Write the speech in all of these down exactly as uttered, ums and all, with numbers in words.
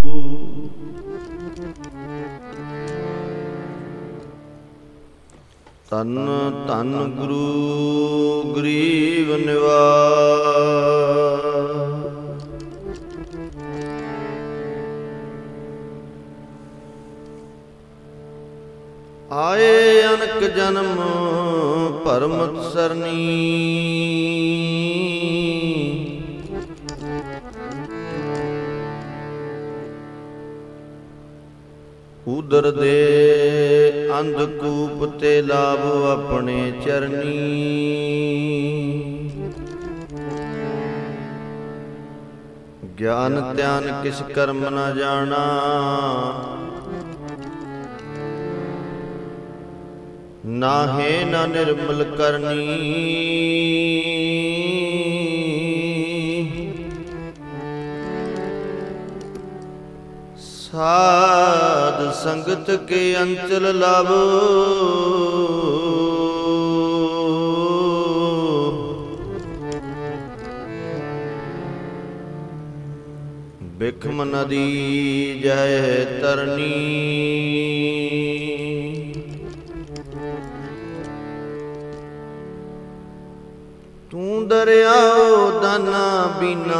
ਧੰਨ ਧੰਨ ਗੁਰੂ ਗਰੀਬ ਨਿਵਾਸ। ਆਏ ਅਨਕ ਜਨਮ ਭਰਮਤ ਸਰਨੀ, ਉਦਰ ਦੇ ਅੰਧਕੂਪ ਤੇ ਲਾਭ ਆਪਣੇ ਚਰਨੀ। ਗਿਆਨ ਧਿਆਨ ਕਿਸ ਕਰਮ ਨਾ ਜਾਣਾ, ਨਾਹੇ ਨਾ ਨਿਰਮਲ ਕਰਨੀ। ਸਾਧ ਸੰਗਤ ਕੇ ਅੰਚਲ ਲਾਭ, ਬਿਖਮ ਨਦੀ ਜੈ ਤਰਨੀ। ਤੂੰ ਦਰਿਆਓ ਦਾਨਾ ਬੀਨਾ,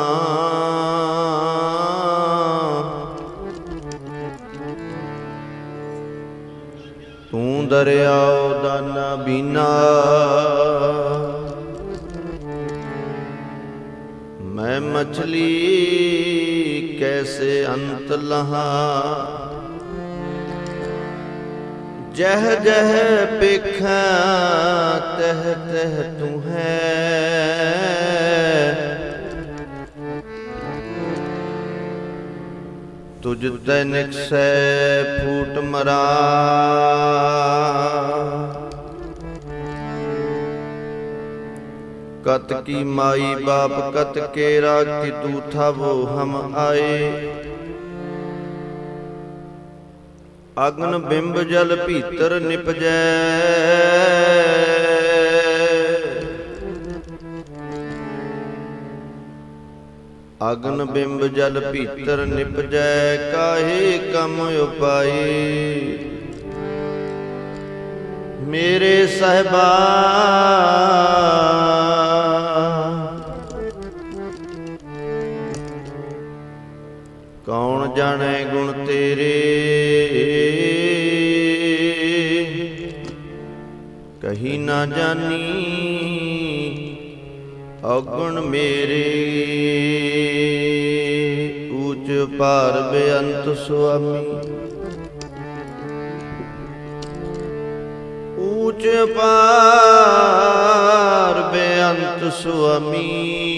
ਤੂੰ ਦਰਿਆਓ ਦਾਨਾ ਬੀਨਾ। ਮੈਂ ਮਛਲੀ ਕੈਸੇ ਅੰਤ ਲਹਾ, ਜਹ ਜਹ ਪੇਖਾ ਤਹ ਤਹ ਤੂੰ ਹੈ। ਤੁਝ ਤੇ ਨਿਕਸੈ ਫੂਟ ਮਰਾ, कत की माई बाप कत केरा कि तू था वो हम आए। अग्न बिंब जल भीतर निपजै, अग्न बिंब जल भीतर निपजै। काहे कम उपाई मेरे साहिबा, कौन जाने गुण तेरे। कही ना जानी अवगुण मेरे, ऊंच पार बेअंत स्वामी। ऊंच पार बेअंत स्वामी।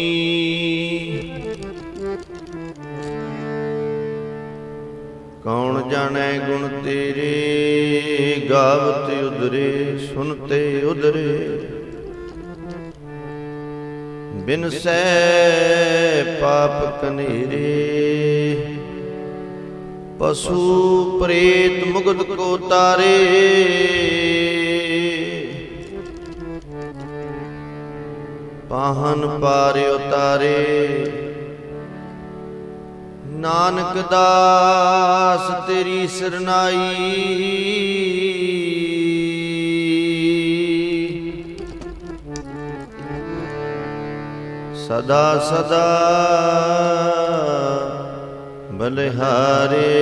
कौन जाने गुण तेरे, गावत उधरे सुनते उधरे। बिन सै पाप कनेरे, पशु प्रेत मुगध को तारे। पाहन पार उतारे, नानक दास तेरी सरनाई। सदा सदा बलिहारे।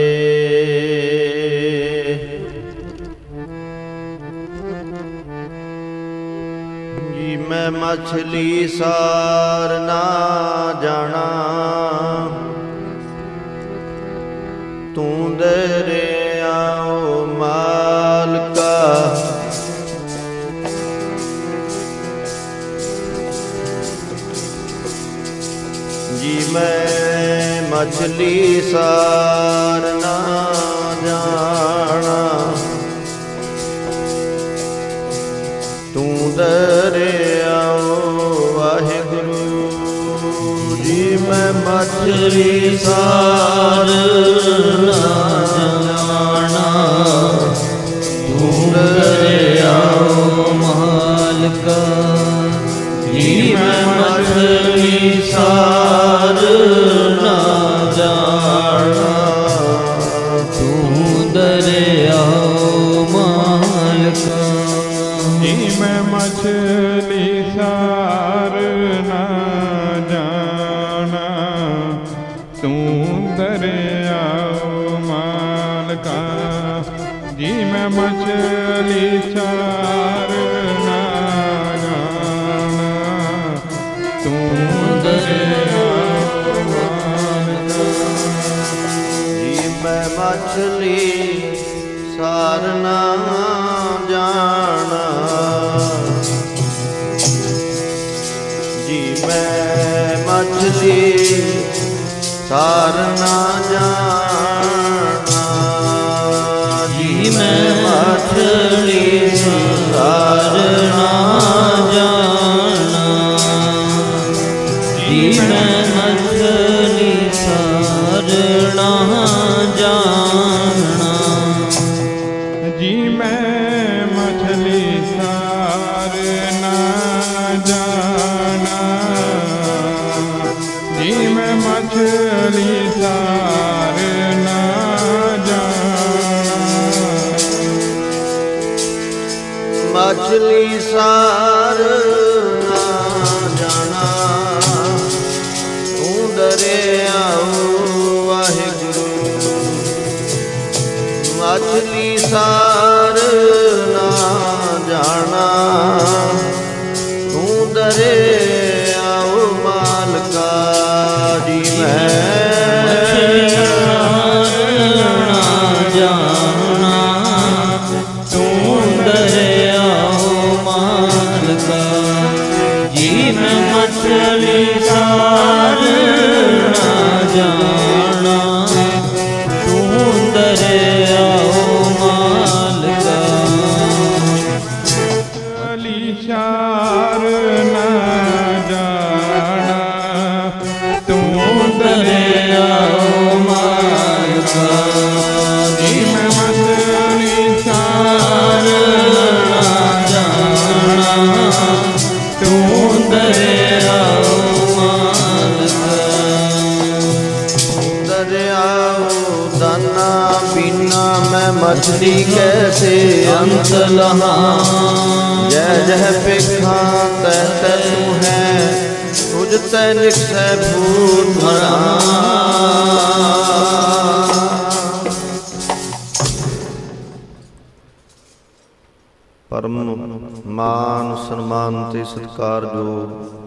जी मैं मछली सार ना जाना, तू दरियाओ मालका। जी मैं मछली सार ना जाना, तू दरियाओ वाहिगुरु। जी मैं मछली सार ना जाना, तू दरियाओ मालका। जी मैं मछली सार ना जाना, ਤੂੰ ਦਰਿਆਓ ਮਾਲਕਾ, ਜੀ ਮੈਂ ਮਛਲੀ ਚਾਰ ਨਾ ਜਾਣਾ, ਤੂੰ ਦਰਿਆਓ ਮਾਲਕਾ। ਜੀ ਮੈਂ ਮਛਲੀ ਸਾਰ ਨਾ ਜਾਣਾ, ਜੀ ਮੈਂ ਮਛਲੀ ਸਾਰ ਨਾ ਜਾਣਾ, ਜੀ ਮੈਂ ਮਛਲੀ ਸਾਰ ਨਾ ਜਾਣਾ, ਜੀ ਮੈਂ ਮਛਲੀ ਸਾਰ ਨਾ ਜਾਣਾ, ਜੀ ਮੈਂ ਮਛਲੀ ਸਾਰ ਨਾ ਜਾਣਾ, ਜੀ ਮੈਂ ਮਛਲੀ ਸਾਰ ਨਾ ਜਾਣਾ, ਮਛਲੀ ਸਾਰ ਨਾ ਜਾਣਾ, ਤੂੰ ਦਰਿਆਓ ਵਾਹਿਗੁਰੂ, ਮਛਲੀ ਸਾਰ ਨਾ ਜਾਣਾ, ਤੂੰ ਦਰਿਆਓ ਮਾਲਕਾ, ਜੀ ਮੈਂ ਨਾ ਜਾਣਾ, ਤੂੰ ਦਰਿਆਓ ਮਾਲਕਾ, ਜੀ ਮੈਂ ਮਛਲੀ ਸਾਰ ਨਾ ਜਾਣਾ, ਤੂੰ ਦਰਿਆਓ ਮਾਲਕਾ, ਮਛਲੀ ਸਾਰ ਨਾ ਜਾਣਾ, ਤੂੰ ਦਰਿਆਓ ਮਾਲਕਾ, ਜੀ ਮੈਂ ਮਛਲੀ ਸਾਰ ਨਾ ਜਾਣਾ, ਤੂੰ ਦਰਿਆਓ ਮਾਲਕਾ, ਦਰਿਆਓ ਦਾਨਾ ਬਿਨਾ ਮੈਂ ਮਛਲੀ ਕੈਸੇ ਅੰਤ ਲਹਾਂ, ਜੈ ਜਹ ਭਿਖਾਂ ਤੈ ਤੈ ਤੂੰ ਹੈ, ਤੁਝ ਤੈ ਨਿਕਸੈ ਭੂਤ ਭਰਾ। ਪਰਮ ਮਾਨ ਸਨਮਾਨ ਤੇ ਸਤਿਕਾਰਯੋਗ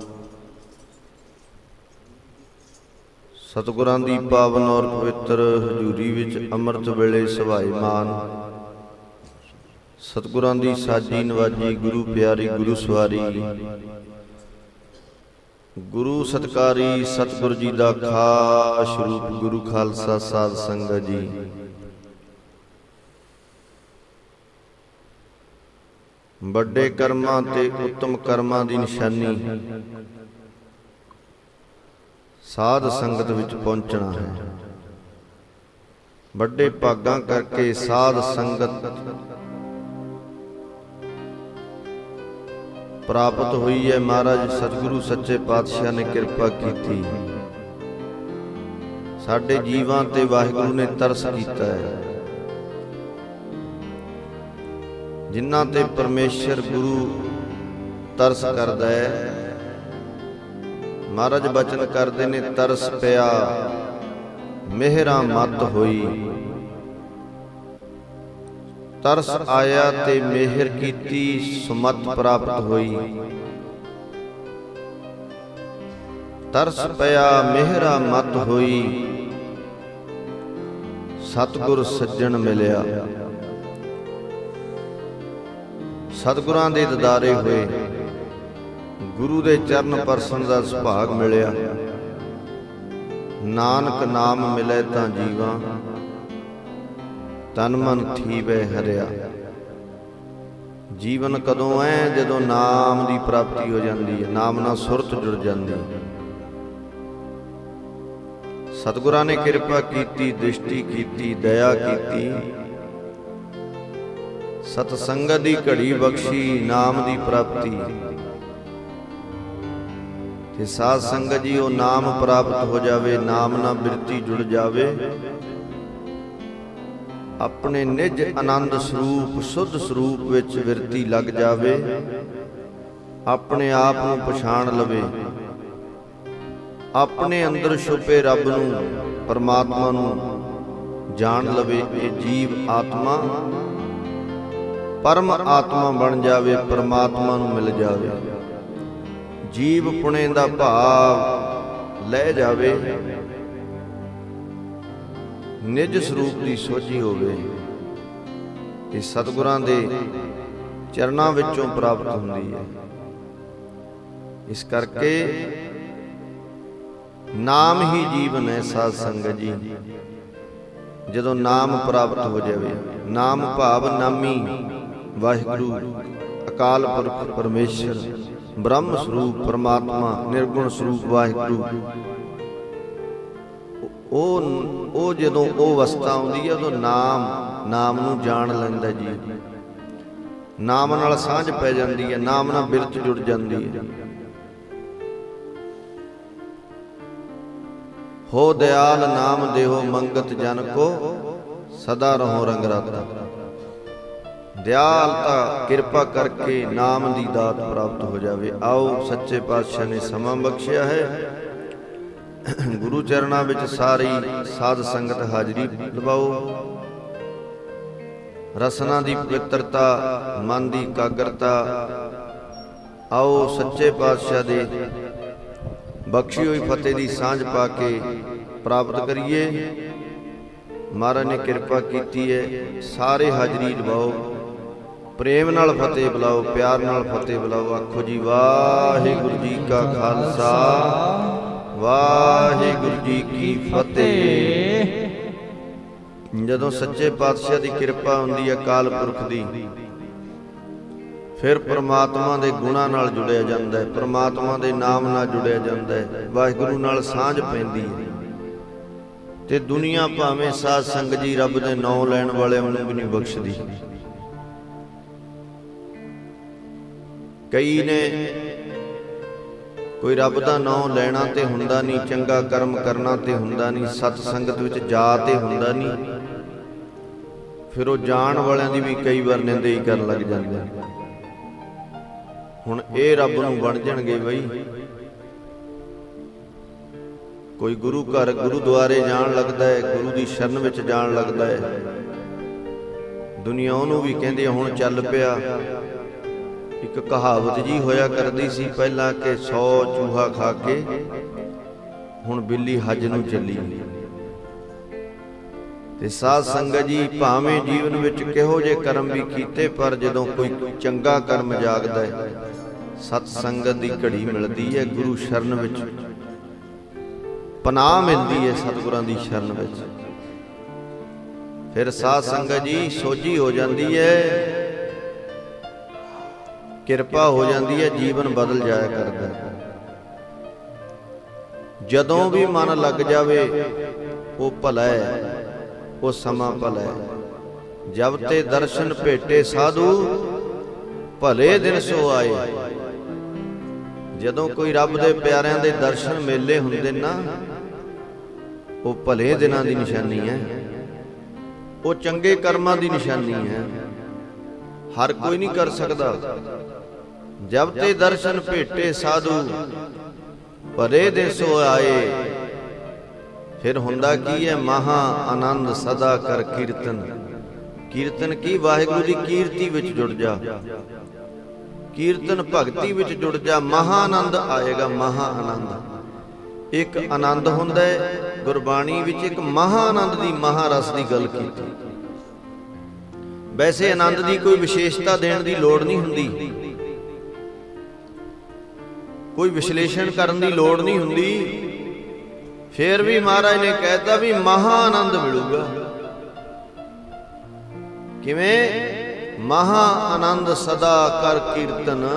ਸਤਿਗੁਰਾਂ ਦੀ ਪਾਵਨ ਔਰ ਪਵਿੱਤਰ ਹਜ਼ੂਰੀ ਵਿੱਚ ਅੰਮ੍ਰਿਤ ਵੇਲੇ ਸਭਾਏਮਾਨ ਸਤਿਗੁਰਾਂ ਦੀ ਸਾਜੀ ਨਵਾਜੀ ਗੁਰੂ ਪਿਆਰੀ ਗੁਰੂ ਸਵਾਰੀ ਗੁਰੂ ਸਤਿਕਾਰੀ ਸਤਿਗੁਰ ਜੀ ਦਾ ਖਾਸ ਰੂਪ ਗੁਰੂ ਖਾਲਸਾ ਸਾਧ ਸੰਗਤ ਜੀ, ਵੱਡੇ ਕਰਮਾਂ ਤੇ ਉੱਤਮ ਕਰਮਾਂ ਦੀ ਨਿਸ਼ਾਨੀ ਸਾਧ ਸੰਗਤ ਵਿੱਚ ਪਹੁੰਚਣਾ ਹੈ। ਵੱਡੇ ਭਾਗਾਂ ਕਰਕੇ ਸਾਧ ਸੰਗਤ ਪ੍ਰਾਪਤ ਹੋਈ ਹੈ। ਮਹਾਰਾਜ ਸਤਿਗੁਰੂ ਸੱਚੇ ਪਾਤਸ਼ਾਹ ਨੇ ਕਿਰਪਾ ਕੀਤੀ, ਸਾਡੇ ਜੀਵਾਂ ਤੇ ਵਾਹਿਗੁਰੂ ਨੇ ਤਰਸ ਕੀਤਾ ਹੈ। ਜਿਨ੍ਹਾਂ ਤੇ ਪਰਮੇਸ਼ਰ ਗੁਰੂ ਤਰਸ ਕਰਦਾ ਹੈ, ਮਹਾਰਾਜ ਬਚਨ ਕਰਦੇ ਨੇ, ਤਰਸ ਪਿਆ ਮਿਹਰਾਂ ਮਤ ਹੋਈ। ਤਰਸ ਆਇਆ ਤੇ ਮਿਹਰ ਕੀਤੀ, ਸੁਮਤ ਪ੍ਰਾਪਤ ਹੋਈ। ਤਰਸ ਪਿਆ ਮਿਹਰਾਂ ਮਤ ਹੋਈ, ਸਤਿਗੁਰ ਸੱਜਣ ਮਿਲਿਆ। ਸਤਿਗੁਰਾਂ ਦੇ ਦਿਦਾਰੇ ਹੋਏ, ਗੁਰੂ ਦੇ ਚਰਨ ਪਰਸਨ ਦਾ ਸੁਭਾਗ ਮਿਲਿਆ। ਨਾਨਕ ਨਾਮ ਮਿਲੇ ਤਾਂ ਜੀਵਾਂ, ਤਨ ਮਨ ਥੀਵੇ ਹਰਿਆ। ਜੀਵਨ ਕਦੋਂ ਹੈ? ਜਦੋਂ ਨਾਮ ਦੀ ਪ੍ਰਾਪਤੀ ਹੋ ਜਾਂਦੀ ਹੈ, ਨਾਮ ਨਾਲ ਸੁਰਤ ਜੁੜ ਜਾਂਦੀ ਹੈ। ਸਤਿਗੁਰਾਂ ਨੇ ਕਿਰਪਾ ਕੀਤੀ, ਦ੍ਰਿਸ਼ਟੀ ਕੀਤੀ, ਦਇਆ ਕੀਤੀ, ਸਤ ਸੰਗਤ ਦੀ ਘੜੀ ਬਖਸ਼ੀ, ਨਾਮ ਦੀ ਪ੍ਰਾਪਤੀ। ਤੇ ਸਾਧ ਸੰਗਤ ਜੀ, ਉਹ ਨਾਮ ਪ੍ਰਾਪਤ ਹੋ ਜਾਵੇ, ਨਾਮ ਨਾਲ ਬਿਰਤੀ ਜੁੜ ਜਾਵੇ, ਆਪਣੇ ਨਿਜ ਆਨੰਦ ਸਰੂਪ ਸੁੱਧ ਸਰੂਪ ਵਿੱਚ ਬਿਰਤੀ ਲੱਗ ਜਾਵੇ, ਆਪਣੇ ਆਪ ਨੂੰ ਪਛਾਣ ਲਵੇ, ਆਪਣੇ ਅੰਦਰ ਛੁਪੇ ਰੱਬ ਨੂੰ, ਪਰਮਾਤਮਾ ਨੂੰ ਜਾਣ ਲਵੇ, ਇਹ ਜੀਵ ਆਤਮਾ ਪਰਮ ਆਤਮਾ ਬਣ ਜਾਵੇ, ਪਰਮਾਤਮਾ ਨੂੰ ਮਿਲ ਜਾਵੇ। ਜੀਵ ਪੁਣੇ ਦਾ ਭਾਵ ਲੈ ਜਾਵੇ, ਨਿਜ ਸਰੂਪ ਦੀ ਸੋਝੀ ਹੋਵੇ। ਇਹ ਸਤਿਗੁਰਾਂ ਦੇ ਚਰਨਾਂ ਵਿੱਚੋਂ ਪ੍ਰਾਪਤ ਹੁੰਦੀ ਹੈ। ਇਸ ਕਰਕੇ ਨਾਮ ਹੀ ਜੀਵਨ ਹੈ ਸਾਧ ਸੰਗਤ ਜੀ। ਜਦੋਂ ਨਾਮ ਪ੍ਰਾਪਤ ਹੋ ਜਾਵੇ, ਨਾਮ ਭਾਵ ਨਾਮੀ ਵਾਹਿਗੁਰੂ, ਅਕਾਲ ਪੁਰਖ ਪਰਮੇਸ਼ਰ, ਬ੍ਰਹਮ ਸਰੂਪ ਪਰਮਾਤਮਾ, ਨਿਰਗੁਣ ਸਰੂਪ ਵਾਹਿਗੁਰੂ, ਉਹ ਉਹ ਜਦੋਂ ਉਹ ਅਵਸਥਾ ਆਉਂਦੀ ਹੈ, ਉਦੋਂ ਨਾਮ ਨਾਮ ਨੂੰ ਜਾਣ ਲੈਂਦਾ ਜੀ। ਨਾਮ ਨਾਲ ਸਾਂਝ ਪੈ ਜਾਂਦੀ ਹੈ, ਨਾਮ ਨਾਲ ਬਿਰਤ ਜੁੜ ਜਾਂਦੀ ਹੈ। ਹੋ ਦਿਆਲ ਨਾਮ ਦੇਹੋ ਮੰਗਤ ਜਨ ਕੋ, ਸਦਾ ਰਹੋ ਰੰਗ ਰਾਤਾ। ਦਿਆਲਤਾ ਕਿਰਪਾ ਕਰਕੇ ਨਾਮ ਦੀ ਦਾਤ ਪ੍ਰਾਪਤ ਹੋ ਜਾਵੇ। ਆਓ ਸੱਚੇ ਪਾਤਸ਼ਾਹ ਨੇ ਸਮਾਂ ਬਖਸ਼ਿਆ ਹੈ, ਗੁਰੂ ਚਰਨਾਂ ਵਿੱਚ ਸਾਰੀ ਸਾਧ ਸੰਗਤ ਹਾਜ਼ਰੀ ਲਵਾਓ। ਰਸਨਾ ਦੀ ਪਵਿੱਤਰਤਾ, ਮਨ ਦੀ ਇਕਾਗਰਤਾ, ਆਓ ਸੱਚੇ ਪਾਤਸ਼ਾਹ ਦੇ ਬਖਸ਼ੀ ਹੋਈ ਫਤਿਹ ਦੀ ਸਾਂਝ ਪਾ ਕੇ ਪ੍ਰਾਪਤ ਕਰੀਏ। ਮਹਾਰਾਜ ਨੇ ਕਿਰਪਾ ਕੀਤੀ ਹੈ, ਸਾਰੇ ਹਾਜ਼ਰੀ ਲਵਾਓ, ਪ੍ਰੇਮ ਨਾਲ ਫਤਿਹ ਬੁਲਾਓ, ਪਿਆਰ ਨਾਲ ਫਤਿਹ ਬੁਲਾਓ। ਆਖੋ ਜੀ ਵਾਹਿਗੁਰੂ ਜੀ ਕਾ ਖਾਲਸਾ, ਵਾਹਿਗੁਰੂ ਜੀ ਕੀ ਫਤਿਹ। ਜਦੋਂ ਸੱਚੇ ਪਾਤਸ਼ਾਹ ਦੀ ਕਿਰਪਾ ਹੁੰਦੀ ਹੈ, ਅਕਾਲ ਪੁਰਖ ਦੀ, ਫਿਰ ਪ੍ਰਮਾਤਮਾ ਦੇ ਗੁਣਾਂ ਨਾਲ ਜੁੜਿਆ ਜਾਂਦਾ ਹੈ, ਪ੍ਰਮਾਤਮਾ ਦੇ ਨਾਮ ਨਾਲ ਜੁੜਿਆ ਜਾਂਦਾ ਹੈ, ਵਾਹਿਗੁਰੂ ਨਾਲ ਸਾਂਝ ਪੈਂਦੀ ਹੈ। ਤੇ ਦੁਨੀਆ ਭਾਵੇਂ ਸਾਧ ਸੰਗਤ ਜੀ ਰੱਬ ਦੇ ਨਾਮ ਲੈਣ ਵਾਲਿਆਂ ਨੂੰ ਵੀ ਨਹੀਂ ਬਖਸ਼ਦੀ। ਕਈ ਨੇ ਕੋਈ ਰੱਬ ਦਾ ਨਾਮ ਲੈਣਾ ਤੇ ਹੁੰਦਾ ਨਹੀਂ, ਚੰਗਾ ਕਰਮ ਕਰਨਾ ਤੇ ਹੁੰਦਾ ਨਹੀਂ, ਸਤ ਸੰਗਤ ਵਿੱਚ ਜਾ ਤੇ ਹੁੰਦਾ ਨਹੀਂ, ਫਿਰ ਉਹ ਜਾਣ ਵਾਲਿਆਂ ਦੀ ਵੀ ਕਈ ਵਾਰ ਨਿੰਦਾ ਹੀ ਕਰਨ ਲੱਗ ਜਾਂਦੇ। ਹੁਣ ਇਹ ਰੱਬ ਨੂੰ ਬਣ ਜਾਣਗੇ ਬਈ। ਕੋਈ ਗੁਰੂ ਘਰ ਗੁਰੂਦੁਆਰੇ ਜਾਣ ਲੱਗਦਾ ਹੈ, ਗੁਰੂ ਦੀ ਸ਼ਰਨ ਵਿੱਚ ਜਾਣ ਲੱਗਦਾ ਹੈ, ਦੁਨੀਆ ਉਹਨੂੰ ਵੀ ਕਹਿੰਦੀ ਹੁਣ ਚੱਲ ਪਿਆ। ਇੱਕ ਕਹਾਵਤ ਜੀ ਹੋਇਆ ਕਰਦੀ ਸੀ ਪਹਿਲਾਂ ਕਿ ਸੌ ਚੂਹਾ ਖਾ ਕੇ ਹੁਣ ਬਿੱਲੀ ਹੱਜ ਨੂੰ ਚੱਲੀ। ਤੇ ਸਾਧ ਸੰਗਤ ਜੀ ਭਾਵੇਂ ਜੀਵਨ ਵਿੱਚ ਕਿਹੋ ਜਿਹੇ ਕਰਮ ਵੀ ਕੀਤੇ, ਪਰ ਜਦੋਂ ਕੋਈ ਚੰਗਾ ਕਰਮ ਜਾਗਦਾ ਹੈ, ਸਤ ਸੰਗਤ ਦੀ ਘੜੀ ਮਿਲਦੀ ਹੈ, ਗੁਰੂ ਸ਼ਰਨ ਵਿੱਚ ਪਨਾਹ ਮਿਲਦੀ ਹੈ, ਸਤਿਗੁਰਾਂ ਦੀ ਸ਼ਰਨ ਵਿੱਚ, ਫਿਰ ਸਾਧ ਸੰਗਤ ਜੀ ਸੋਝੀ ਹੋ ਜਾਂਦੀ ਹੈ, ਕਿਰਪਾ ਹੋ ਜਾਂਦੀ ਹੈ, ਜੀਵਨ ਬਦਲ ਜਾਇਆ ਕਰਦਾ। ਜਦੋਂ ਵੀ ਮਨ ਲੱਗ ਜਾਵੇ ਉਹ ਭਲਾ ਹੈ, ਉਹ ਸਮਾਂ ਭਲਾ ਹੈ। ਜਬ ਤੇ ਦਰਸ਼ਨ ਭੇਟੇ ਸਾਧੂ, ਭਲੇ ਦਿਨ ਸੋ ਆਏ। ਜਦੋਂ ਕੋਈ ਰੱਬ ਦੇ ਪਿਆਰਿਆਂ ਦੇ ਦਰਸ਼ਨ ਮੇਲੇ ਹੁੰਦੇ ਨਾ, ਉਹ ਭਲੇ ਦਿਨਾਂ ਦੀ ਨਿਸ਼ਾਨੀ ਹੈ, ਉਹ ਚੰਗੇ ਕਰਮਾਂ ਦੀ ਨਿਸ਼ਾਨੀ ਹੈ। ਹਰ ਕੋਈ ਨਹੀਂ ਕਰ ਸਕਦਾ। ਜਬ ਤੇ ਦਰਸ਼ਨ ਭੇਟੇ ਸਾਧੂ, ਭਲੇ ਦਿਨ ਸੋ ਆਏ। ਫਿਰ ਹੁੰਦਾ ਕੀ ਹੈ, ਮਹਾ ਆਨੰਦ ਸਦਾ ਕਰ ਕੀਰਤਨ। ਕੀਰਤਨ ਕੀ? ਵਾਹਿਗੁਰੂ ਦੀ ਕੀਰਤੀ ਵਿੱਚ ਜੁੜ ਜਾ, ਕੀਰਤਨ ਭਗਤੀ ਵਿੱਚ ਜੁੜ ਜਾ, ਮਹਾ ਆਨੰਦ ਆਏਗਾ। ਮਹਾ ਆਨੰਦ ਇੱਕ ਆਨੰਦ ਹੁੰਦਾ ਹੈ। ਗੁਰਬਾਣੀ ਵਿੱਚ ਇੱਕ ਮਹਾ ਆਨੰਦ ਦੀ, ਮਹਾਰਸ ਦੀ ਗੱਲ ਕੀਤੀ। ਵੈਸੇ ਆਨੰਦ ਦੀ ਕੋਈ ਵਿਸ਼ੇਸ਼ਤਾ ਦੇਣ ਦੀ ਲੋੜ ਨਹੀਂ ਹੁੰਦੀ, ਕੋਈ ਵਿਸ਼ਲੇਸ਼ਣ ਕਰਨ ਦੀ ਲੋੜ ਨਹੀਂ ਹੁੰਦੀ। ਫਿਰ ਵੀ ਮਹਾਰਾਜ ਨੇ ਕਹਿਤਾ ਵੀ ਮਹਾ ਆਨੰਦ ਮਿਲੂਗਾ। ਕਿਵੇਂ? ਮਹਾ ਆਨੰਦ ਸਦਾ ਕਰ ਕੀਰਤਨ।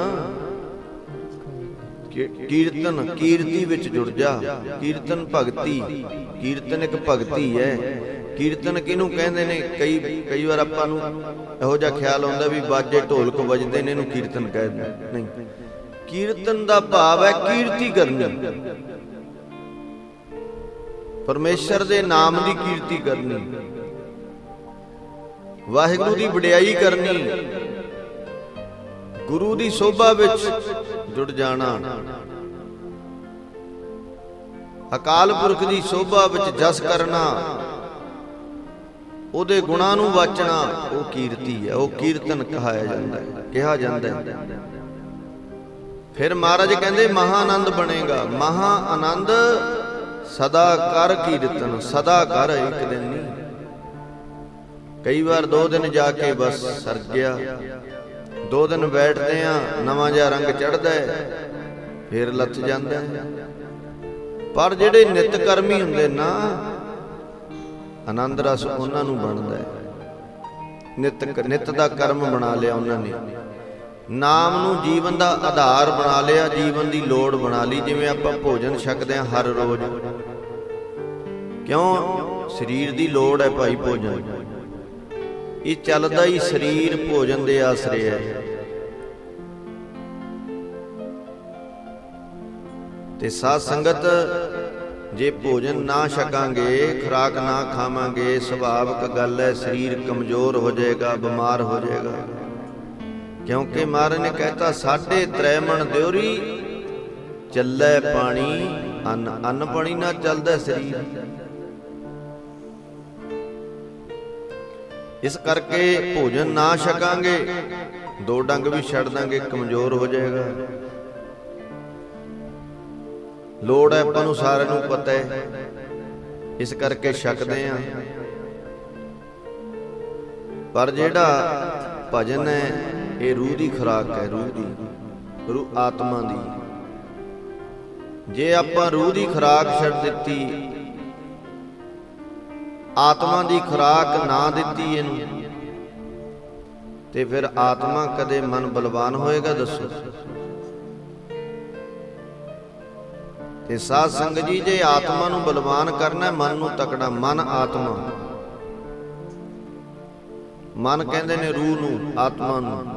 ਕੀਰਤਨ ਕੀਰਤੀ ਵਿੱਚ ਜੁੜ ਜਾ। ਕੀਰਤਨ ਭਗਤੀ, ਕੀਰਤਨ ਇੱਕ ਭਗਤੀ ਹੈ। ਕੀਰਤਨ ਕਿਹਨੂੰ ਕਹਿੰਦੇ ਨੇ? ਕਈ ਕਈ ਵਾਰ ਆਪਾਂ ਨੂੰ ਇਹੋ ਜਿਹਾ ਖਿਆਲ ਆਉਂਦਾ ਵੀ ਬਾਜੇ ਢੋਲਕ ਵੱਜਦੇ ਨੇ, ਇਹਨੂੰ ਕੀਰਤਨ ਕਹਿੰਦੇ। ਨਹੀਂ, ਕੀਰਤਨ ਦਾ ਭਾਵ ਹੈ ਕੀਰਤੀ ਕਰਨੀ, ਪਰਮੇਸ਼ਰ ਦੇ ਨਾਮ ਦੀ ਕੀਰਤੀ ਕਰਨੀ, ਵਾਹਿਗੁਰੂ ਦੀ ਵਡਿਆਈ ਕਰਨੀ, ਗੁਰੂ ਦੀ ਸੋਭਾ ਵਿੱਚ ਜੁੜ ਜਾਣਾ। ਅਕਾਲ ਪੁਰਖ ਦੀ ਸੋਭਾ ਵਿੱਚ ਜਸ ਕਰਨਾ, ਉਹਦੇ ਗੁਣਾਂ ਨੂੰ ਵਾਚਣਾ, ਉਹ ਕੀਰਤੀ ਹੈ, ਉਹ ਕੀਰਤਨ ਕਹਾਇਆ ਜਾਂਦਾ ਹੈ, ਕਿਹਾ ਜਾਂਦਾ ਹੈ। ਫਿਰ ਮਹਾਰਾਜ ਕਹਿੰਦੇ ਮਹਾ ਆਨੰਦ ਬਣੇਗਾ। ਮਹਾ ਆਨੰਦ ਸਦਾ ਕਰ ਕੀਰਤਨ, ਸਦਾ ਕਰ, ਇੱਕ ਦਿਨ ਨਹੀਂ। ਕਈ ਵਾਰ ਦੋ ਦਿਨ ਜਾ ਕੇ ਬਸ ਸਰ ਗਿਆ, ਦੋ ਦਿਨ ਬੈਠਦੇ ਆ, ਨਵਾਂ ਜਿਹਾ ਰੰਗ ਚੜ੍ਹਦਾ ਹੈ, ਫਿਰ ਲੱਥ ਜਾਂਦਾ ਹੈ। ਪਰ ਜਿਹੜੇ ਨਿਤ ਕਰਮੀ ਹੁੰਦੇ ਨਾ, ਆਨੰਦ ਰਸ ਉਹਨਾਂ ਨੂੰ ਬਣਦਾ ਹੈ। ਨਿਤ ਨਿਤ ਦਾ ਕਰਮ ਬਣਾ ਲਿਆ ਉਹਨਾਂ ਨੇ, ਨਾਮ ਨੂੰ ਜੀਵਨ ਦਾ ਆਧਾਰ ਬਣਾ ਲਿਆ, ਜੀਵਨ ਦੀ ਲੋੜ ਬਣਾ ਲਈ। ਜਿਵੇਂ ਆਪਾਂ ਭੋਜਨ ਛਕਦੇ ਹਾਂ ਹਰ ਰੋਜ਼, ਕਿਉਂ? ਸਰੀਰ ਦੀ ਲੋੜ ਹੈ ਭਾਈ ਭੋਜਨ। ਇਹ ਚੱਲਦਾ ਹੀ ਸਰੀਰ ਭੋਜਨ ਦੇ ਆਸਰੇ ਹੈ। ਤੇ ਸਾਧ ਸੰਗਤ, ਜੇ ਭੋਜਨ ਨਾ ਛਕਾਂਗੇ, ਖੁਰਾਕ ਨਾ ਖਾਵਾਂਗੇ, ਸੁਭਾਵਿਕ ਗੱਲ ਹੈ ਸਰੀਰ ਕਮਜ਼ੋਰ ਹੋ ਜਾਏਗਾ, ਬਿਮਾਰ ਹੋ ਜਾਏਗਾ। ਕਿਉਂਕਿ ਮਹਾਰਾਜ ਨੇ ਕਹਿਤਾ ਸਾਢੇ ਤ੍ਰੈ ਮਣ ਦਿਉਰੀ, ਚੱਲੇ ਪਾਣੀ ਅੰਨ, ਅੰਨ ਪਾਣੀ ਨਾਲ ਚੱਲਦਾ ਸਰੀਰ। ਇਸ ਕਰਕੇ ਭੋਜਨ ਨਾ ਛਕਾਂਗੇ, ਦੋ ਡੰਗ ਵੀ ਛੱਡ ਦਾਂਗੇ, ਕਮਜ਼ੋਰ ਹੋ ਜਾਏਗਾ। ਲੋੜ ਹੈ ਆਪਾਂ ਨੂੰ, ਸਾਰਿਆਂ ਨੂੰ ਪਤਾ ਹੈ, ਇਸ ਕਰਕੇ ਛਕਦੇ ਹਾਂ। ਪਰ ਜਿਹੜਾ ਭਜਨ ਹੈ, ਇਹ ਰੂਹ ਦੀ ਖੁਰਾਕ ਹੈ, ਰੂਹ ਦੀ, ਰੂਹ ਆਤਮਾ ਦੀ। ਜੇ ਆਪਾਂ ਰੂਹ ਦੀ ਖੁਰਾਕ ਛੱਡ ਦਿੱਤੀ, ਆਤਮਾ ਦੀ ਖੁਰਾਕ ਨਾ ਦਿੱਤੀ ਇਹਨੂੰ, ਤੇ ਫਿਰ ਆਤਮਾ ਕਦੇ ਮਨ ਬਲਵਾਨ ਹੋਏਗਾ? ਦੱਸੋ। ਤੇ ਸਾਧ ਸੰਗਤ ਜੀ, ਜੇ ਆਤਮਾ ਨੂੰ ਬਲਵਾਨ ਕਰਨਾ, ਮਨ ਨੂੰ ਤਕੜਾ, ਮਨ ਆਤਮਾ, ਮਨ ਕਹਿੰਦੇ ਨੇ ਰੂਹ ਨੂੰ, ਆਤਮਾ ਨੂੰ।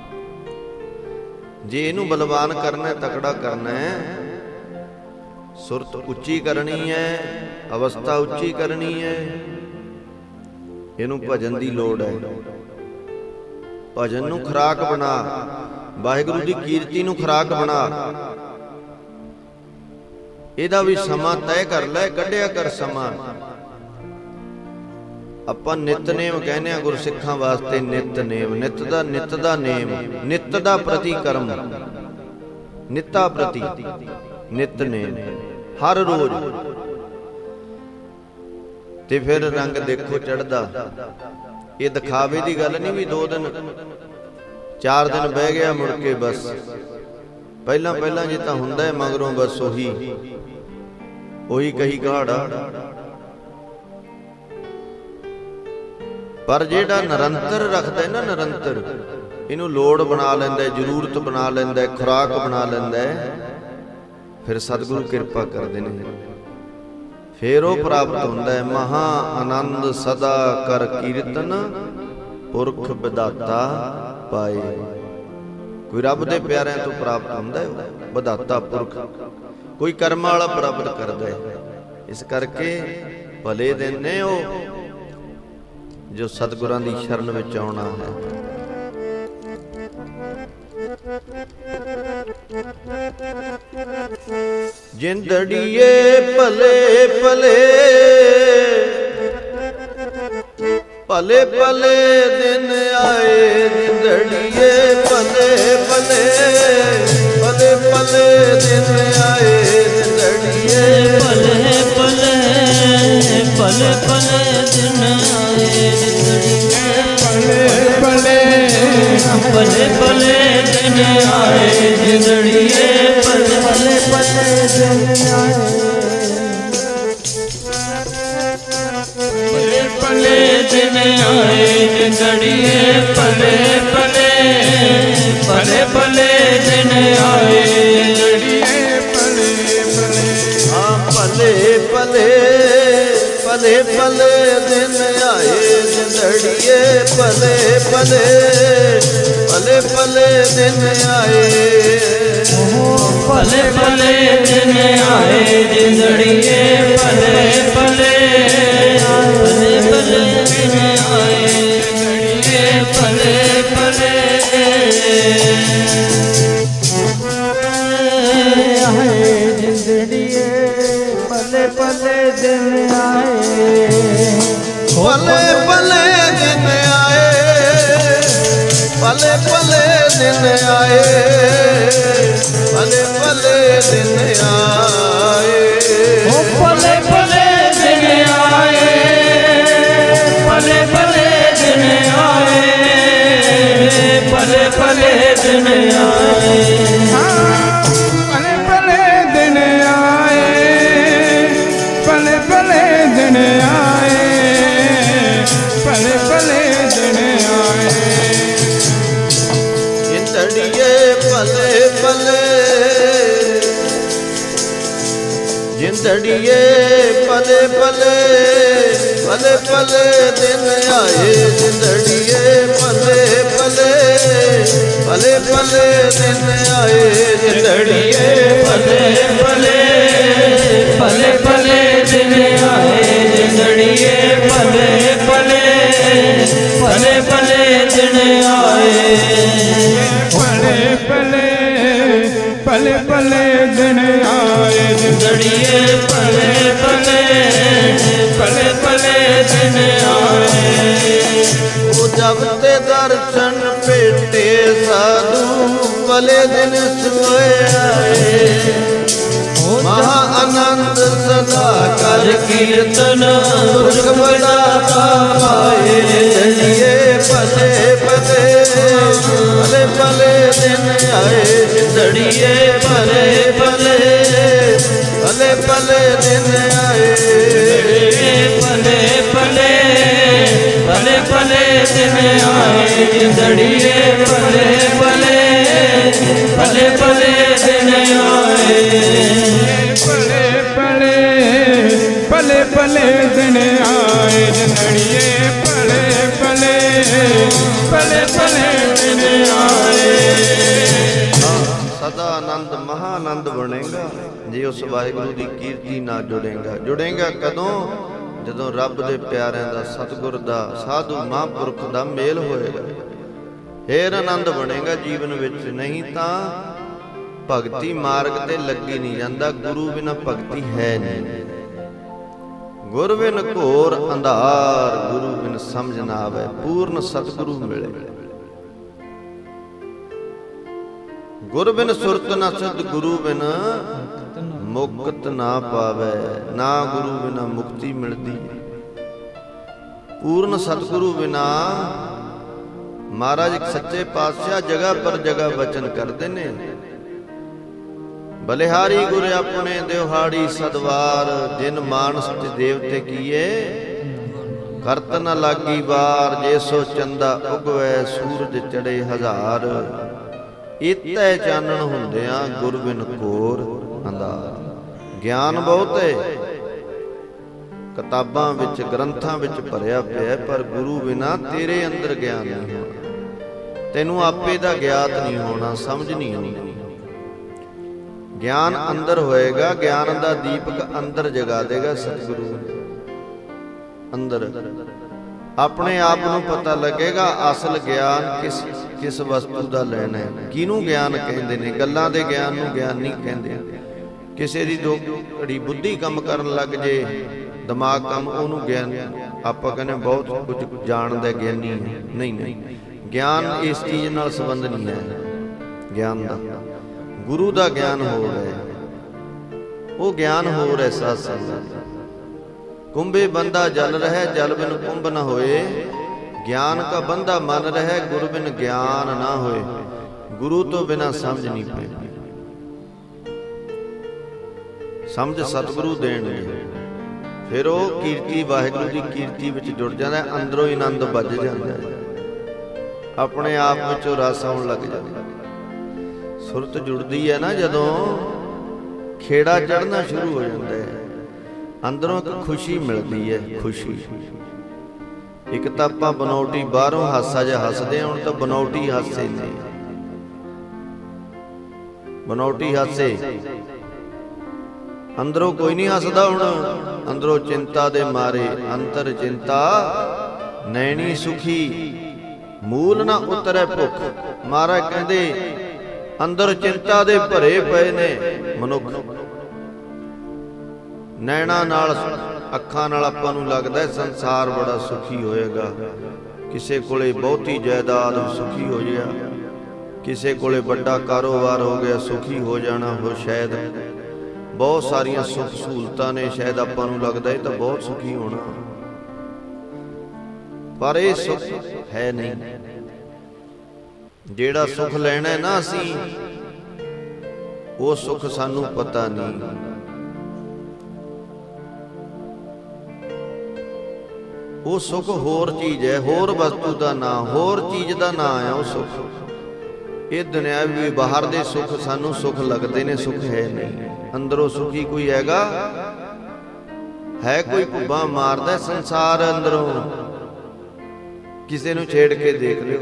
ਜੇ ਇਹਨੂੰ ਬਲਵਾਨ ਕਰਨਾ, ਤਕੜਾ ਕਰਨਾ ਹੈ, ਸੁਰਤ ਉੱਚੀ ਕਰਨੀ ਹੈ, ਅਵਸਥਾ ਉੱਚੀ ਕਰਨੀ ਹੈ, ਇਹਨੂੰ ਭਜਨ ਦੀ ਲੋੜ ਹੈ। ਭਜਨ ਨੂੰ ਖੁਰਾਕ ਬਣਾ, ਵਾਹਿਗੁਰੂ ਦੀ ਕੀਰਤੀ ਨੂੰ ਖੁਰਾਕ ਬਣਾ। ਇਹਦਾ ਵੀ ਸਮਾਂ ਤੈਅ ਕਰ ਲੈ, ਕੱਢਿਆ ਕਰ ਸਮਾਂ। ਆਪਾਂ ਨਿਤਨੇਮ ਕਹਿੰਦੇ ਆ ਗੁਰਸਿੱਖਾਂ ਵਾਸਤੇ, ਨਿਤਨੇਮ, ਨਿਤ ਦਾ, ਨਿਤ ਦਾ ਨੇਮ, ਨਿਤ ਦਾ ਪ੍ਰਤੀ ਕਰਮ, ਨਿੱਤਾ ਪ੍ਰਤੀ ਨਿਤਨੇਮ, ਹਰ ਰੋਜ਼। ਤੇ ਫਿਰ ਰੰਗ ਦੇਖੋ ਚੜ੍ਹਦਾ। ਇਹ ਦਿਖਾਵੇ ਦੀ ਗੱਲ ਨਹੀਂ ਵੀ ਦੋ ਦਿਨ ਚਾਰ ਦਿਨ ਬਹਿ ਗਿਆ, ਮੁੜ ਕੇ ਬਸ ਪਹਿਲਾਂ ਪਹਿਲਾਂ ਜੇ ਤਾਂ ਹੁੰਦਾ ਹੈ, ਮਗਰੋਂ ਬਸ ਉਹੀ ਉਹੀ ਕਹੀ ਕਹਾੜਾ। ਪਰ ਜਿਹੜਾ ਨਿਰੰਤਰ ਰੱਖਦਾ ਨਾ, ਨਿਰੰਤਰ ਇਹਨੂੰ ਲੋੜ ਬਣਾ ਲੈਂਦਾ, ਜ਼ਰੂਰਤ ਬਣਾ ਲੈਂਦਾ, ਖੁਰਾਕ ਬਣਾ ਲੈਂਦਾ, ਫਿਰ ਸਤਿਗੁਰੂ ਕਿਰਪਾ ਕਰਦੇ ਨੇ, ਫਿਰ ਉਹ ਪ੍ਰਾਪਤ ਹੁੰਦਾ ਹੈ। ਮਹਾ ਆਨੰਦ ਸਦਾ ਕਰ ਕੀਰਤਨ, ਪੁਰਖ ਵਿਦਾਤਾ ਪਾਏ। ਕੋਈ ਰੱਬ ਦੇ ਪਿਆਰਿਆਂ ਤੋਂ ਪ੍ਰਾਪਤ ਹੁੰਦਾ ਹੈ, ਵਿਦਾਤਾ ਪੁਰਖ, ਕੋਈ ਕਰਮ ਵਾਲਾ ਪ੍ਰਾਪਤ ਕਰਦਾ ਹੈ। ਇਸ ਕਰਕੇ ਭਲੇ ਦਿਨ ਨੇ ਉਹ ਜੋ ਸਤਿਗੁਰਾਂ ਦੀ ਸ਼ਰਨ ਵਿੱਚ ਆਉਣਾ ਹੈ। ਜਿੰਦੜੀਏ ਭਲੇ ਭਲੇ, ਭਲੇ ਭਲੇ ਦਿਨ ਆਏ, ਜਿੰਦੜੀਏ ਭਲੇ ਭਲੇ, ਭਲੇ ਭਲੇ ਦਿਨ ਆਏ, ਜਿੰਦੜੀਏ ਭਲੇ ਭਲੇ, ਭਲੇ ਭਲੇ ਦਿਨ ਆਏ, ਜਿੰਦੜੀਏ ਭਲੇ ਭਲੇ, ਭਲੇ ਭਲੇ ਦਿਨ ਆਏ, ਜਿੰਦੜੀਏ ਭਲੇ ਭਲੇ ਦਿਨ ਆਏ, ਭਲੇ ਭਲੇ ਦਿਨ ਆਏ, ਜਿੰਦੜੀਏ ਭਲੇ ਭਲੇ, ਭਲੇ ਭਲੇ ਦਿਨ ਆਏ, ਜਿੰਦੜੀਏ ਭਲੇ ਭਲੇ। ਹਾਂ ਭਲੇ ਭਲੇ, ਭਲੇ ਭਲੇ ਦਿਨ ਆਏ, ਜਿੰਦੜੀਏ ਭਲੇ ਭਲੇ, ਭਲੇ ਭਲੇ ਦਿਨ ਆਏ, ਭਲੇ ਭਲੇ ਦਿਨ ਆਏ, ਜਿੰਦੜੀਏ ਭਲੇ ਭਲੇ, ਭਲੇ ਭਲੇ ਦਿਨ ਆਏ, ਜਿੰਦੜੀਏ ਭਲੇ ਭਲੇ ਆਏ, ਜਿੰਦੜੀਏ ਭਲੇ ਆਏ, ਭਲੇ ਭਲੇ ਦਿਨ ਆਏ। ਓ ਭਲੇ ਭਲੇ ਦਿਨ ਆਏ, ਭਲੇ ਭਲੇ ਦਿਨ ਆਏ, ਭਲੇ ਭਲੇ ਦਿਨ ਆਏ। ਭਲੇ ਭਲੇ ਦਿਨ ਆਏ, ਭਲੇ ਭਲੇ ਦਿਨ ਆਏ, ਭਲੇ ਭਲੇ ਦਿਨ ਆਏ। ਜਿੰਦੜੀਏ ਭਲੇ ਭਲੇ, ਜਿੰਦੜੀਏ ਭਲੇ ਭਲੇ, ਭਲੇ ਭਲੇ ਦਿਨ ਆਏ। ਜਿੰਦੜੀਏ ਭਲੇ ਭਲੇ, ਭਲੇ ਭਲੇ ਦਿਨ ਆਏ। ਜਿੰਦੜੀਏ ਭਲੇ ਭਲੇ, ਭਲੇ ਭਲੇ ਦਿਨ ਆਏ। ਜਿੰਦੜੀਏ ਭਲੇ ਭਲੇ, ਭਲੇ ਭਲੇ ਦਿਨ ਆਏ। ਭਲੇ ਭਲੇ, ਭਲੇ ਭਲੇ ਦਿਨ ਆਏ। ਜਿੰਦੜੀਏ ਭਲੇ ਭਲੇ, ਭਲੇ ਭਲੇ ਦਿਨ ਆਏ। ਉਹ ਜਬ ਤੇ ਦਰਸ਼ਨ ਭੇਟੇ ਸਾਧੂ, ਭਲੇ ਦਿਨ ਸੋਏ ਆਏ। ਮਹਾ ਆਨੰਦ ਸਦਾ ਕਰ ਕੀਰਤਨ ਪੁਰਖ ਬੜਾ ਪਾਏ। ਜਿੰਦੜੀਏ ਭਲੇ ਭਲੇ, ਭਲੇ ਭਲੇ ਦਿਨ ਆਏ। ਜਿੰਦੜੀਏ ਭਲੇ ਭਲੇ, ਭਲੇ ਭਲੇ ਦਿਨ ਆਏ। ਭਲੇ ਭਲੇ, ਭਲੇ ਭਲੇ ਦਿਨ ਆਏ। ਜਿੰਦੜੀਏ ਭਲੇ ਭਲੇ, ਭਲੇ ਭਲੇ ਦਿਨ ਆਏ। ਭਲੇ ਭਲੇ, ਭਲੇ ਭਲੇ ਦਿਨ ਆਏ। ਜਿੰਦੜੀਏ ਭਲੇ ਭਲੇ, ਭਲੇ ਭਲੇ ਦਿਨ ਆਏ। ਸਦਾ ਆਨੰਦ ਮਹਾ ਆਨੰਦ ਬਣੇਗਾ ਜੇ ਉਸ ਵਾਹਿਗੁਰੂ ਦੀ ਕੀਰਤੀ ਨਾਲ ਜੁੜੇਗਾ। ਜੁੜੇਗਾ ਕਦੋਂ? ਜਦੋਂ ਰੱਬ ਦੇ ਪਿਆਰਿਆਂ ਦਾ, ਸਤਿਗੁਰ ਦਾ, ਸਾਧੂ ਮਹਾਂਪੁਰਖ ਦਾ ਮੇਲ ਹੋਏਗਾ, ਫੇਰ ਆਨੰਦ ਬਣੇਗਾ ਜੀਵਨ ਵਿੱਚ। ਨਹੀਂ ਤਾਂ ਭਗਤੀ ਮਾਰਗ ਤੇ ਲੱਗੀ ਨਹੀਂ ਜਾਂਦਾ। ਗੁਰੂ ਬਿਨਾਂ ਭਗਤੀ ਹੈ ਨਹੀਂ। ਗੁਰ ਬਿਨ ਘੋਰ ਅੰਧਾਰ, ਗੁਰੂ ਬਿਨ ਸਮਝ ਨਾ ਆਵੇ। ਪੂਰਨ ਸਤਿਗੁਰੂ ਮਿਲੇ। ਗੁਰ ਬਿਨ ਸੁਰਤ ਨ ਸਿਧ, ਗੁਰੂ ਬਿਨ ਮੁਕਤ ਨਾ ਪਾਵੇ। ਨਾ ਗੁਰੂ ਬਿਨਾ ਮੁਕਤੀ ਮਿਲਦੀ। ਪੂਰਨ ਸਤਿਗੁਰੂ ਬਿਨਾ ਮਹਾਰਾਜ ਸੱਚੇ ਪਾਤਸ਼ਾਹ ਜਗ੍ਹਾ ਪਰ ਜਗ੍ਹਾ ਬਚਨ ਕਰਦੇ ਨੇ। ਬਲਿਹਾਰੀ ਗੁਰ ਆਪਣੇ ਦਿਵਹਾੜੀ ਸਦਵਾਰ, ਜਿਨ ਮਾਨਸ ਤੇ ਦੇਵਤੇ ਕੀਏ ਕਰਤ ਨ ਲਾਗੀ ਵਾਰ। ਜੇ ਸੋ ਚੰਦਾ ਉਗਵੈ ਸੂਰਜ ਚੜੇ ਹਜ਼ਾਰ। ਇਤੈ ਚਾਨਣ ਹੁੰਦਿਆਂ ਗੁਰ ਬਿਨ ਘੋਰ ਅੰਧਾਰ। ਗਿਆਨ ਬਹੁਤ ਹੈ, ਕਿਤਾਬਾਂ ਵਿੱਚ, ਗ੍ਰੰਥਾਂ ਵਿੱਚ ਭਰਿਆ ਪਿਆ, ਪਰ ਗੁਰੂ ਬਿਨਾ ਤੇਰੇ ਅੰਦਰ ਗਿਆਨ ਨਹੀਂ ਹੋਣਾ। ਤੈਨੂੰ ਆਪੇ ਦਾ ਗਿਆਤ ਨਹੀਂ ਹੋਣਾ, ਸਮਝ ਨਹੀਂ ਆਉਣੀ। ਗਿਆਨ ਅੰਦਰ ਹੋਏਗਾ। ਗਿਆਨ ਦਾ ਦੀਪਕ ਅੰਦਰ ਜਗਾ ਦੇਗਾ ਸਤਿਗੁਰੂ ਅੰਦਰ। ਆਪਣੇ ਆਪ ਨੂੰ ਪਤਾ ਲੱਗੇਗਾ ਅਸਲ ਗਿਆਨ ਕਿਸ ਕਿਸ ਵਸਤੂ ਦਾ ਲੈਣਾ ਹੈ। ਕਿਹਨੂੰ ਗਿਆਨ ਕਹਿੰਦੇ ਨੇ? ਗੱਲਾਂ ਦੇ ਗਿਆਨ ਨੂੰ ਗਿਆਨ ਨਹੀਂ ਕਹਿੰਦੇ। ਕਿਸੇ ਦੀ ਦੋ ਘੜੀ ਬੁੱਧੀ ਕੰਮ ਕਰਨ ਲੱਗ ਜੇ, ਦਿਮਾਗ ਕੰਮ, ਉਹਨੂੰ ਗਿਆਨ ਆਪਾਂ ਕਹਿੰਦੇ ਬਹੁਤ ਕੁਝ ਜਾਣਦਾ ਗਿਆਨੀ ਹੈ। ਨਹੀਂ ਨਹੀਂ, ਗਿਆਨ ਇਸ ਚੀਜ਼ ਨਾਲ ਸੰਬੰਧ ਨਹੀਂ ਹੈ। ਗਿਆਨ ਦਾ, ਗੁਰੂ ਦਾ ਗਿਆਨ ਹੋਰ ਹੈ। ਉਹ ਗਿਆਨ ਹੋਰ ਹੈ। ਸਾਧ ਸੰਗਤ, ਕੁੰਭੇ ਬੰਦਾ ਜਲ ਰਹਿ, ਜਲ ਬਿਨ ਕੁੰਭ ਨ ਹੋਏ। ਗਿਆਨ ਕਾ ਬੰਦਾ ਮਨ ਰਹਿ, ਗੁਰੂ ਬਿਨ ਗਿਆਨ ਨਾ ਹੋਏ। ਗੁਰੂ ਤੋਂ ਬਿਨਾ ਸਮਝ ਨਹੀਂ ਪੈਂਦੀ। ਸਮਝ ਸਤਿਗੁਰੂ ਦੇਣਗੇ, ਫਿਰ ਉਹ ਕੀਰਤੀ ਵਾਹਿਗੁਰੂ ਦੀ ਕੀਰਤੀ ਵਿੱਚ ਜੁੜ ਜਾਂਦਾ। ਅੰਦਰੋਂ ਹੀ ਆਨੰਦ ਵੱਜ ਜਾਂਦਾ, ਆਪਣੇ ਆਪ ਵਿੱਚੋਂ ਰਸ ਆਉਣ ਲੱਗ ਜਾਂਦਾ। ਸੁਰਤ ਜੁੜਦੀ ਹੈ ਨਾ, ਜਦੋਂ ਖੇੜਾ ਚੜ੍ਹਨਾ ਸ਼ੁਰੂ ਹੋ ਜਾਂਦਾ ਹੈ, ਅੰਦਰੋਂ ਇੱਕ ਖੁਸ਼ੀ ਮਿਲਦੀ ਹੈ। ਖੁਸ਼ੀ ਇੱਕ ਤਾਂ ਆਪਾਂ ਬਨੌਟੀ ਬਾਹਰੋਂ ਹਾਸਾ ਜਿਹਾ ਹੱਸਦੇ ਹਾਂ, ਹੁਣ ਤਾਂ ਬਨੌਟੀ ਹਾਸੇ ਨੇ। ਬਨੌਟੀ ਹਾਸੇ, ਅੰਦਰੋਂ ਕੋਈ ਨਹੀਂ ਹੱਸਦਾ ਹੁਣ। ਅੰਦਰੋਂ ਚਿੰਤਾ ਦੇ ਮਾਰੇ, ਅੰਤਰ ਚਿੰਤਾ ਨੈਣੀ ਸੁਖੀ, ਮੂਲ ਨਾ ਉਤਰੈ ਭੁੱਖ। ਮਹਾਰਾਜ ਕਹਿੰਦੇ ਅੰਦਰ ਚਿੰਤਾ ਦੇ ਭਰੇ ਪਏ ਨੇ ਮਨੁੱਖ। ਨੈਣਾ ਨਾਲ, ਅੱਖਾਂ ਨਾਲ ਆਪਾਂ ਨੂੰ ਲੱਗਦਾ ਸੰਸਾਰ ਬੜਾ ਸੁਖੀ ਹੋਏਗਾ, ਕਿਸੇ ਕੋਲੇ ਬਹੁਤੀ ਜਾਇਦਾਦ ਸੁਖੀ ਹੋ ਜਾਏ, ਕਿਸੇ ਕੋਲੇ ਵੱਡਾ ਕਾਰੋਬਾਰ ਹੋ ਗਿਆ, ਸੁਖੀ ਹੋ ਜਾਣਾ, ਹੋ ਸ਼ਾਇਦ ਬਹੁਤ ਸਾਰੀਆਂ ਸੁੱਖ ਸਹੂਲਤਾਂ ਨੇ, ਸ਼ਾਇਦ ਆਪਾਂ ਨੂੰ ਲੱਗਦਾ ਇਹ ਤਾਂ ਬਹੁਤ ਸੁਖੀ ਹੋਣਾ, ਪਰ ਇਹ ਸੁੱਖ ਹੈ ਨਹੀਂ। ਜਿਹੜਾ ਸੁੱਖ ਲੈਣਾ ਹੈ ਨਾ ਅਸੀਂ, ਉਹ ਸੁੱਖ ਸਾਨੂੰ ਪਤਾ ਨਹੀਂ। ਉਹ ਸੁੱਖ ਹੋਰ ਚੀਜ਼ ਹੈ, ਹੋਰ ਵਸਤੂ ਦਾ ਨਾਂ, ਹੋਰ ਚੀਜ਼ ਦਾ ਨਾਂ ਹੈ ਉਹ ਸੁੱਖ। ਇਹ ਦੁਨਿਆਵੀ ਬਾਹਰ ਦੇ ਸੁੱਖ ਸਾਨੂੰ ਸੁੱਖ ਲੱਗਦੇ ਨੇ, ਸੁੱਖ ਹੈ ਨਹੀਂ। ਅੰਦਰੋਂ ਸੁਖੀ ਕੋਈ ਹੈਗਾ ਹੈ? ਕੋਈ ਭੁੱਬਾ ਮਾਰਦਾ ਸੰਸਾਰ ਅੰਦਰੋਂ? ਕਿਸੇ ਨੂੰ ਛੇੜ ਕੇ ਦੇਖ ਲਿਓ।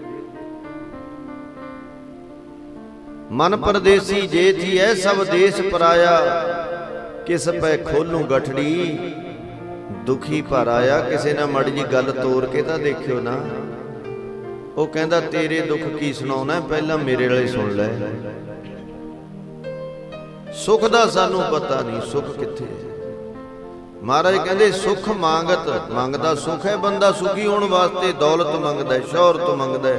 ਮਨ ਪਰਦੇਸੀ ਜੇ ਥੀ ਐ ਸਭ ਦੇਸ਼ ਪਰਾਇਆ, ਕਿਸ ਪੈ ਖੋਲੂ ਗਠੜੀ ਦੁਖੀ ਭਰ ਆਇਆ। ਕਿਸੇ ਨਾਲ ਮਾੜੀ ਜੀ ਗੱਲ ਤੋਰ ਕੇ ਤਾਂ ਦੇਖਿਓ ਨਾ। ਉਹ ਕਹਿੰਦਾ ਤੇਰੇ ਦੁੱਖ ਕੀ ਸੁਣਾਉਣਾ, ਪਹਿਲਾਂ ਮੇਰੇ ਵਾਲੇ ਸੁਣ ਲੈ। ਸੁੱਖ ਦਾ ਸਾਨੂੰ ਪਤਾ ਨਹੀਂ, ਸੁੱਖ ਕਿੱਥੇ ਹੈ। ਮਹਾਰਾਜ ਕਹਿੰਦੇ ਸੁੱਖ ਮੰਗਤ, ਮੰਗਦਾ ਸੁੱਖ ਹੈ ਬੰਦਾ ਸੁਖੀ ਹੋਣ ਵਾਸਤੇ। ਦੌਲਤ ਮੰਗਦਾ, ਸ਼ੌਹਰਤ ਮੰਗਦਾ,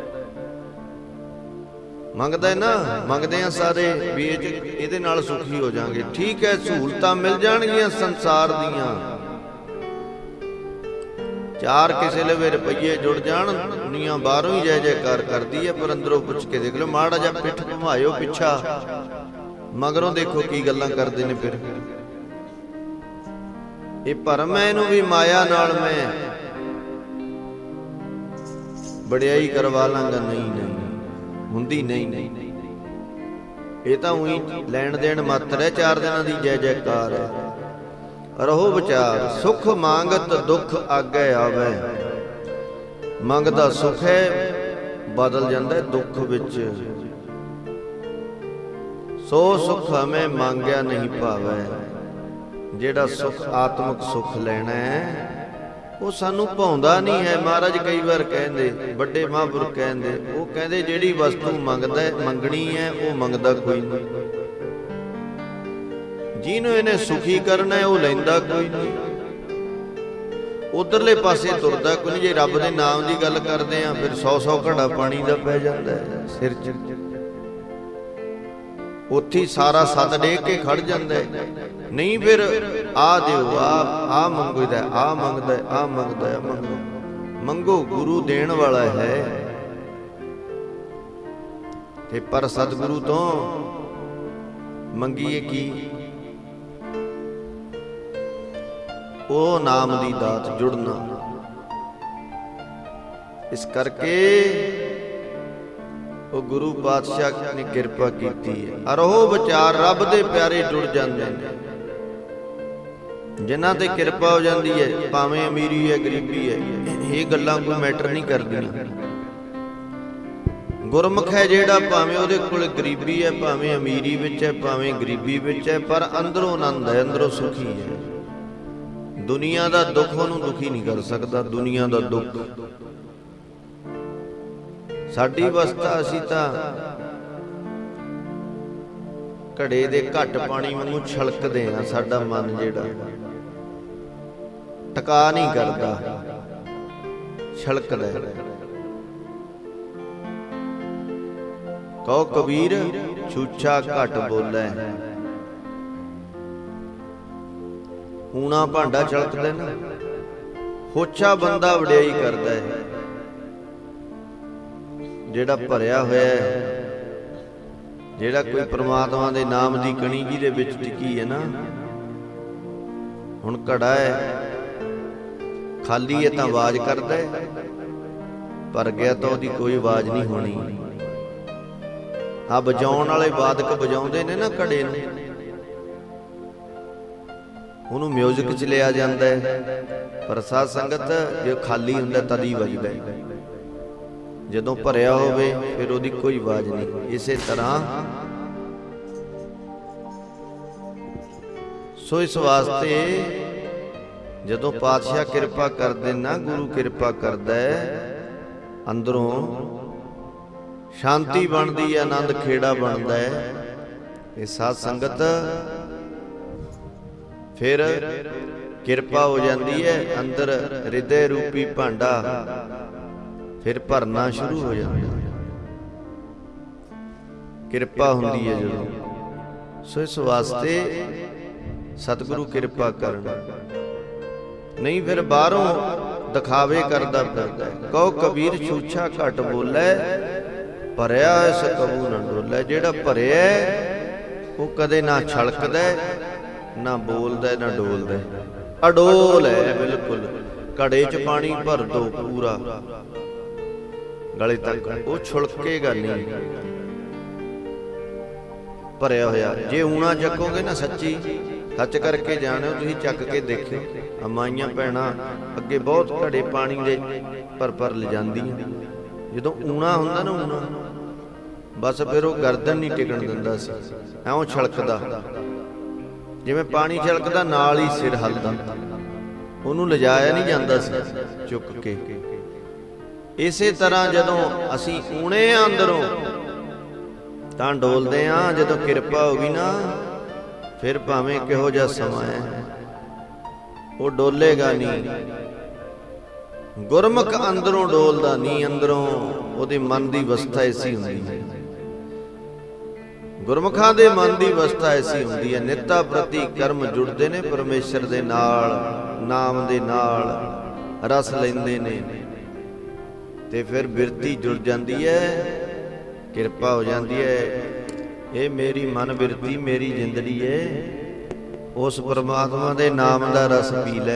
ਮੰਗਦਾ ਨਾ, ਮੰਗਦੇ ਆ ਸਾਰੇ ਵੀ ਇਹਦੇ ਨਾਲ ਸੁਖੀ ਹੋ ਜਾਾਂਗੇ। ਠੀਕ ਹੈ, ਸਹੂਲਤਾਂ ਮਿਲ ਜਾਣਗੀਆਂ ਸੰਸਾਰ ਦੀਆਂ, ਚਾਰ ਕਿਸੇ ਲਵੇ ਰੁਪਈਏ ਜੁੜ ਜਾਣ, ਦੁਨੀਆ ਬਾਹਰੋਂ ਹੀ ਜੈ ਜੈਕਾਰ ਕਰਦੀ ਹੈ, ਪਰ ਅੰਦਰੋਂ ਪੁੱਛ ਕੇ ਦੇਖ ਲਓ। ਮਾੜਾ ਜਿਹਾ ਪਿੱਠ ਘੁਮਾਇਓ ਪਿੱਛਾ, ਮਗਰੋਂ ਦੇਖੋ ਕੀ ਗੱਲਾਂ ਕਰਦੇ ਨੇ। ਫਿਰ ਇਹ ਭਰਮ ਹੈ, ਇਹਨੂੰ ਵੀ ਮਾਇਆ ਨਾਲ ਮੈਂ ਵਡਿਆਈ ਕਰਵਾ ਲਾਂਗਾ। ਨਹੀਂ ਨਹੀਂ ਹੁੰਦੀ, ਨਹੀਂ ਨਹੀਂ, ਇਹ ਤਾਂ ਉਹੀ ਲੈਣ ਦੇਣ ਮਾਤਰ ਹੈ, ਚਾਰ ਦਿਨਾਂ ਦੀ ਜੈ ਜੈਕਾਰ ਹੈ। ਰਹੋ ਵਿਚਾਰ ਸੁਖ ਮੰਗਤ ਦੁੱਖ ਆਗੇ ਆਵੇ। ਮੰਗਦਾ ਸੁਖ ਹੈ, ਬਦਲ ਜਾਂਦਾ ਦੁੱਖ ਵਿੱਚ। ਸੋ ਸੁਖ ਹਮੇ ਮੰਗਿਆ ਨਹੀਂ ਭਾਵੇ। ਜਿਹੜਾ ਸੁਖ ਆਤਮਿਕ ਸੁਖ ਲੈਣਾ ਹੈ ਉਹ ਸਾਨੂੰ ਭਾਉਂਦਾ ਨਹੀਂ ਹੈ। ਮਹਾਰਾਜ ਕਈ ਵਾਰ ਕਹਿੰਦੇ, ਵੱਡੇ ਮਹਾਂਪੁਰਖ ਕਹਿੰਦੇ, ਉਹ ਕਹਿੰਦੇ ਜਿਹੜੀ ਵਸਤੂ ਮੰਗਦਾ ਮੰਗਣੀ ਹੈ ਉਹ ਮੰਗਦਾ ਕੋਈ ਨਹੀਂ। ਜਿਹਨੂੰ ਇਹਨੇ ਸੁਖੀ ਕਰਨਾ ਹੈ ਉਹ ਲੈਂਦਾ ਕੋਈ ਨਹੀਂ, ਉਧਰਲੇ ਪਾਸੇ ਤੁਰਦਾ ਕੋਈ ਨਹੀਂ। ਜੇ ਰੱਬ ਦੇ ਨਾਮ ਦੀ ਗੱਲ ਕਰਦੇ ਆ ਫਿਰ ਸੌ ਸੌ ਘੜਾ ਪਾਣੀ ਦਾ ਪੈ ਜਾਂਦਾ ਹੈ ਸਿਰ 'ਚ, ਉੱਥੇ ਸਾਰਾ ਸੱਤ ਡੇਗ ਕੇ ਖੜ ਜਾਂਦਾ ਹੈ। ਨਹੀਂ ਫਿਰ ਆ ਦਿਓ, ਆ ਆ ਮੰਗਦਾ, ਆ ਮੰਗਦਾ, ਆ ਮੰਗਦਾ, ਆ ਮੰਗੋ। ਮੰਗੋ, ਗੁਰੂ ਦੇਣ ਵਾਲਾ ਹੈ। ਤੇ ਪਰ ਸਤਿਗੁਰੂ ਤੋਂ ਮੰਗੀਏ ਕੀ? ਉਹ ਨਾਮ ਦੀ ਦਾਤ ਜੁੜਨਾ। ਇਸ ਕਰਕੇ ਉਹ ਗੁਰੂ ਪਾਤਸ਼ਾਹ ਨੇ ਕਿਰਪਾ ਕੀਤੀ ਹੈ। ਅਰੋ ਵਿਚਾਰ ਰੱਬ ਦੇ ਪਿਆਰੇ ਜੁੜ ਜਾਂਦੇ ਨੇ। ਜਿਨ੍ਹਾਂ ਤੇ ਕਿਰਪਾ ਹੋ ਜਾਂਦੀ ਹੈ, ਭਾਵੇਂ ਅਮੀਰੀ ਹੈ ਗਰੀਬੀ ਹੈ, ਇਹ ਗੱਲਾਂ ਕੋਈ ਮੈਟਰ ਨਹੀਂ ਕਰਦੀਆਂ। ਗੁਰਮੁਖ ਹੈ ਜਿਹੜਾ, ਭਾਵੇਂ ਉਹਦੇ ਕੋਲ ਗਰੀਬੀ ਹੈ, ਭਾਵੇਂ ਅਮੀਰੀ ਵਿੱਚ ਹੈ, ਭਾਵੇਂ ਗਰੀਬੀ ਵਿੱਚ ਹੈ, ਪਰ ਅੰਦਰੋਂ ਆਨੰਦ ਹੈ, ਅੰਦਰੋਂ ਸੁਖੀ ਹੈ। ਦੁਨੀਆ ਦਾ ਦੁੱਖ ਉਹਨੂੰ ਦੁਖੀ ਨਹੀਂ ਕਰ ਸਕਦਾ। ਦੁਨੀਆ ਦਾ ਦੁੱਖ ਸਾਡੀ ਅਵਸਥਾ, ਅਸੀਂ ਤਾਂ ਘੜੇ ਦੇ ਘੱਟ ਪਾਣੀ ਵਾਂਗੂ ਛਲਕਦੇ ਆ। ਸਾਡਾ ਮਨ ਜਿਹੜਾ ਟਿਕਾ ਨਹੀਂ ਕਰਦਾ, ਛਲਕਦਾ। ਕਹੋ ਕਬੀਰ ਛੂਛਾ ਘੱਟ ਬੋਲੇ, ਊਣਾ ਭਾਂਡਾ ਛਲਕਦਾ ਨਾ। ਹੋਛਾ ਬੰਦਾ ਵਡਿਆਈ ਕਰਦਾ ਹੈ। ਜਿਹੜਾ ਭਰਿਆ ਹੋਇਆ ਹੈ, ਜਿਹੜਾ ਕੋਈ ਪ੍ਰਮਾਤਮਾ ਦੇ ਨਾਮ ਦੀ ਕਣੀ ਜਿਹਦੇ ਵਿੱਚ ਟਿਕੀ ਹੈ ਨਾ। ਹੁਣ ਘੜਾ ਹੈ, ਖਾਲੀ ਹੈ ਤਾਂ ਆਵਾਜ਼ ਕਰਦਾ ਹੈ, ਭਰ ਗਿਆ ਤਾਂ ਉਹਦੀ ਕੋਈ ਆਵਾਜ਼ ਨਹੀਂ ਹੋਣੀ। ਆ ਵਜਾਉਣ ਵਾਲੇ ਵਾਦਕ ਵਜਾਉਂਦੇ ਨੇ ਨਾ ਘੜੇ ਨੂੰ, ਉਹਨੂੰ ਮਿਊਜ਼ਿਕ 'ਚ ਲਿਆ ਜਾਂਦਾ ਹੈ, ਪਰ ਸਾਧ ਸੰਗਤ ਜੇ ਖਾਲੀ ਹੁੰਦਾ ਤਦ ਹੀ ਵੱਜਦਾ। ਜਦੋਂ ਭਰਿਆ ਹੋਵੇ ਫਿਰ ਉਹਦੀ ਕੋਈ ਆਵਾਜ਼ ਨਹੀਂ। ਇਸੇ ਤਰ੍ਹਾਂ ਸੋ ਇਸ ਵਾਸਤੇ ਜਦੋਂ ਪਾਤਸ਼ਾਹ ਕਿਰਪਾ ਕਰਦੇ ਨਾ, ਗੁਰੂ ਕਿਰਪਾ ਕਰਦਾ ਹੈ, ਅੰਦਰੋਂ ਸ਼ਾਂਤੀ ਬਣਦੀ ਹੈ, ਆਨੰਦ ਖੇੜਾ ਬਣਦਾ ਹੈ। ਇਹ ਸਾਧ ਸੰਗਤ ਫਿਰ ਕਿਰਪਾ ਹੋ ਜਾਂਦੀ ਹੈ, ਅੰਦਰ ਹਿਰਦੇ ਰੂਪੀ ਭਾਂਡਾ ਫਿਰ ਭਰਨਾ ਸ਼ੁਰੂ ਹੋ ਜਾਂਦਾ। किरपा हुंदी है जो। सो इस वास्ते सतगुरु किरपा करना, नहीं फिर बाहरों दिखावे करदा फिरदा। कहो कबीर छूछा घट बोलै, भरिया इस कबू न डोलै। जेड़ा भरिया वो कदे ना छलकदा ना बोलदा ना डोलदा, अडोल है बिल्कुल। घड़े च पानी भर दो पूरा गले तक, वो छुलकेगा नहीं, भरिया होया। जे ऊना चकोगे ना, सच्ची सच करके जाने तुसीं, चक के देखो माइयां भैणां अगे बहुत घड़े पानी दे भर भर ले जांदियां। जदों ऊना हुंदा ना, ऊना बस फिर वो गर्दन नहीं टिकण दिंदा सी, ऐं छलकदा जिवें पानी छलकदा, नाल ही सिर हलदा, ਉਹਨੂੰ ਲਿਜਾਇਆ नहीं जाता सी चुक के। इसे तरह जदों असीं ऊणे अंदरों तां डोलदे आ, जदों किरपा होगी ना फिर भावें किहो जिहा समां है वो डोलेगा नहीं। गुरमुख अंदरों डोलदा नहीं, अंदरों ਉਹਦੇ मन की अवस्था ऐसी हुंदी है। गुरमुखां दे मन की अवस्था ऐसी हुंदी है, नित्ता प्रति कर्म जुड़दे ने परमेश्वर दे नाल, नाम दे नाल रस लैंदे ने, ते फिर बिरती जुड़ जाती है, किरपा हो जाती है। ये मेरी मन बिरती मेरी जिंदड़ी है, उस परमात्मा दे नाम दा रस पी लै।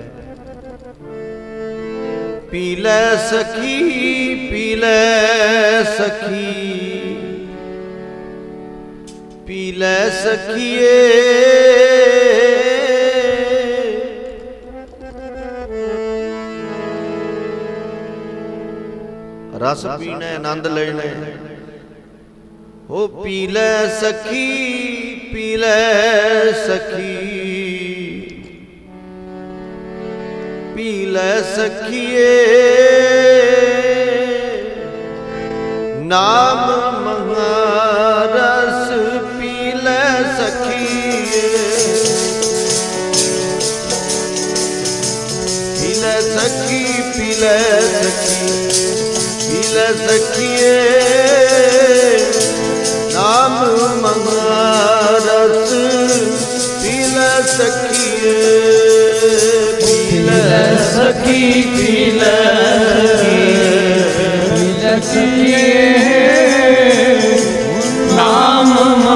पी लै सखी पी लै सखी पी लै सखिए, रस पीना आनंद लेना। ओ पी लै सखी पी लै सखी पी लै सखिए, नाम महारस पी लै सखिए। पी लै सखी पी लै सखी पी लै सखिए, नाम महारस पी लै सखिए। पी लै सखी पी लै सखिए, नाम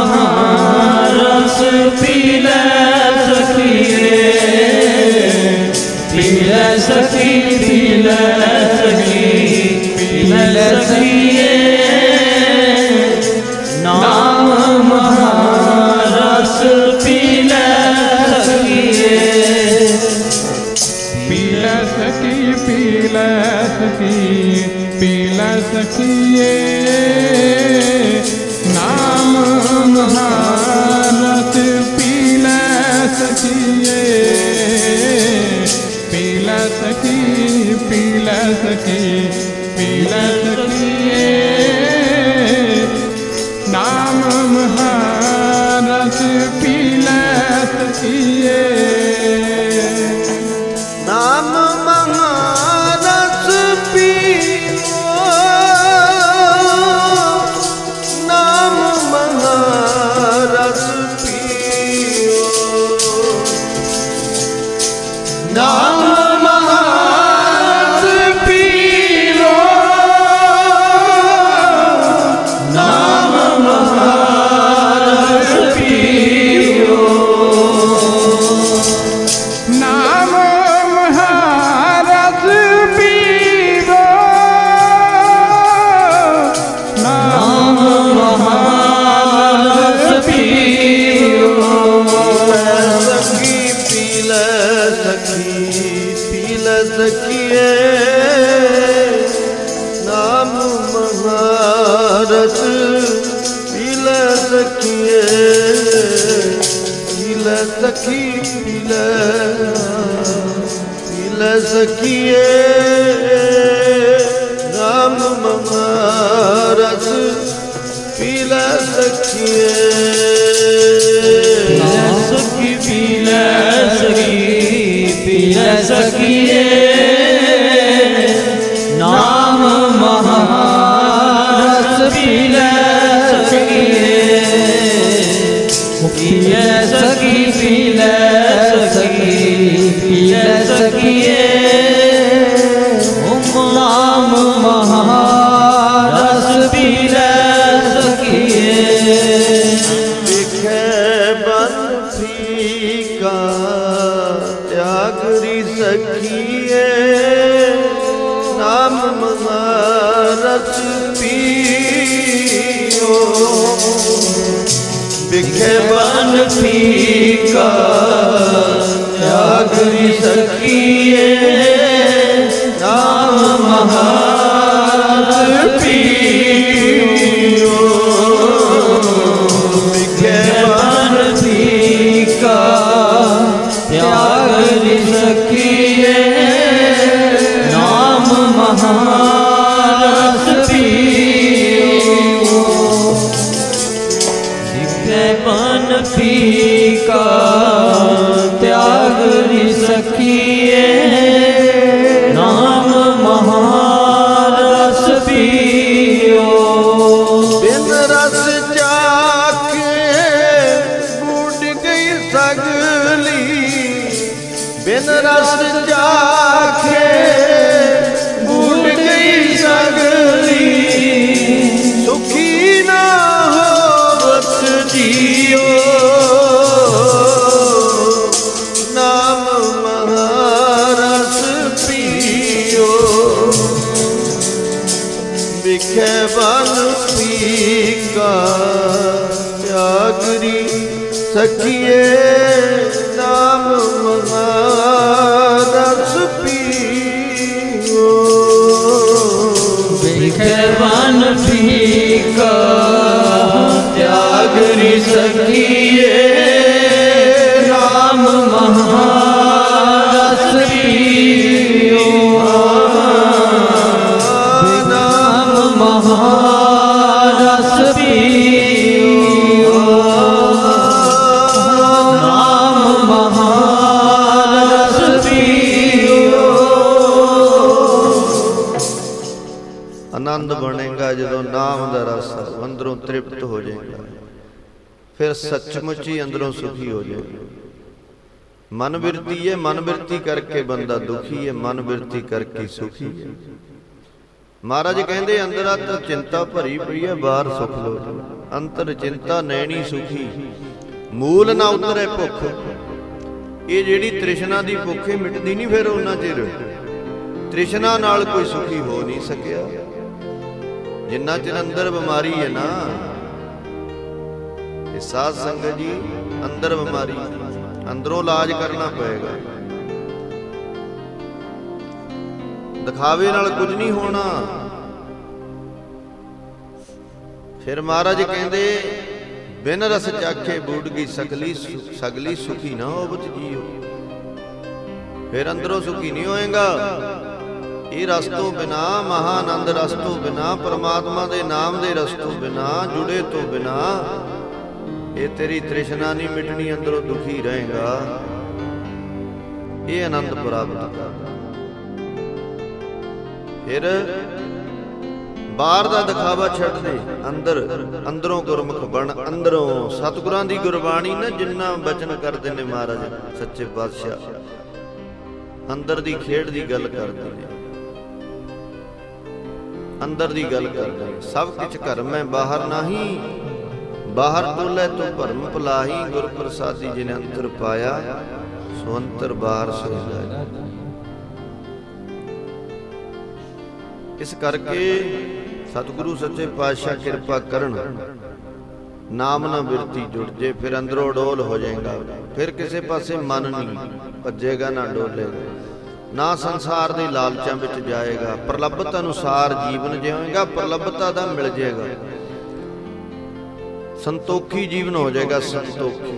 महारस पी लै सखिए। पी लै सखी पी लै सखी पी लै सखिए, नाम महारस पी लै सखिए। पी लै सखी पी लै सखी पी लै सखिए, नाम महारस पी लै सखिए। पी लै सखी पी लै सखी पी लै सखिए, नाम महारस पी लै सखिए। नाम महारस पीओ, नाम महारस पीओ, नाम महारस पीओ, नाम महारस पीओ, नाम महारस पीओ, नाम महारस पीओ। सखी पी लै सखी पी लै सखिए, नाम महारस पी लै सखिए। पी लै सखी पी लै पी लै सखिए, नाम महारस पी लै सखिए। सखी पी लै सखी पी लै सखिए, नाम महारस पी लै सखिए। पी ले सखी पी ले सखिए नाम महारस पी ले सखिए विखे बन फीका त्यागरी सखिए नाम महारस पियो विखे बन फीका त्यागरी सखिए नाम महारस पियो विखे बन फीका त्यागरी सखिए नाम महारस पियो विखे बन फीका त्यागरी सखिए नाम महारस पियो बिन रस चाके बूढ़ गई सगली बिन रस चाके बूढ़ गई सगली सुखी ना होवत जियो नाम महारस पियो विखे बन फीका त्यागरी सखिए नाम महारस पियो विखे बन फीका त्यागरी सखिए नाम महारस पियो नाम महारस पियो नाम महारस पियो आनंद बनेगा जो नाम का रस अंदरों तृप्त हो जाएगा फिर सचमुच ही अंदरों सुखी हो जाएगा मन बिरती है मन बिरती करके बंदा दुखी है मन बिरती करके सुखी है महाराज कहते अंदर तो चिंता भरी पई है बाहर सुख लो अंतर चिंता नैनी सुखी मूल ना उतरे भुख ये जेड़ी तृष्णा दी भुख मिटदी नहीं फिर उन्ना चिर तृष्णा नाल कोई सुखी हो नहीं सकिया जिन्ना चिर अंदर बीमारी है ना साध संगत जी अंदर बीमारी अंदरों इलाज करना पएगा दिखावे नाल कुछ नहीं होना फिर महाराज कहते बिन रस चाखे बूढ़ गई सकली सगली सुखी ना होवत जियो फिर अंदरों सुखी नहीं होएगा ये रस तो बिना महानंद रस तो बिना परमात्मा दे नाम दे रस तो बिना जुड़े तो बिना ये तेरी तृष्णा नहीं मिटनी अंदरों दुखी रहेगा ये आनंद प्राप्त कर फिर बाहर का दिखावा छड़ दे अंदर अंदरों गुरमुख बन अंदरों सतगुरां दी गुरबाणी ना जिन्ना बचन करते ने महाराज सच्चे पातशाह अंदर दी खेड़ दी गल करते ने अंदर दी गल करते सब कुछ घर में बाहर नाही बाहर टोले तो भरम भलाही गुर प्रसादी जिने अंतर पाया सो अंतर बाहर सो जाए इस करके सतगुरु सच्चे पातशाह कृपा करन नाम ना बिरती जुड़ जे फिर अंदरों डोल हो जाएगा फिर किसी पासे मन नहीं भजेगा ना डोलेगा ना संसार के लालचां विच जाएगा प्रलब्धता अनुसार जीवन जिएगा प्रलब्धता दा मिल जाएगा संतोखी जीवन हो जाएगा संतोखी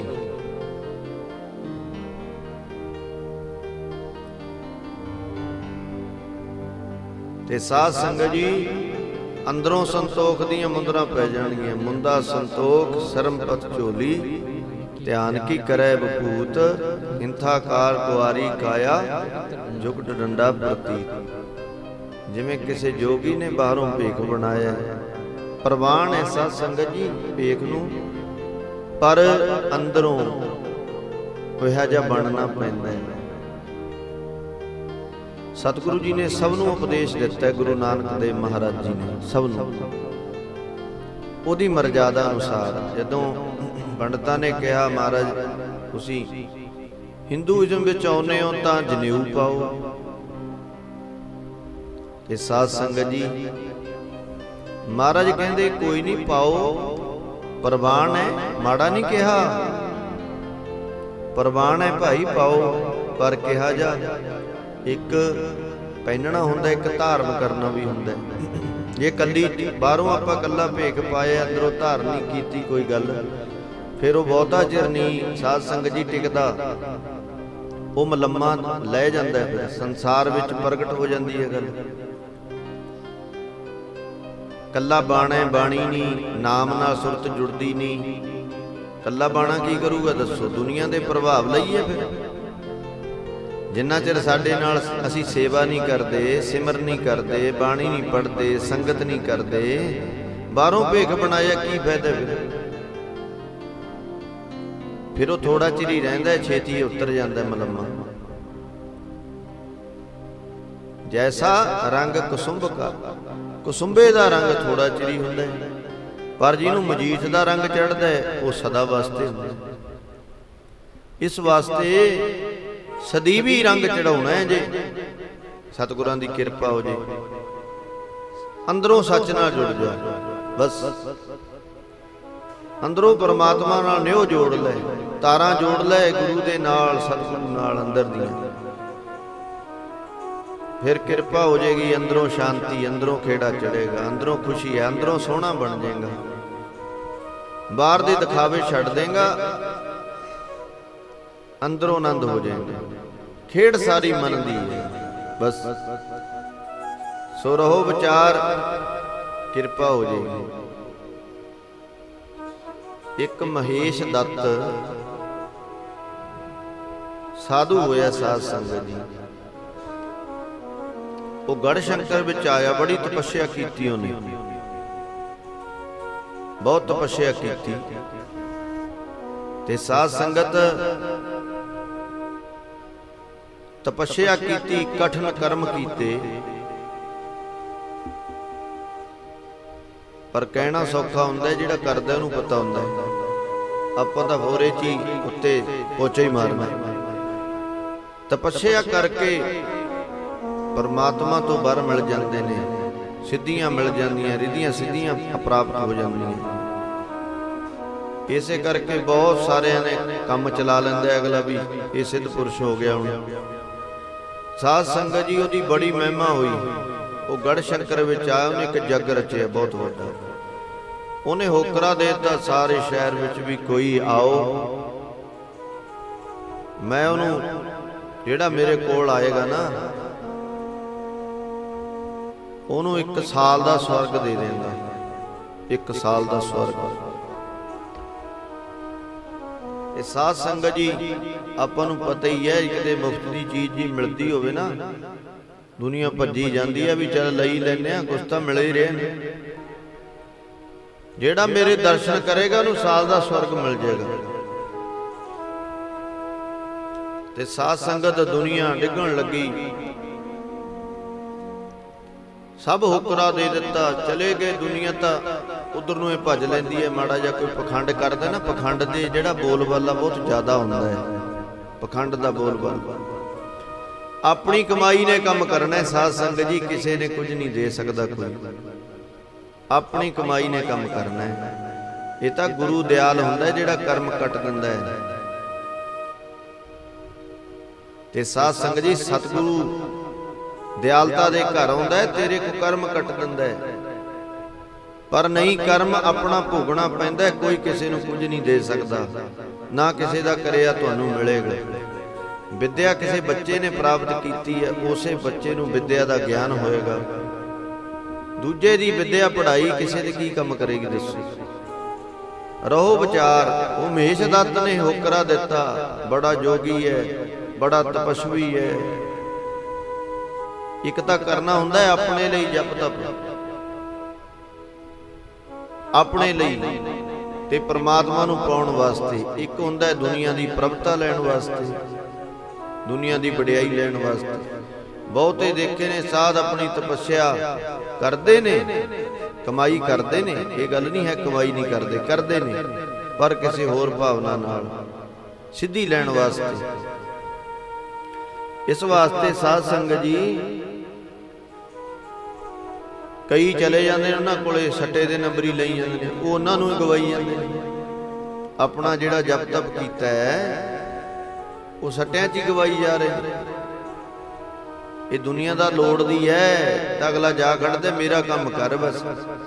ते साध संगत जी अंदरों संतोख दीयां मुंदरां पै जाणगियां मुंदा संतोख सरमपत झोली ध्यान की करे बपूत इंथा कार कुआरी काया जुगट डंडा प्रतीत जिवें किसी जोगी ने बाहरों भेख बनाया प्रवान है साध संगत जी भेख नूं पर अंदरों ਇਹੋ ਜਿਹਾ ਬਣਨਾ ਪੈਂਦਾ ਹੈ। ਸਤਿਗੁਰੂ ਜੀ ਨੇ ਸਭ ਨੂੰ ਉਪਦੇਸ਼ ਦਿੱਤਾ, ਗੁਰੂ ਨਾਨਕ ਦੇਵ ਮਹਾਰਾਜ ਜੀ ਨੇ ਸਭ ਨੂੰ ਉਹਦੀ ਮਰਜ਼ਾਦਾ ਅਨੁਸਾਰ। ਜਦੋਂ ਪੰਡਤਾਂ ਨੇ ਕਿਹਾ ਮਹਾਰਾਜ ਤੁਸੀਂ ਹਿੰਦੂਇਜ਼ਮ ਵਿੱਚ ਆਉਂਦੇ ਹੋ ਤਾਂ ਜਨੇਊ ਪਾਓ, ਤੇ ਸਾਧ ਸੰਗਤ ਜੀ ਮਹਾਰਾਜ ਕਹਿੰਦੇ ਕੋਈ ਨਹੀਂ ਪਾਓ, ਪ੍ਰਵਾਨ ਹੈ, ਮਾੜਾ ਨਹੀਂ ਕਿਹਾ, ਪ੍ਰਵਾਨ ਹੈ ਭਾਈ ਪਾਓ, ਪਰ ਕਿਹਾ ਜਾ ਇੱਕ ਪਹਿਨਣਾ ਹੁੰਦਾ, ਇੱਕ ਧਾਰਨ ਕਰਨਾ ਵੀ ਹੁੰਦਾ। ਜੇ ਕੱਲੀ ਬਾਹਰੋਂ ਆਪਾਂ ਕੱਲਾ ਭੇਖ ਪਾਏ ਅੰਦਰੋਂ ਧਾਰਨ ਨਹੀਂ ਕੀਤੀ ਕੋਈ ਗੱਲ, ਫਿਰ ਉਹ ਬਹੁਤਾ ਚਿਰ ਨਹੀਂ ਸਾਧ ਸੰਗਤ ਜੀ ਟਿਕਦਾ, ਉਹ ਮਲੰਮਾ ਲੈ ਜਾਂਦਾ, ਫਿਰ ਸੰਸਾਰ ਵਿੱਚ ਪ੍ਰਗਟ ਹੋ ਜਾਂਦੀ ਹੈ ਗੱਲ। ਕੱਲਾ ਬਾਣਾ ਬਾਣੀ ਨਹੀਂ, ਨਾਮ ਨਾਲ ਸੁਰਤ ਜੁੜਦੀ ਨਹੀਂ। ਕੱਲਾ ਬਾਣਾ ਕੀ ਕਰੂਗਾ ਦੱਸੋ? ਦੁਨੀਆ ਦੇ ਪ੍ਰਭਾਵ ਲਈਏ ਫਿਰ। ਜਿੰਨਾ ਚਿਰ ਸਾਡੇ ਨਾਲ ਅਸੀਂ ਸੇਵਾ ਨਹੀਂ ਕਰਦੇ, ਸਿਮਰ ਨਹੀਂ ਕਰਦੇ, ਬਾਣੀ ਨਹੀਂ ਪੜ੍ਹਦੇ, ਸੰਗਤ ਨਹੀਂ ਕਰਦੇ, ਬਾਹਰੋਂ ਭੇਖ ਬਣਾਇਆ ਕੀ ਫਾਇਦਾ? ਫਿਰ ਫਿਰ ਉਹ ਥੋੜਾ ਚਿਰ ਹੀ ਰਹਿੰਦਾ, ਛੇਤੀ ਉਤਰ ਜਾਂਦਾ ਮਲੰਮਾ। ਜੈਸਾ ਰੰਗ ਕੁਸੁੰਭ ਕਾ, ਕੁਸੁੰਭੇ ਦਾ ਰੰਗ ਥੋੜਾ ਚਿਰ ਹੀ ਹੁੰਦਾ, ਪਰ ਜਿਹਨੂੰ ਮਜੀਠ ਦਾ ਰੰਗ ਚੜ੍ਹਦਾ ਉਹ ਸਦਾ ਵਾਸਤੇ ਹੁੰਦਾ। ਇਸ ਵਾਸਤੇ ਸਦੀਵੀ ਰੰਗ ਚੜਾਉਣਾ ਹੈ। ਜੇ ਸਤਿਗੁਰਾਂ ਦੀ ਕਿਰਪਾ ਹੋ ਜੇ, ਅੰਦਰੋਂ ਸੱਚ ਨਾਲ ਜੁੜ ਜਾ, ਬਸ ਅੰਦਰੋਂ ਪਰਮਾਤਮਾ ਨਾਲ ਨਿਉ ਜੋੜ ਲੈ, ਤਾਰਾਂ ਜੋੜ ਲੈ ਗੁਰੂ ਦੇ ਨਾਲ, ਸਤਿਗੁਰੂ ਨਾਲ ਅੰਦਰ ਦੀਆਂ, ਫਿਰ ਕਿਰਪਾ ਹੋ ਜਾਏਗੀ। ਅੰਦਰੋਂ ਸ਼ਾਂਤੀ, ਅੰਦਰੋਂ ਖੇੜਾ ਚੜੇਗਾ, ਅੰਦਰੋਂ ਖੁਸ਼ੀ ਹੈ, ਅੰਦਰੋਂ ਸੋਹਣਾ ਬਣ ਜਾਏਗਾ। ਬਾਹਰ ਦੇ ਦਿਖਾਵੇ ਛੱਡ ਦੇਗਾ, ਅੰਦਰੋਂ ਆਨੰਦ ਹੋ ਜਾਏਗਾ। ਖੇਡ ਸਾਰੀ ਮਨ ਦੀ ਹੈ, ਬਸ ਸੋ ਰਹੋ ਵਿਚਾਰ, ਕਿਰਪਾ ਹੋ ਜਾਏਗੀ। ਇੱਕ ਮਹੇਸ਼ ਦੱਤ ਸਾਧੂ ਹੋਇਆ ਸਾਧ ਸੰਗਤ ਜੀ, ਉਹ ਗੜ੍ਹ ਸ਼ੰਕਰ ਵਿੱਚ ਆਇਆ, ਬੜੀ ਤਪੱਸਿਆ ਕੀਤੀ ਉਹਨੇ, ਬਹੁਤ ਤਪੱਸਿਆ ਕੀਤੀ। ਤੇ ਸਾਧ ਸੰਗਤ ਤਪੱਸਿਆ ਕੀਤੀ, ਕਠਿਨ ਕਰਮ ਕੀਤੇ, ਪਰ ਕਹਿਣਾ ਸੌਖਾ ਹੁੰਦਾ, ਜਿਹੜਾ ਕਰਦਾ ਉਹਨੂੰ ਪਤਾ ਹੁੰਦਾ। ਆਪਾਂ ਤਾਂ ਹੋਰੇ ਚ ਹੀ ਉੱਤੇ ਪੋਚਾ ਹੀ ਮਾਰਨਾ। ਤਪੱਸਿਆ ਕਰਕੇ ਪਰਮਾਤਮਾ ਤੋਂ ਵਰ ਮਿਲ ਜਾਂਦੇ ਨੇ, ਸਿੱਧੀਆਂ ਮਿਲ ਜਾਂਦੀਆਂ, ਰਿੱਧੀਆਂ ਸਿੱਧੀਆਂ ਪ੍ਰਾਪਤ ਹੋ ਜਾਂਦੀਆਂ। ਇਸੇ ਕਰਕੇ ਬਹੁਤ ਸਾਰਿਆਂ ਨੇ ਕੰਮ ਚਲਾ ਲੈਂਦਾ ਅਗਲਾ ਵੀ ਇਹ ਸਿੱਧ ਪੁਰਸ਼ ਹੋ ਗਿਆ। ਹੁਣ ਸਾਧ ਸੰਗਤ ਜੀ ਉਹਦੀ ਬੜੀ ਮਹਿਮਾ ਹੋਈ। ਉਹ ਗੜ੍ਹ ਸ਼ੰਕਰ ਵਿੱਚ ਆਇਆ, ਉਹਨੇ ਇੱਕ ਜੱਗ ਰਚਿਆ ਬਹੁਤ ਵੱਡਾ। ਉਹਨੇ ਹੋਕਰਾ ਦੇ ਦਿੱਤਾ ਸਾਰੇ ਸ਼ਹਿਰ ਵਿੱਚ ਵੀ ਕੋਈ ਆਓ, ਮੈਂ ਉਹਨੂੰ ਜਿਹੜਾ ਮੇਰੇ ਕੋਲ ਆਏਗਾ ਨਾ ਉਹਨੂੰ ਇੱਕ ਸਾਲ ਦਾ ਸਵਰਗ ਦੇ ਦੇਂਦਾ, ਇੱਕ ਸਾਲ ਦਾ ਸਵਰਗ। ਇਹ ਸਾਧ ਸੰਗਤ ਜੀ ਆਪਾਂ ਨੂੰ ਪਤਾ ਹੀ ਹੈ, ਕਿਤੇ ਮੁਫਤ ਦੀ ਚੀਜ਼ ਜੀ ਮਿਲਦੀ ਹੋਵੇ ਨਾ, ਦੁਨੀਆ ਭੱਜੀ ਜਾਂਦੀ ਹੈ ਵੀ ਚੱਲ ਲਈ ਲੈਨੇ ਆ, ਕੁਛ ਤਾਂ ਮਿਲ ਹੀ ਰਹੇ ਨੇ। ਜਿਹੜਾ ਮੇਰੇ ਦਰਸ਼ਨ ਕਰੇਗਾ ਉਹਨੂੰ ਸਾਲ ਦਾ ਸਵਰਗ ਮਿਲ ਜਾਏਗਾ। ਤੇ ਸਾਧ ਸੰਗਤ ਦੁਨੀਆ ਡਿੱਗਣ ਲੱਗੀ, ਸਭ ਹੁਕਰਾ ਦੇ ਦਿੱਤਾ, ਚਲੇ ਗਏ। ਦੁਨੀਆ ਤਾਂ ਉਧਰ ਨੂੰ ਇਹ ਭੱਜ ਲੈਂਦੀ ਹੈ, ਮਾੜਾ ਜਿਹਾ ਕੋਈ ਪਖੰਡ ਕਰਦਾ ਨਾ, ਪਖੰਡ ਦੇ ਜਿਹੜਾ ਬੋਲਬਾਲਾ ਬਹੁਤ ਜ਼ਿਆਦਾ ਹੁੰਦਾ ਹੈ, ਪਖੰਡ ਦਾ ਬੋਲਬਾਲਾ। ਆਪਣੀ ਕਮਾਈ ਨੇ ਕੰਮ ਕਰਨਾ ਸਾਧ ਸੰਗਤ ਜੀ, ਕਿਸੇ ਨੇ ਕੁਝ ਨਹੀਂ ਦੇ ਸਕਦਾ ਕੋਈ, ਆਪਣੀ ਕਮਾਈ ਨੇ ਕੰਮ ਕਰਨਾ ਹੈ। ਇਹ ਤਾਂ ਗੁਰੂ ਦਿਆਲ ਹੁੰਦਾ ਜਿਹੜਾ ਕਰਮ ਕੱਟ ਦਿੰਦਾ ਹੈ। ਤੇ ਸਾਧ ਸੰਗਤ ਜੀ ਸਤਿਗੁਰੂ ਦਿਆਲਤਾ ਦੇ ਘਰ ਆਉਂਦਾ ਹੈ, ਤੇਰੇ ਕੋ ਕਰਮ ਕੱਟ ਦਿੰਦਾ ਹੈ, ਪਰ ਨਹੀਂ ਕਰਮ ਆਪਣਾ ਭੋਗਣਾ ਪੈਂਦਾ। ਕੋਈ ਕਿਸੇ ਨੂੰ ਕੁਝ ਨਹੀਂ ਦੇ ਸਕਦਾ, ਨਾ ਕਿਸੇ ਦਾ ਕਰਿਆ ਤੁਹਾਨੂੰ ਮਿਲੇਗਾ। ਵਿਦਿਆ ਕਿਸੇ ਬੱਚੇ ਨੇ ਪ੍ਰਾਪਤ ਕੀਤੀ ਹੈ, ਉਸੇ ਬੱਚੇ ਨੂੰ ਵਿਦਿਆ ਦਾ ਗਿਆਨ ਹੋਏਗਾ। ਦੂਜੇ ਦੀ ਵਿਦਿਆ ਪੜ੍ਹਾਈ ਕਿਸੇ ਦੇ ਕੀ ਕੰਮ ਕਰੇਗੀ ਦੱਸੋ? ਰਹੋ ਵਿਚਾਰ। ਉਹ ਮਹੇਸ਼ ਦੱਤ ਨੇ ਹੋਕਰਾ ਦਿੱਤਾ, ਬੜਾ ਜੋਗੀ ਹੈ, ਬੜਾ ਤਪਸਵੀ ਹੈ। ਇੱਕ ਤਾਂ ਕਰਨਾ ਹੁੰਦਾ ਹੈ ਆਪਣੇ ਲਈ ਜਪ ਤਪ, ਆਪਣੇ ਲਈ ਤੇ परमात्मा ਨੂੰ ਪਾਉਣ ਵਾਸਤੇ, ਇੱਕ ਹੁੰਦਾ ਦੁਨੀਆ ਦੀ ਪ੍ਰਭਤਾ ਲੈਣ ਵਾਸਤੇ, ਦੁਨੀਆ ਦੀ ਵਡਿਆਈ ਲੈਣ ਵਾਸਤੇ। ਬਹੁਤੇ ਦੇਖੇ ਨੇ ਸਾਧ ਆਪਣੀ ਤਪੱਸਿਆ ਕਰਦੇ ਨੇ, ਕਮਾਈ ਕਰਦੇ ਨੇ, ਇਹ ਗੱਲ ਨਹੀਂ ਹੈ ਕਮਾਈ ਨਹੀਂ ਕਰਦੇ, ਕਰਦੇ ਨੇ, ਪਰ ਕਿਸੇ ਹੋਰ ਭਾਵਨਾ ਨਾਲ, ਸਿੱਧੀ ਲੈਣ ਵਾਸਤੇ। ਇਸ ਵਾਸਤੇ ਸਾਧ ਸੰਗਤ ਜੀ ਕਈ ਚਲੇ ਜਾਂਦੇ ਨੇ ਉਹਨਾਂ ਕੋਲੇ ਸੱਟੇ ਦੇ ਨੰਬਰੀ ਲਈ ਜਾਂਦੇ ਨੇ, ਉਹ ਉਹਨਾਂ ਨੂੰ ਹੀ ਗਵਾਈ ਜਾਂਦੇ ਨੇ। ਆਪਣਾ ਜਿਹੜਾ ਜਪ ਤਪ ਕੀਤਾ ਹੈ ਉਹ ਸੱਟਿਆਂ 'ਚ ਹੀ ਗਵਾਈ ਜਾ ਰਹੇ ਨੇ। ਇਹ ਦੁਨੀਆ ਦਾ ਲੋੜਦੀ ਹੈ ਤਾਂ ਅਗਲਾ ਜਾ ਖੜਦਾ, ਮੇਰਾ ਕੰਮ ਕਰ ਬਸ।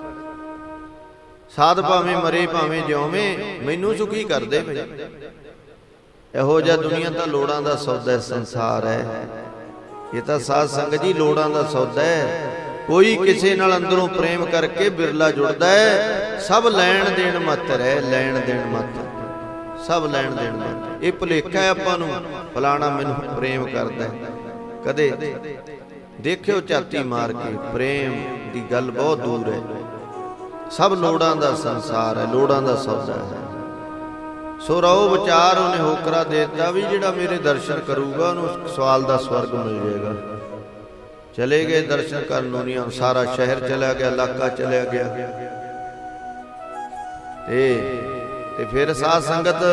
ਸਾਧ ਭਾਵੇਂ ਮਰੇ ਭਾਵੇਂ ਜਿਉਵੇਂ, ਮੈਨੂੰ ਸੁਖੀ ਕਰਦੇ ਪਏ। ਇਹੋ ਜਿਹਾ ਦੁਨੀਆ ਤਾਂ ਲੋੜਾਂ ਦਾ ਸੌਦਾ ਸੰਸਾਰ ਹੈ। ਇਹ ਤਾਂ ਸਾਧ ਸੰਗਤ ਜੀ ਲੋੜਾਂ ਦਾ ਸੌਦਾ ਹੈ। ਕੋਈ ਕਿਸੇ ਨਾਲ ਅੰਦਰੋਂ ਪ੍ਰੇਮ ਕਰਕੇ ਬਿਰਲਾ ਜੁੜਦਾ ਹੈ। ਸਭ ਲੈਣ ਦੇਣ ਮਾਤਰ ਹੈ, ਲੈਣ ਦੇਣ ਮਾਤਰ, ਸਭ ਲੈਣ ਦੇਣ ਮਾਤਰ। ਇਹ ਭੁਲੇਖਾ ਹੈ ਆਪਾਂ ਨੂੰ, ਫਲਾਣਾ ਮੈਨੂੰ ਪ੍ਰੇਮ ਕਰਦਾ ਹੈ। ਕਦੇ ਦੇਖਿਓ ਝਾਤੀ ਮਾਰ ਕੇ, ਪ੍ਰੇਮ ਦੀ ਗੱਲ ਬਹੁਤ ਦੂਰ ਹੈ। ਸਭ ਲੋੜਾਂ ਦਾ ਸੰਸਾਰ ਹੈ, ਲੋੜਾਂ ਦਾ ਸੌਦਾ ਹੈ। ਸੋ ਰਹੋ ਵਿਚਾਰ, ਉਹਨੇ ਹੋਕਰਾ ਦੇ ਦਿੱਤਾ ਵੀ ਜਿਹੜਾ ਮੇਰੇ ਦਰਸ਼ਨ ਕਰੂਗਾ ਉਹਨੂੰ ਸਵਾਲ ਦਾ ਸਵਰਗ ਮਿਲ ਜਾਏਗਾ। ਚਲੇ ਗਏ ਦਰਸ਼ਨ ਕਰਨ ਨੂੰ, ਨਹੀਂ ਸਾਰਾ ਸ਼ਹਿਰ ਚਲਾ ਗਿਆ, ਇਲਾਕਾ ਚਲਿਆ ਗਿਆ। ਤੇ ਤੇ ਫਿਰ ਸਾਧ ਸੰਗਤ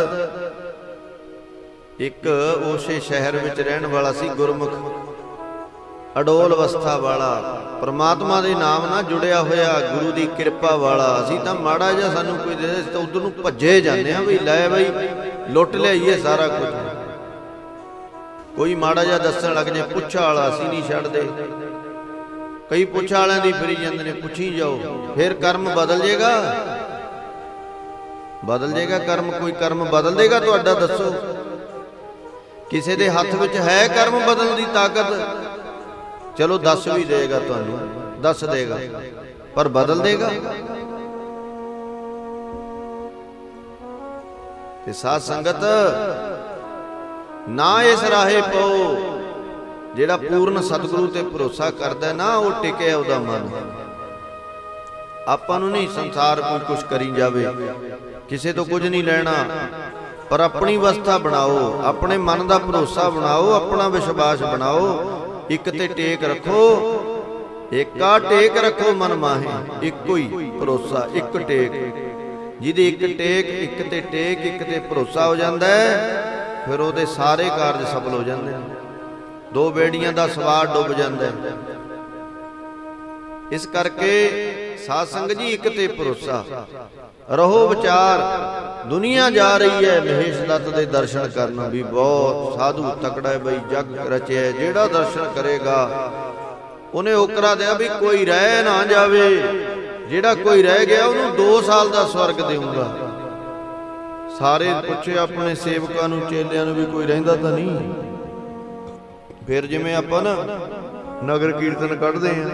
ਇੱਕ ਉਸੇ ਸ਼ਹਿਰ ਵਿੱਚ ਰਹਿਣ ਵਾਲਾ ਸੀ, ਗੁਰਮੁਖ ਅਡੋਲ ਅਵਸਥਾ ਵਾਲਾ, ਪ੍ਰਮਾਤਮਾ ਦੇ ਨਾਮ ਨਾਲ ਜੁੜਿਆ ਹੋਇਆ, ਗੁਰੂ ਦੀ ਕਿਰਪਾ ਵਾਲਾ। ਅਸੀਂ ਤਾਂ ਮਾੜਾ ਜਿਹਾ ਸਾਨੂੰ ਕੋਈ ਦੇ ਦੇ ਤਾਂ ਉਧਰ ਨੂੰ ਭੱਜੇ ਜਾਂਦੇ ਹਾਂ ਵੀ ਲੈ ਬਈ ਲੁੱਟ ਲਿਆਈਏ ਸਾਰਾ ਕੁਝ। ਕੋਈ ਮਾੜਾ ਜਿਹਾ ਦੱਸਣ ਲੱਗ ਜੇ ਪੁੱਛਾ ਵਾਲਾ, ਅਸੀਂ ਨਹੀਂ ਛੱਡਦੇ। ਕਈ ਪੁੱਛਾ ਵਾਲਿਆਂ ਦੀ ਫਿਰੀ ਜਾਂਦੇ ਨੇ, ਪੁੱਛੀ ਜਾਓ, ਫਿਰ ਕਰਮ ਬਦਲ ਜੇਗਾ, ਬਦਲ ਜੇਗਾ ਕਰਮ। ਕੋਈ ਕਰਮ ਬਦਲ ਦੇਗਾ ਤੁਹਾਡਾ? ਦੱਸੋ, ਕਿਸੇ ਦੇ ਹੱਥ ਵਿੱਚ ਹੈ ਕਰਮ ਬਦਲਣ ਦੀ ਤਾਕਤ? ਚਲੋ ਦੱਸ ਵੀ ਦੇਗਾ ਤੁਹਾਨੂੰ, ਦੱਸ ਦੇਗਾ, ਪਰ ਬਦਲ ਦੇਗਾ? ਤੇ ਸਾਧ ਸੰਗਤ ਨਾ ਇਸ ਰਾਹੇ ਪਓ। ਜਿਹੜਾ ਪੂਰਨ ਸਤਿਗੁਰੂ ਤੇ ਭਰੋਸਾ ਕਰਦਾ ਨਾ, ਉਹ ਟਿਕਿਆ ਉਹਦਾ ਮਨ। ਆਪਾਂ ਨੂੰ ਨਹੀਂ ਸੰਸਾਰ ਕੋਈ ਕੁਛ ਕਰੀ ਜਾਵੇ, ਕਿਸੇ ਤੋਂ ਕੁਝ ਨਹੀਂ ਲੈਣਾ, ਪਰ ਆਪਣੀ ਅਵਸਥਾ ਬਣਾਓ, ਆਪਣੇ ਮਨ ਦਾ ਭਰੋਸਾ ਬਣਾਓ, ਆਪਣਾ ਵਿਸ਼ਵਾਸ ਬਣਾਓ। ਇੱਕ ਤੇ ਟੇਕ ਰੱਖੋ, ਏਕਾ ਟੇਕ ਰੱਖੋ ਮਨ ਮਾਹੇ, ਇੱਕੋ ਹੀ ਭਰੋਸਾ, ਇੱਕ ਟੇਕ। ਜਿਹਦੀ ਇੱਕ ਟੇਕ, ਇੱਕ ਤੇ ਟੇਕ, ਇੱਕ ਤੇ ਭਰੋਸਾ ਹੋ ਜਾਂਦਾ ਹੈ, ਫਿਰ ਉਹਦੇ ਸਾਰੇ ਕਾਰਜ ਸਫਲ ਹੋ ਜਾਂਦੇ ਨੇ। ਦੋ ਬੇੜੀਆਂ ਦਾ ਸਵਾਰ ਡੁੱਬ ਜਾਂਦਾ ਹੈ। ਇਸ ਕਰਕੇ ਸਾਧ ਸੰਗਤ ਜੀ ਇੱਕ ਤੇ ਭਰੋਸਾ ਰਹੋ। ਵਿਚਾਰ ਦੁਨੀਆ ਜਾ ਰਹੀ ਹੈ ਮਹੇਸ਼ ਦੱਤ ਦੇ ਦਰਸ਼ਨ ਕਰਨ, ਵੀ ਬਹੁਤ ਸਾਧੂ ਤਕੜਾ ਹੈ ਬਈ, ਜਗ ਰਚਿਆ। ਜਿਹੜਾ ਦਰਸ਼ਨ ਕਰੇਗਾ ਉਹਨੇ ਹੋਕਰਾ ਦਿਆ ਵੀ ਕੋਈ ਰਹਿ ਨਾ ਜਾਵੇ। ਜਿਹੜਾ ਕੋਈ ਰਹਿ ਗਿਆ ਉਹਨੂੰ ਦੋ ਸਾਲ ਦਾ ਸਵਰਗ ਦੇਊਂਗਾ। ਸਾਰੇ ਪੁੱਛੇ ਆਪਣੇ ਸੇਵਕਾਂ ਨੂੰ, ਚੇਲਿਆਂ ਨੂੰ ਵੀ ਕੋਈ ਰਹਿੰਦਾ ਤਾਂ ਨਹੀਂ। ਫਿਰ ਜਿਵੇਂ ਆਪਾਂ ਨਾ ਨਗਰ ਕੀਰਤਨ ਕੱਢਦੇ ਆ,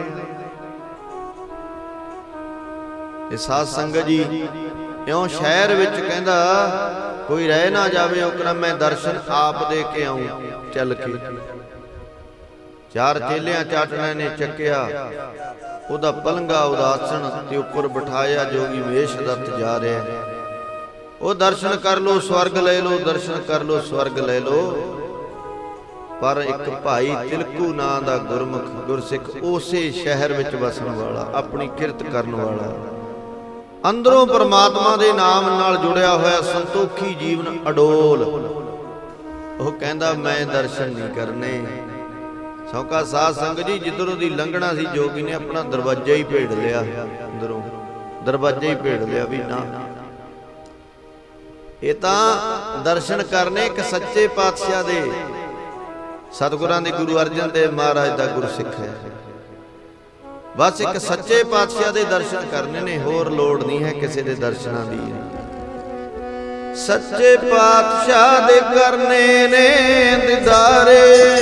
ਇਹ ਸਾਧ ਸੰਗਤ ਜੀ ਇਉਂ ਸ਼ਹਿਰ ਵਿੱਚ ਕਹਿੰਦਾ ਕੋਈ ਰਹਿ ਨਾ ਜਾਵੇ, ਉਹ ਕਹਿੰਦਾ ਮੈਂ ਦਰਸ਼ਨ ਆਪ ਦੇ ਕੇ ਆਉਂ ਚੱਲ ਕੇ। ਚਾਰ ਚੇਲਿਆਂ ਚਾਟਣੇ ਨੇ ਚੱਕਿਆ ਉਹਦਾ ਪਲੰਗਾ, ਉਦਾਸਣ ਤੇ ਉੱਪਰ ਬਿਠਾਇਆ। ਜੋਗੀ ਮਹੇਸ਼ ਦੱਤ ਜਾ ਰਿਹਾ, ਉਹ ਦਰਸ਼ਨ ਕਰ ਲੋ ਸਵਰਗ ਲੈ ਲੋ, ਦਰਸ਼ਨ ਕਰ ਲੋ ਸਵਰਗ ਲੈ ਲੋ। ਪਰ ਇੱਕ ਭਾਈ ਤਿਲਕੂ ਨਾਂ ਦਾ ਗੁਰਮੁਖ ਗੁਰਸਿੱਖ, ਉਸੇ ਸ਼ਹਿਰ ਵਿੱਚ ਵਸਣ ਵਾਲਾ, ਆਪਣੀ ਕਿਰਤ ਕਰਨ ਵਾਲਾ, ਅੰਦਰੋਂ ਪਰਮਾਤਮਾ ਦੇ ਨਾਮ ਨਾਲ ਜੁੜਿਆ ਹੋਇਆ, ਸੰਤੋਖੀ ਜੀਵਨ ਅਡੋਲ, ਉਹ ਕਹਿੰਦਾ ਮੈਂ ਦਰਸ਼ਨ ਨਹੀਂ ਕਰਨੇ। ਸੌਕਾ ਸਾਧ ਸੰਗਤ ਜੀ ਜਿੱਧਰੋਂ ਦੀ ਲੰਘਣਾ ਸੀ, ਜੋਗੀ ਨੇ ਆਪਣਾ ਦਰਵਾਜ਼ਾ ਹੀ ਭੇੜ ਲਿਆ, ਅੰਦਰੋਂ ਦਰਵਾਜ਼ਾ ਹੀ ਭੇੜ ਲਿਆ ਵੀ ਨਾ, ਇਹ ਤਾਂ ਦਰਸ਼ਨ ਕਰਨੇ ਇੱਕ ਸੱਚੇ ਪਾਤਸ਼ਾਹ ਦੇ, ਸਤਿਗੁਰਾਂ ਦੇ, ਗੁਰੂ ਅਰਜਨ ਦੇਵ ਮਹਾਰਾਜ ਦਾ ਗੁਰਸਿੱਖ ਹੈ। ਬਸ ਇੱਕ ਸੱਚੇ ਪਾਤਸ਼ਾਹ ਦੇ ਦਰਸ਼ਨ ਕਰਨੇ ਨੇ, ਹੋਰ ਲੋੜ ਨਹੀਂ ਹੈ ਕਿਸੇ ਦੇ ਦਰਸ਼ਨਾਂ ਦੀ। ਸੱਚੇ ਪਾਤਸ਼ਾਹ ਦੇ ਕਰਨੇ ਨੇ ਦਿਦਾਰੇ,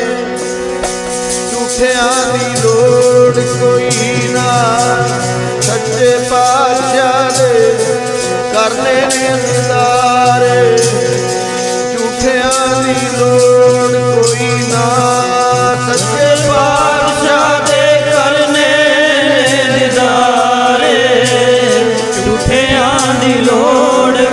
ਝੂਠਿਆਂ ਦੀ ਲੋੜ ਕੋਈ ਨਾ। ਸੱਚੇ ਪਾਤਸ਼ਾਹ ਦੇ ਕਰਨੇ ਨੇ ਦਿਦਾਰੇ, ਝੂਠਿਆਂ ਦੀ ਲੋੜ ਕੋਈ ਨਾ। ਸੱਚੇ ਪਾਤਸ਼ਾਹ ਦੇ ਕਰਨੇ ਝੂਠਿਆਂ ਦੀ ਲੋੜ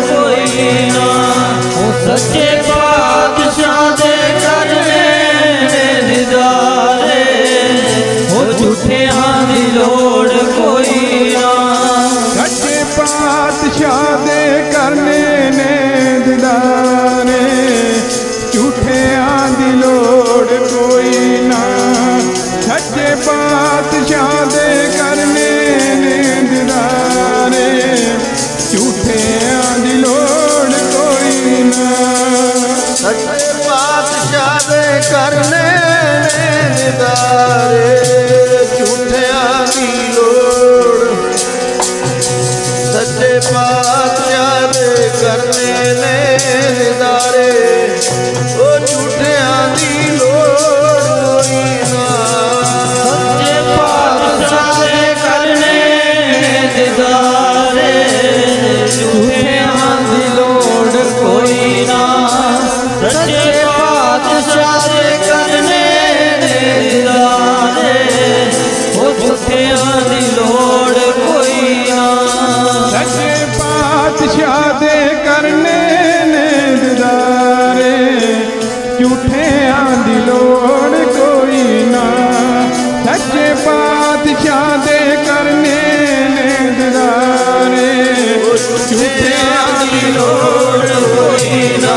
पातशाह दे करने ने दीदारे झूठियां दी लोड़ कोई ना। सच्चे पातशाह दे करने ने दीदारे झूठियां दी लोड़। सच्चे पातशाह दे करने ने दीदारे ओ झूठियां दी लोड़ कोई ना। सच्चे पातशाह दे करने दीदारे झूठियां दी लोड़ कोई ना। सच्चे पातशाह दे करने दीदारे ओ झूठियां दी लोड़ कोई ना। सच्चे पातशाह दे करने ने दीदारे झूठियां दी लोड़ कोई ना। सच्चे पातशाह दे करने ने दीदारे झूठियां दी लोड़ कोई ना।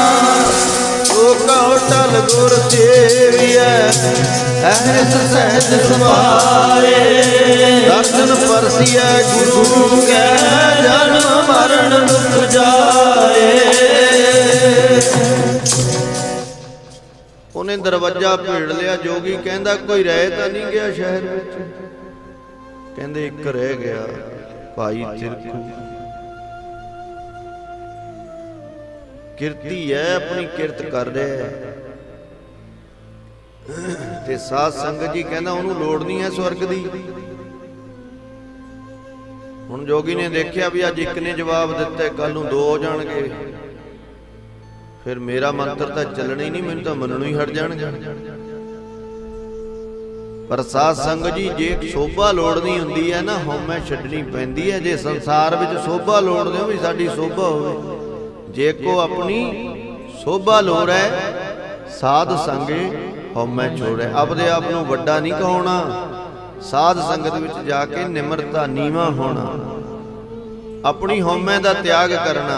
टल गुर सेविया सहज सहज समाए। दर्शन परसिया गुरु के जन्म मरण दुख जाए। ਉਹਨੇ ਦਰਵਾਜ਼ਾ ਭੇੜ ਲਿਆ। ਜੋਗੀ ਕਹਿੰਦਾ ਕੋਈ ਰਹਿ ਤਾਂ ਨਹੀਂ ਗਿਆ ਸ਼ਹਿਰ ਵਿੱਚ? ਕਹਿੰਦੇ ਇੱਕ ਰਹਿ ਗਿਆ, ਭਾਈ ਤਿਰਕੂ। ਕਿਰਤੀ ਹੈ, ਆਪਣੀ ਕਿਰਤ ਕਰ ਰਿਹਾ ਹੈ ਤੇ ਸਾਧ ਸੰਗਤ ਜੀ ਕਹਿੰਦਾ ਉਹਨੂੰ ਲੋੜ ਨਹੀਂ ਹੈ ਸਵਰਗ ਦੀ। ਹੁਣ ਜੋਗੀ ਨੇ ਦੇਖਿਆ ਵੀ ਅੱਜ ਇੱਕ ਨੇ ਜਵਾਬ ਦਿੱਤਾ, ਕੱਲ ਨੂੰ ਦੋ ਹੋ ਜਾਣਗੇ, ਫਿਰ ਮੇਰਾ ਮੰਤਰ ਤਾਂ ਚੱਲਣਾ ਹੀ ਨਹੀਂ, ਮੈਨੂੰ ਤਾਂ ਮੰਨਣੋਂ ਹੀ ਹਟ ਜਾਣਗੇ। ਪਰ ਸਾਧ ਸੰਗਤ ਜੀ ਜੇ ਸੋਭਾ ਲੋੜਨੀ ਹੁੰਦੀ ਹੈ ਨਾ, ਹਉਮੈ ਛੱਡਣੀ ਪੈਂਦੀ ਹੈ। ਜੇ ਸੰਸਾਰ ਵਿੱਚ ਸੋਭਾ ਲੋੜਦੇ ਹੋ ਵੀ ਸਾਡੀ ਸੋਭਾ ਹੋਵੇ, ਜੇ ਕੋ ਆਪਣੀ ਸੋਭਾ ਲੋੜ ਹੈ ਸਾਧ ਸੰਗੇ ਹਉਮੈ ਛੋੜੈ। ਆਪਦੇ ਆਪ ਨੂੰ ਵੱਡਾ ਨਹੀਂ ਕਹਾਉਣਾ, ਸਾਧ ਸੰਗਤ ਵਿੱਚ ਜਾ ਕੇ ਨਿਮਰਤਾ ਨੀਵਾਂ ਹੋਣਾ, ਆਪਣੀ ਹਉਮੈ ਦਾ ਤਿਆਗ ਕਰਨਾ।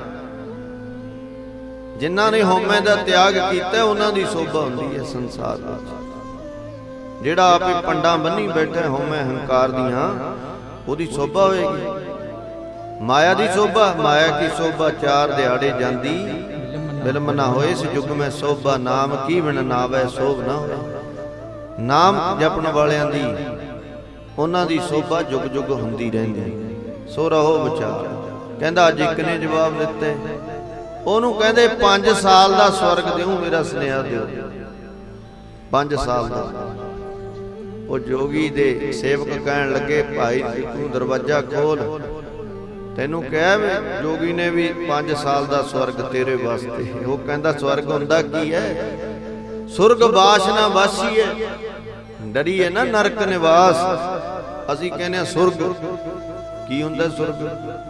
ਜਿਨ੍ਹਾਂ ਨੇ ਹਉਮੈ ਦਾ ਤਿਆਗ ਕੀਤਾ ਉਹਨਾਂ ਦੀ ਸੋਭਾ ਹੁੰਦੀ ਹੈ ਸੰਸਾਰ ਵਿੱਚ। ਜਿਹੜਾ ਆਪੇ ਪੰਡਾਂ ਬੰਨੀ ਬੈਠਾ ਹਉਮੈ ਹੰਕਾਰ ਦੀਆਂ, ਉਹਦੀ ਸੋਭਾ ਹੋਏਗੀ। ਮਾਇਆ ਦੀ ਸੋਭਾ, ਮਾਇਆ ਕੀ ਸੋਭਾ ਚਾਰ ਦਿਹਾੜੇ ਜਾਂਦੀ, ਬਿਲਮ ਨਾ ਹੋਏ ਇਸ ਯੁੱਗ ਮੈਂ ਸੋਭਾ। ਨਾਮ ਕੀ ਬਿਨ ਨਾਵੈ ਸੋਭ ਨਾ ਹੋਏ। ਨਾਮ ਜਪਣ ਵਾਲਿਆਂ ਦੀ, ਉਹਨਾਂ ਦੀ ਸੋਭਾ ਜੁਗ ਜੁਗ ਹੁੰਦੀ ਰਹਿੰਦੀ। ਸੋ ਰਹੋ ਵਿਚਾਰ। ਕਹਿੰਦਾ ਅੱਜ ਇੱਕ ਨੇ ਜਵਾਬ ਦਿੱਤੇ। ਉਹਨੂੰ ਕਹਿੰਦੇ ਪੰਜ ਸਾਲ ਦਾ ਸਵਰਗ ਦਿਓ, ਮੇਰਾ ਸੁਨੇਹਾ ਦਿਓ। ਪੰਜ ਸਾਲ ਦਾ। ਉਹ ਜੋਗੀ ਦੇ ਸੇਵਕ ਕਹਿਣ ਲੱਗੇ ਭਾਈ ਤੂੰ ਦਰਵਾਜ਼ਾ ਖੋਲ, ਤੈਨੂੰ ਕਿਹਾ ਵੀ ਜੋਗੀ ਨੇ ਵੀ ਪੰਜ ਸਾਲ ਦਾ ਸਵਰਗ ਤੇਰੇ ਵਾਸਤੇ। ਉਹ ਕਹਿੰਦਾ ਸਵਰਗ ਹੁੰਦਾ ਕੀ ਹੈ? ਸੁਰਗ ਬਾਸ਼ਨਾ ਵਾਸੀ ਹੈ। ਡਰੀ ਹੈ ਨਾ ਨਰਕ ਨਿਵਾਸ। ਅਸੀਂ ਕਹਿੰਦੇ ਆ ਸੁਰਗ ਕੀ ਹੁੰਦਾ? ਸੁਰਗ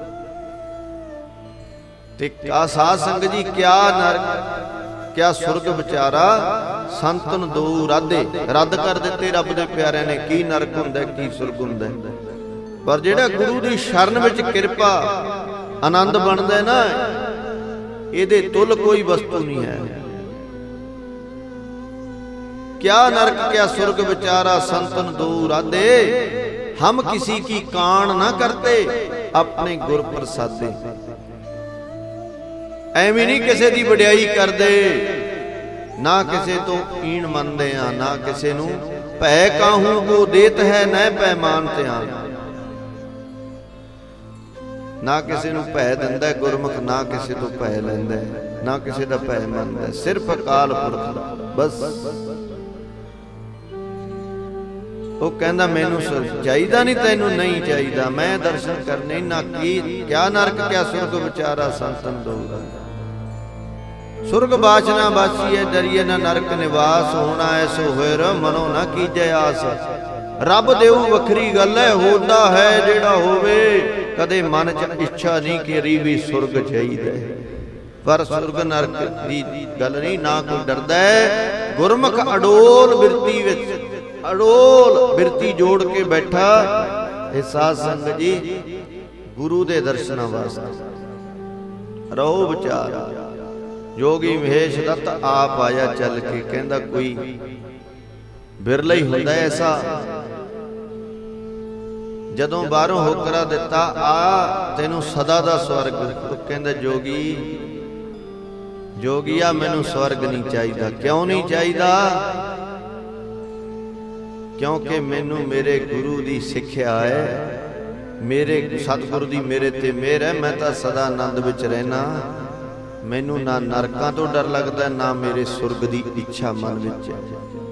ਤੇ ਕਾ ਸਾਧ ਸੰਗਤ ਜੀ ਕਿਆ ਨਰਕ ਕਿਆ ਸੁਰਗ ਵਿਚਾਰਾ ਸੰਤਨ ਦੋ ਰਾਧੇ ਰੱਦ ਕਰ ਦਿੱਤੇ ਰੱਬ ਦੇ ਪਿਆਰਿਆਂ ਨੇ। ਕੀ ਨਰਕ ਹੁੰਦਾ, ਕੀ ਸੁਰਗ ਹੁੰਦਾ? ਪਰ ਜਿਹੜਾ ਗੁਰੂ ਦੀ ਸ਼ਰਨ ਵਿੱਚ ਕਿਰਪਾ ਆਨੰਦ ਬਣਦਾ ਨਾ, ਇਹਦੇ ਤੁਲ ਕੋਈ ਵਸਤੂ ਨਹੀਂ ਹੈ। ਕਿਆ ਨਰਕ ਕਿਆ ਸੁਰਗ ਵਿਚਾਰਾ ਸੰਤਨ ਦੋ ਰਾਧੇ। ਹਮ ਕਿसी की ਕਾਣ ਨਾ ਕਰਤੇ ਆਪਣੇ ਗੁਰ ਪ੍ਰਸਾਦੇ। ਐਵੇਂ ਨਹੀਂ ਕਿਸੇ ਦੀ ਵਡਿਆਈ ਕਰਦੇ, ਨਾ ਕਿਸੇ ਤੋਂ ਈਣ ਮੰਨਦੇ ਆ, ਨਾ ਕਿਸੇ ਨੂੰ ਭੈ ਕਾਹੂ ਕੋ ਦੇਤ ਹੈ ਨੈ ਪੈ ਮਾਨਤੇ ਆ। ਨਾ ਕਿਸੇ ਨੂੰ ਭੈ ਦਿੰਦਾ ਗੁਰਮੁਖ, ਨਾ ਕਿਸੇ ਤੋਂ ਭੈ ਲੈਂਦਾ, ਨਾ ਕਿਸੇ ਦਾ ਭੈ ਮੰਨਦਾ, ਸਿਰਫ ਅਕਾਲ ਪੁਰਖ ਦਾ ਬਸ। ਉਹ ਕਹਿੰਦਾ ਮੈਨੂੰ ਚਾਹੀਦਾ ਨਹੀਂ, ਤੈਨੂੰ ਨਹੀਂ ਚਾਹੀਦਾ, ਮੈਂ ਦਰਸ਼ਨ ਕਰਨੇ ਨਾ। ਕੀ ਕਿਆ ਨਰਕ ਕਿਆ ਸੁਰਗ ਵਿਚਾਰਾ ਸੰਤਨ ਦੋ। ਸੁਰਗ ਬਾਸ਼ਨਾ ਬਾਸੀ ਹੈ ਡਰੀਏ ਨਾ ਨਰਕ ਨਿਵਾਸ। ਹੋਣਾ ਐਸੋ ਹੋਇਰ ਮਨੋ ਨਾ ਕੀਜੈ ਆਸ। ਰੱਬ ਦੇਉ ਵੱਖਰੀ ਗੱਲ ਹੈ, ਹੁੰਦਾ ਹੈ ਜਿਹੜਾ ਹੋਵੇ। ਕਦੇ ਮਨ ਚ ਇੱਛਾ ਨਹੀਂ ਕਰੀ ਵੀ ਸੁਰਗ ਚਾਹੀਦਾ, ਪਰ ਸੁਰਗ ਨਰਕ ਦੀ ਗੱਲ ਨਹੀਂ, ਨਾ ਕੋਈ ਡਰਦਾ ਹੈ। ਗੁਰਮੁਖ ਅਡੋਲ ਬਿਰਤੀ ਵਿੱਚ, ਅਡੋਲ ਬਿਰਤੀ ਜੋੜ ਕੇ ਬੈਠਾ। ਇਹ ਸਾਧ ਸੰਗਤ ਜੀ ਗੁਰੂ ਦੇ ਦਰਸ਼ਨਾਂ ਵਾਸਤੇ ਰਹੋ ਵਿਚਾਰ। ਜੋਗੀ ਮਹੇਸ਼ ਦੱਤ ਆਪ ਆਇਆ ਚੱਲ ਕੇ। ਕਹਿੰਦਾ ਕੋਈ ਬਿਰਲਾ ਹੀ ਹੁੰਦਾ ਐਸਾ ਜਦੋਂ ਬਾਹਰੋਂ ਹੋਕਰਾ ਦਿੱਤਾ ਆ ਤੈਨੂੰ ਸਦਾ ਦਾ ਸਵਰਗ, ਉਹ ਕਹਿੰਦਾ ਜੋਗੀ ਜੋਗੀਆ ਮੈਨੂੰ ਸਵਰਗ ਨਹੀਂ ਚਾਹੀਦਾ। ਕਿਉਂ ਨਹੀਂ ਚਾਹੀਦਾ? ਕਿਉਂਕਿ ਮੈਨੂੰ ਮੇਰੇ ਗੁਰੂ ਦੀ ਸਿੱਖਿਆ ਹੈ, ਮੇਰੇ ਸਤਿਗੁਰੂ ਦੀ ਮੇਰੇ ਤੇ ਮਿਹਰ ਹੈ, ਮੈਂ ਤਾਂ ਸਦਾ ਆਨੰਦ ਵਿੱਚ ਰਹਿਣਾ। ਮੈਨੂੰ ਨਾ ਨਰਕਾਂ ਤੋਂ ਡਰ ਲੱਗਦਾ, ਨਾ ਮੇਰੇ ਸੁਰਗ ਦੀ ਇੱਛਾ ਮਨ ਵਿੱਚ ਹੈ।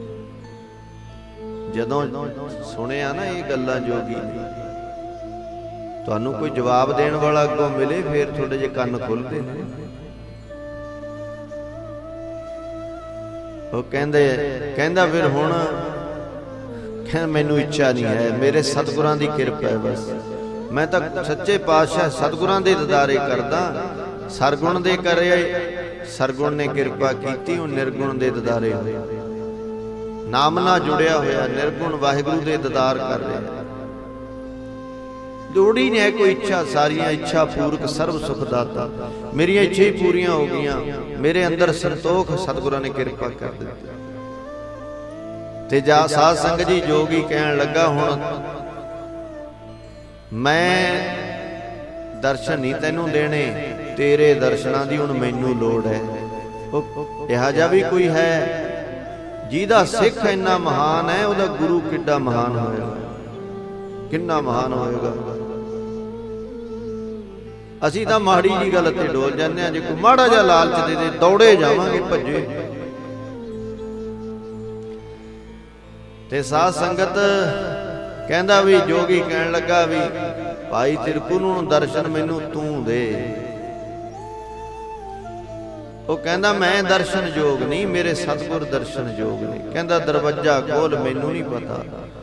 ਜਦੋਂ ਸੁਣਿਆ ਨਾ ਇਹ ਗੱਲਾਂ ਜੋਗੀ ਨੇ, ਤੁਹਾਨੂੰ ਕੋਈ ਜਵਾਬ ਦੇਣ ਵਾਲਾ ਅੱਗੋਂ ਮਿਲੇ ਫੇਰ ਥੋੜੇ ਜਿਹੇ ਕੰਨ ਖੁੱਲਦੇ ਨੇ। ਉਹ ਕਹਿੰਦੇ ਕਹਿੰਦਾ ਫਿਰ ਹੁਣ ਕਹਿੰਦਾ ਮੈਨੂੰ ਇੱਛਾ ਨਹੀਂ ਹੈ, ਮੇਰੇ ਸਤਿਗੁਰਾਂ ਦੀ ਕਿਰਪਾ ਹੈ ਬਸ। ਮੈਂ ਤਾਂ ਸੱਚੇ ਪਾਤਸ਼ਾਹ ਸਤਿਗੁਰਾਂ ਦੇ ਦਿਦਾਰੇ ਕਰਦਾ। ਸਰਗੁਣ ਦੇ ਕਰੇ ਸਰਗੁਣ ਨੇ ਕਿਰਪਾ ਕੀਤੀ, ਉਹ ਨਿਰਗੁਣ ਦੇ ਦਿਦਾਰੇ ਹੋਏ। ਨਾਮ ਨਾਲ ਜੁੜਿਆ ਹੋਇਆ ਨਿਰਗੁਣ ਵਾਹਿਗੁਰੂ ਦੇ ਦਿਦਾਰ ਕਰ ਰਿਹਾ। ਲੋੜੀ ਨੇ ਕੋਈ ਇੱਛਾ, ਸਾਰੀਆਂ ਇੱਛਾ ਪੂਰਕ ਸਰਬ ਸੁਖ ਦਾਤਾ। ਮੇਰੀਆਂ ਇੱਛਾ ਹੀ ਪੂਰੀਆਂ ਹੋ ਗਈਆਂ, ਮੇਰੇ ਅੰਦਰ ਸੰਤੋਖ ਸਤਿਗੁਰਾਂ ਨੇ ਕਿਰਪਾ ਕਰ ਦਿੱਤੀ। ਤੇ ਜਾ ਸਾਧ ਸੰਗਤ ਜੀ ਜੋਗੀ ਕਹਿਣ ਲੱਗਾ ਹੁਣ ਮੈਂ ਦਰਸ਼ਨ ਨਹੀਂ ਤੈਨੂੰ ਦੇਣੇ, ਤੇਰੇ ਦਰਸ਼ਨਾਂ ਦੀ ਹੁਣ ਮੈਨੂੰ ਲੋੜ ਹੈ। ਇਹੋ ਜਿਹਾ ਵੀ ਕੋਈ ਹੈ ਜਿਹਦਾ ਸਿੱਖ ਇੰਨਾ ਮਹਾਨ ਹੈ, ਉਹਦਾ ਗੁਰੂ ਕਿੱਡਾ ਮਹਾਨ ਹੋਏਗਾ, ਕਿੰਨਾ ਮਹਾਨ ਹੋਏਗਾ। ਅਸੀਂ ਤਾਂ ਮਾੜੀ ਜੀ ਗੱਲ ਤੇ ਡੋਲ ਜਾਂਦੇ ਹਾਂ, ਜੇ ਕੋਈ ਮਾੜਾ ਜਿਹਾ ਲਾਲਚ ਦੇ ਦੇ ਦੌੜੇ ਜਾਵਾਂਗੇ, ਭੱਜੇ। ਤੇ ਸਾਧ ਸੰਗਤ ਕਹਿੰਦਾ ਵੀ ਜੋਗੀ ਕਹਿਣ ਲੱਗਾ ਵੀ ਭਾਈ ਤਿਰਕੂ ਨੂੰ ਦਰਸ਼ਨ ਮੈਨੂੰ ਤੂੰ ਦੇ। ਉਹ ਕਹਿੰਦਾ ਮੈਂ ਦਰਸ਼ਨ ਯੋਗ ਨਹੀਂ, ਮੇਰੇ ਸਤਿਗੁਰ ਦਰਸ਼ਨ ਯੋਗ ਨੇ। ਕਹਿੰਦਾ ਦਰਵਾਜ਼ਾ ਖੋਲ, ਮੈਨੂੰ ਨਹੀਂ ਪਤਾ।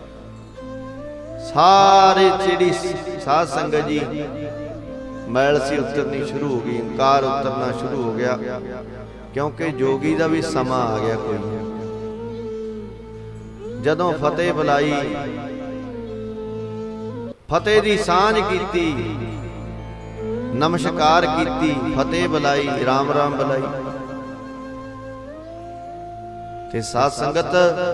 ਸਾਰੇ ਜਿਹੜੀ ਸਾਧ ਸੰਗਤ ਜੀ ਮੈਲ ਸੀ ਉਤਰਨੀ ਸ਼ੁਰੂ ਹੋ ਗਈ, ਹੰਕਾਰ ਉਤਰਨਾ ਸ਼ੁਰੂ ਹੋ ਗਿਆ, ਕਿਉਂਕਿ ਜੋਗੀ ਦਾ ਵੀ ਸਮਾਂ ਆ ਗਿਆ ਕੋਈ। ਜਦੋਂ ਫਤਿਹ ਬੁਲਾਈ, ਫਤਿਹ ਦੀ ਸਾਂਝ ਕੀਤੀ, ਨਮਸਕਾਰ ਕੀਤੀ, ਫਤਿਹ ਬੁਲਾਈ, ਰਾਮ ਰਾਮ ਬੁਲਾਈ। ਤੇ ਸਾਧ ਸੰਗਤ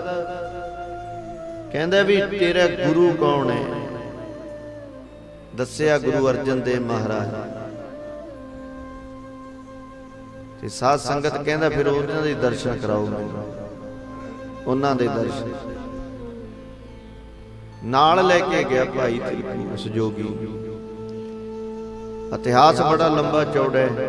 ਕਹਿੰਦਾ ਵੀ ਤੇਰਾ ਗੁਰੂ ਕੌਣ ਹੈ? ਦੱਸਿਆ ਗੁਰੂ ਅਰਜਨ ਦੇਵ ਮਹਾਰਾਜ। ਤੇ ਸਾਧ ਸੰਗਤ ਕਹਿੰਦਾ ਫਿਰ ਉਹਨਾਂ ਦੇ ਦਰਸ਼ਨ ਕਰਾਓ ਮੈਨੂੰ, ਉਹਨਾਂ ਦੇ ਦਰਸ਼ਨ ਨਾਲ ਲੈ ਕੇ ਗਿਆ ਭਾਈ ਤਿਲਕੂ ਉਸ ਜੋਗੀ। ਇਤਿਹਾਸ ਬੜਾ ਲੰਬਾ ਚੌੜਾ ਹੈ।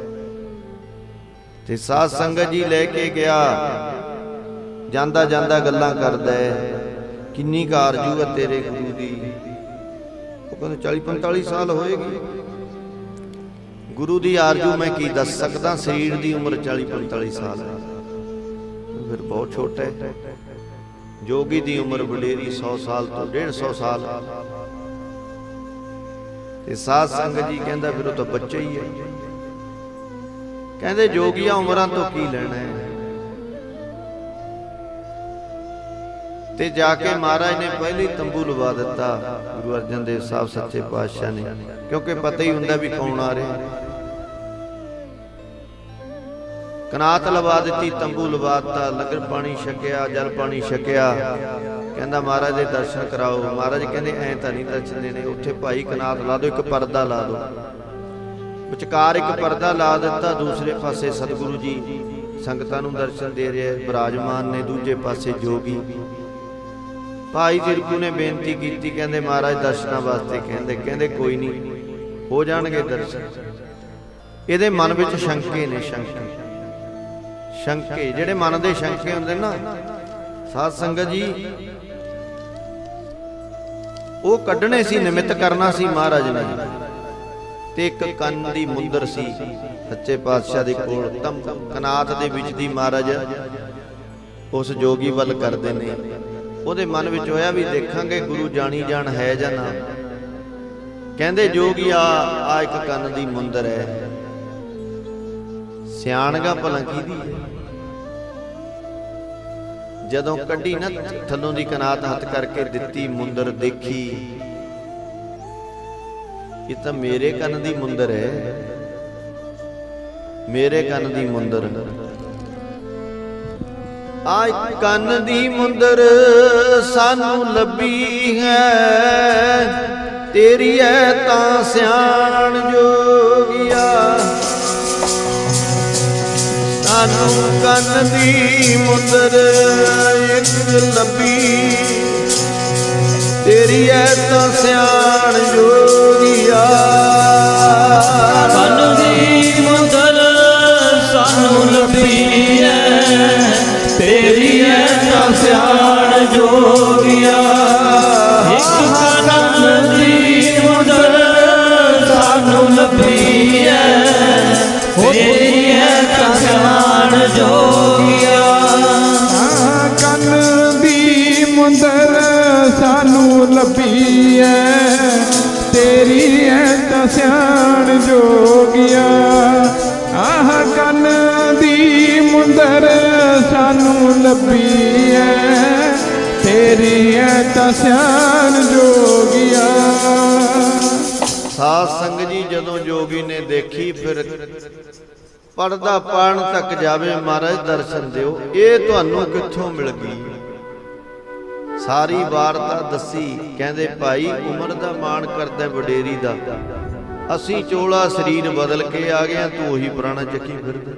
ਤੇ ਸਾਧ ਸੰਗਤ ਜੀ ਲੈ ਕੇ ਗਿਆ, ਜਾਂਦਾ ਜਾਂਦਾ ਗੱਲਾਂ ਕਰਦਾ ਹੈ, ਕਿੰਨੀ ਕੁ ਆਰਜੂ ਹੈ ਤੇਰੇ ਗੁਰੂ ਦੀ? ਉਹ ਕਹਿੰਦੇ ਚਾਲੀ ਪੰਤਾਲੀ ਸਾਲ ਹੋਏਗੀ। ਗੁਰੂ ਦੀ ਆਰਜੂ ਮੈਂ ਕੀ ਦੱਸ ਸਕਦਾ, ਸਰੀਰ ਦੀ ਉਮਰ ਚਾਲੀ ਪੰਤਾਲੀ ਸਾਲ ਹੈ, ਫਿਰ ਬਹੁਤ ਛੋਟਾ ਹੈ। ਜੋਗੀ ਦੀ ਉਮਰ ਵਡੇਰੀ ਸੌ ਸਾਲ ਤੋਂ ਡੇਢ ਸੌ ਸਾਲ। ਤੇ ਸਾਧ ਸੰਗਤ ਜੀ ਕਹਿੰਦਾ ਫਿਰ ਉਹ ਤਾਂ ਬੱਚਾ ਹੀ ਹੈ। ਕਹਿੰਦੇ ਜੋਗੀਆਂ ਉਮਰਾਂ ਤੋਂ ਕੀ ਲੈਣਾ ਹੈ? ਤੇ ਜਾ ਕੇ ਮਹਾਰਾਜ ਨੇ ਪਹਿਲੇ ਤੰਬੂ ਲਵਾ ਦਿੱਤਾ, ਗੁਰੂ ਅਰਜਨ ਦੇਵ ਸਾਹਿਬ ਸੱਚੇ ਪਾਤਸ਼ਾਹ ਨੇ, ਕਿਉਂਕਿ ਪਤਾ ਹੀ ਹੁੰਦਾ ਵੀ ਕੌਣ ਆ ਰਿਹਾ। ਕਨਾਤ ਲਵਾ ਦਿੱਤੀ, ਤੰਬੂ ਲਵਾਤਾ, ਲੰਗਰ ਪਾਣੀ ਛਕਿਆ, ਜਲ ਪਾਣੀ ਛਕਿਆ। ਕਹਿੰਦਾ ਮਹਾਰਾਜ ਦੇ ਦਰਸ਼ਨ ਕਰਾਓ। ਮਹਾਰਾਜ ਕਹਿੰਦੇ ਐਂ ਤਾਂ ਨਹੀਂ ਦਰਸ਼ਨ ਦੇਣੇ, ਉੱਥੇ ਭਾਈ ਕਨਾਤ ਲਾ ਦਿਓ, ਇੱਕ ਪਰਦਾ ਲਾ ਦਿਓ। ਵਿਚਕਾਰ ਇੱਕ ਪਰਦਾ ਲਾ ਦਿੱਤਾ, ਦੂਸਰੇ ਪਾਸੇ ਸਤਿਗੁਰੂ ਜੀ ਸੰਗਤਾਂ ਨੂੰ ਦਰਸ਼ਨ ਦੇ ਰਹੇ ਬਿਰਾਜਮਾਨ ਨੇ, ਦੂਜੇ ਪਾਸੇ ਜੋਗੀ। ਭਾਈ ਤਿਲਕੂ ਨੇ ਬੇਨਤੀ ਕੀਤੀ, ਕਹਿੰਦੇ ਮਹਾਰਾਜ ਦਰਸ਼ਨਾਂ ਵਾਸਤੇ ਕਹਿੰਦੇ ਕਹਿੰਦੇ ਕੋਈ ਨਹੀਂ, ਹੋ ਜਾਣਗੇ ਦਰਸ਼ਨ। ਇਹਦੇ ਮਨ ਵਿੱਚ ਸ਼ੰਕੇ ਨੇ, ਸ਼ੰਕੇ ਸ਼ੰਕੇ ਜਿਹੜੇ ਮਨ ਦੇ ਸ਼ੰਕੇ ਹੁੰਦੇ ਨਾ ਸਾਧ ਸੰਗਤ ਜੀ, ਉਹ ਕੱਢਣੇ ਸੀ, ਨਿਮਿਤ ਕਰਨਾ ਸੀ ਮਹਾਰਾਜ ਨੇ। ਤੇ ਇੱਕ ਕੰਨ ਦੀ ਮੁੰਦਰ ਸੀ ਸੱਚੇ ਪਾਤਸ਼ਾਹ ਦੇ ਕੋਲ, ਤਮ ਕਨਾਤ ਦੇ ਵਿੱਚ ਦੀ ਮਹਾਰਾਜ ਉਸ ਜੋਗੀ ਵੱਲ ਕਰਦੇ ਨੇ। ਉਹਦੇ ਮਨ ਵਿੱਚ ਹੋਇਆ ਵੀ ਦੇਖਾਂਗੇ ਗੁਰੂ ਜਾਣੀ ਜਾਣ ਹੈ ਜਾਂ ਨਾ। ਕਹਿੰਦੇ ਜੋਗੀ ਆ ਆ ਇੱਕ ਕੰਨ ਦੀ ਮੁੰਦਰ ਹੈ, ਸਿਆਣਗਾ ਭਲਾ ਕਿਹਦੀ ਹੈ? ਜਦੋਂ ਕੱਢੀ ਨਾ ਥੱਲੋਂ ਦੀ ਕਨਾਤ ਹੱਥ ਕਰਕੇ ਦਿੱਤੀ, ਮੁੰਦਰ ਦੇਖੀ, ਇਹ ਤਾਂ ਮੇਰੇ ਕੰਨ ਦੀ ਮੁੰਦਰ ਹੈ, ਮੇਰੇ ਕੰਨ ਦੀ ਮੁੰਦਰ। ਆਇ ਕੰਨ ਦੀ ਮੁੰਦਰ ਸਾਨੂੰ ਲੱਭੀ ਹੈ, ਤੇਰੀ ਐ ਤਾਂ ਸਿਆਣ ਜੋਗਿਆ। ਸਾਨੂੰ ਕੰਨ ਦੀ ਮੁੰਦਰ ਇੱਕ ਲੱਭੀ, ਤੇਰੀ ਐ ਤਾਂ ਸਿਆਣ ਜੋਗਿਆ। ਕੰਨ ਦੀ ਮੁੰਦਰ ਸਾਨੂੰ ਲੱਭੀ ਐ, ਤੇਰੀ ਐ ਤਾਂ ਸਿਆਣ ਜੋਗਿਆ। ਇੱਕ ਕੰਨ ਦੀ ਮੁੰਦਰ ਸਾਨੂੰ ਲੱਭੀ ਐ, ਤੇਰੀ ਐ ਤਾਂ ਸਿਆਣ ਜੋਗਿਆ। ਕੰਨ ਦੀ ਮੁੰਦਰ ਸਾਨੂੰ ਲੱਭੀ ਐ, ਤੇਰੀ ਐ ਤਾਂ ਸਿਆਣ ਜੋਗਿਆ। ਆਹ ਕੰਨ ਦੀ ਮੁੰਦਰ ਸਾਨੂੰ ਲੱਭੀ ਐ, ਤੇਰੀ ਐ ਤਾਂ ਸਿਆਣ ਜੋਗਿਆ। ਸਾਧ ਸੰਗਤ ਜੀ ਜਦੋਂ ਜੋਗੀ ਨੇ ਦੇਖੀ, ਫਿਰ ਪੜਦਾ ਪਾਣ ਤੱਕ ਜਾਵੇ ਮਹਾਰਾਜ ਦਰਸ਼ਨ ਦਿਓ, ਇਹ ਤੁਹਾਨੂੰ ਕਿੱਥੋਂ ਮਿਲ ਗਈ? ਸਾਰੀ ਵਾਰਤਾ ਦੱਸੀ। ਕਹਿੰਦੇ ਭਾਈ ਉਮਰ ਦਾ ਮਾਣ ਕਰਦਾ ਵਡੇਰੀ ਦਾ, ਅਸੀਂ ਚੋਲਾ ਸਰੀਰ ਬਦਲ ਕੇ ਆ ਗਏ, ਤੂੰ ਉਹੀ ਪੁਰਾਣਾ ਚੱਕੀ ਫਿਰਦਾ।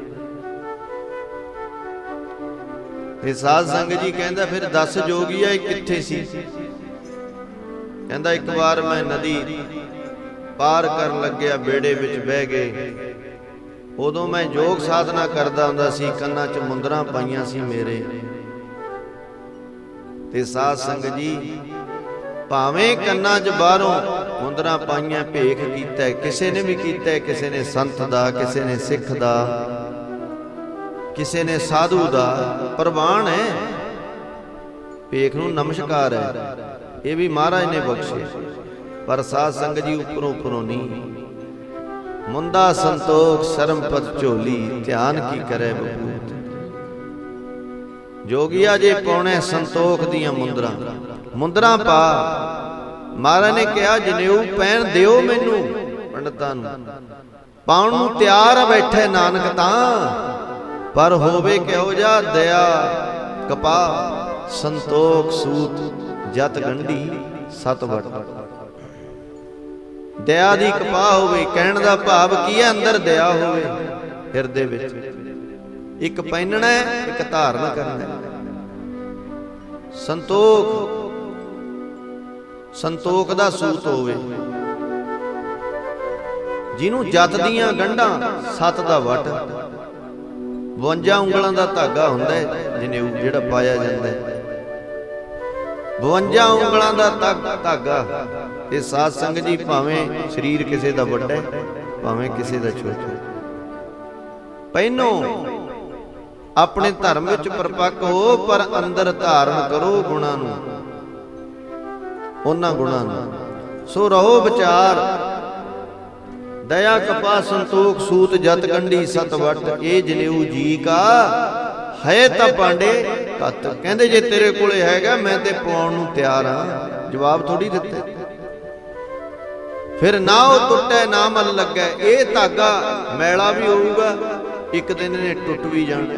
ਤੇ ਸਾਧ ਸੰਗਤ ਜੀ ਕਹਿੰਦਾ ਫਿਰ ਦੱਸ ਜੋਗੀਆ ਇਹ ਕਿੱਥੇ ਸੀ? ਕਹਿੰਦਾ ਇੱਕ ਵਾਰ ਮੈਂ ਨਦੀ ਪਾਰ ਕਰਨ ਲੱਗਿਆ, ਬੇੜੇ ਵਿੱਚ ਬਹਿ ਗਏ, ਉਦੋਂ ਮੈਂ ਯੋਗ ਸਾਧਨਾ ਕਰਦਾ ਹੁੰਦਾ ਸੀ, ਕੰਨਾਂ 'ਚ ਮੁੰਦਰਾਂ ਪਾਈਆਂ ਸੀ ਮੇਰੇ। ਤੇ ਸਾਧ ਸੰਗਤ ਜੀ ਭਾਵੇਂ ਕੰਨਾਂ 'ਚ ਬਾਹਰੋਂ ਮੁੰਦਰਾਂ ਪਾਈਆਂ, ਭੇਖ ਕੀਤਾ, ਕਿਸੇ ਨੇ ਵੀ ਕੀਤਾ, ਕਿਸੇ ਨੇ ਸੰਤ ਦਾ, ਕਿਸੇ ਨੇ ਸਿੱਖ ਦਾ, ਕਿਸੇ ਨੇ ਸਾਧੂ ਦਾ, ਪ੍ਰਵਾਨ ਹੈ, ਭੇਖ ਨੂੰ ਨਮਸਕਾਰ ਹੈ, ਇਹ ਵੀ ਮਹਾਰਾਜ ਨੇ ਬਖਸ਼ੇ। ਪਰ ਸਾਧ ਸੰਗਤ ਜੀ ਉੱਪਰੋਂ ਉੱਪਰੋਂ ਨਹੀਂ। ਮੁੰਦਾ ਸੰਤੋਖ ਸ਼ਰਮਪਦ ਝੋਲੀ, ਧਿਆਨ ਕੀ ਕਰੇ ਬਪੂਤ। ਜੋਗੀਆ ਜੇ ਪਾਉਣੇ ਸੰਤੋਖ ਦੀਆਂ ਮੁੰਦਰਾਂ, ਮੁੰਦਰਾਂ ਪਾ। ਮਹਾਰਾਜ ਨੇ ਕਿਹਾ ਜਨੇਊ ਪਹਿਨ ਦਿਓ ਮੈਨੂੰ, ਪੰਡਤਾਂ ਨੂੰ ਪਾਉਣ ਨੂੰ ਤਿਆਰ ਬੈਠੇ ਨਾਨਕ ਤਾਂ, ਪਰ ਹੋਵੇ ਕਿਹੋ ਜਿਹਾ? ਦਇਆ ਕਪਾਹ ਸੰਤੋਖ ਸੂਤ, ਜਤ ਗੰਢੀ ਸਤ ਵਟ। ਦਇਆ ਦੀ ਕਪਾਹ ਹੋਵੇ, ਕਹਿਣ ਦਾ ਭਾਵ ਕੀ ਹੈ? ਅੰਦਰ ਦਇਆ ਹੋਵੇ ਹਿਰਦੇ ਵਿੱਚ। ਇੱਕ ਪਹਿਨਣਾ, ਇੱਕ ਧਾਰਨ ਕਰਨਾ। ਸੰਤੋਖ, ਸੰਤੋਖ ਦਾ ਸੂਤ ਹੋਵੇ, ਜਿਹਨੂੰ ਜਤ ਦੀਆਂ ਗੰਢਾਂ, ਸੱਤ ਦਾ ਵਟ, ਬਵੰਜਾ ਉਂਗਲਾਂ ਦਾ ਧਾਗਾ ਹੁੰਦਾ ਹੈ ਜਨੇਊ ਜਿਹੜਾ ਪਾਇਆ ਜਾਂਦਾ ਹੈ, ਬਵੰਜਾ ਉਂਗਲਾਂ ਦਾ ਧਾਗਾ। ਇਹ ਸਾਧ ਸੰਗਤ ਜੀ ਭਾਵੇਂ ਸਰੀਰ ਕਿਸੇ ਦਾ ਵੱਡਾ ਹੈ, ਭਾਵੇਂ ਕਿਸੇ ਦਾ ਛੋਟਾ, ਪਹਿਨੋ ਆਪਣੇ ਧਰਮ ਵਿੱਚ ਪਰਪੱਕ ਹੋ, ਪਰ ਅੰਦਰ ਧਾਰਨ ਕਰੋ ਗੁਣਾਂ ਨੂੰ, ਉਹਨਾਂ ਗੁਣਾਂ ਨੂੰ। ਸੋ ਰਹੋ ਵਿਚਾਰ, ਦਇਆ ਕਪਾ ਸੰਤੋਖ ਸੂਤ ਜਤ ਗੰਢੀ ਸਤ ਵਟ। ਇਹ ਜਨੇਊ ਜੀ ਕਾ ਹੈ ਤਾਂ ਪਾਂਡੇ ਕੱਤ। ਕਹਿੰਦੇ ਜੇ ਤੇਰੇ ਕੋਲੇ ਹੈਗਾ ਮੈਂ ਤੇ ਪਾਉਣ ਨੂੰ ਤਿਆਰ ਹਾਂ, ਜਵਾਬ ਥੋੜੀ ਦਿੱਤੇ। ਫਿਰ ਨਾ ਉਹ ਟੁੱਟੇ ਨਾ ਮਨ ਲੱਗੇ, ਇਹ ਧਾਗਾ ਮੈਲਾ ਵੀ ਹੋਊਗਾ, ਇੱਕ ਦਿਨ ਨੇ ਟੁੱਟ ਵੀ ਜਾਣਾ,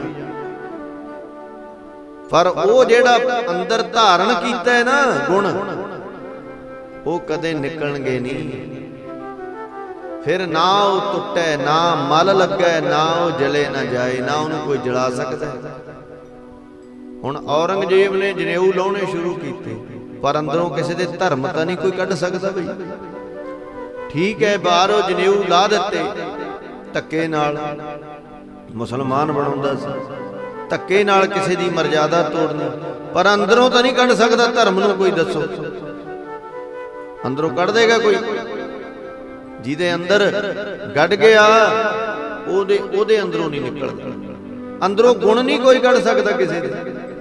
ਪਰ ਉਹ ਜਿਹੜਾ ਅੰਦਰ ਧਾਰਨ ਕੀਤਾ ਹੈ ਨਾ ਗੁਣ, ਉਹ ਕਦੇ ਨਿਕਲਣਗੇ ਨਹੀਂ। ਫਿਰ ਨਾ ਉਹ ਟੁੱਟੇ, ਨਾ ਮਲ ਲੱਗੇ, ਨਾ ਉਹ ਜਲੇ ਨਾ ਜਾਏ, ਨਾ ਉਹਨੂੰ ਕੋਈ ਜਲਾ ਸਕਦਾ। ਹੁਣ ਔਰੰਗਜ਼ੇਬ ਨੇ ਜਨੇਊ ਲਾਉਣੇ ਸ਼ੁਰੂ ਕੀਤੇ, ਪਰ ਅੰਦਰੋਂ ਕਿਸੇ ਦੇ ਧਰਮ ਤਾਂ ਨਹੀਂ ਕੋਈ ਕੱਢ ਸਕਦਾ ਬਈ। ਠੀਕ ਹੈ, ਬਾਹਰੋਂ ਜਨੇਊ ਲਾ ਦਿੱਤੇ, ਧੱਕੇ ਨਾਲ ਮੁਸਲਮਾਨ ਬਣਾਉਂਦਾ ਸੀ, ਧੱਕੇ ਨਾਲ ਕਿਸੇ ਦੀ ਮਰਜ਼ਾਦਾ ਤੋੜਨੀ, ਪਰ ਅੰਦਰੋਂ ਤਾਂ ਨਹੀਂ ਕੱਢ ਸਕਦਾ ਧਰਮ ਨੂੰ ਕੋਈ। ਦੱਸੋ ਅੰਦਰੋਂ ਕੱਢ ਦੇਗਾ ਕੋਈ? ਜਿਹਦੇ ਅੰਦਰ ਗੱਡ ਗਿਆ ਉਹਦੇ ਉਹਦੇ ਅੰਦਰੋਂ ਨਹੀਂ ਨਿਕਲਦਾ, ਅੰਦਰੋਂ ਗੁਣ ਨਹੀਂ ਕੋਈ ਕੱਢ ਸਕਦਾ ਕਿਸੇ ਦੇ।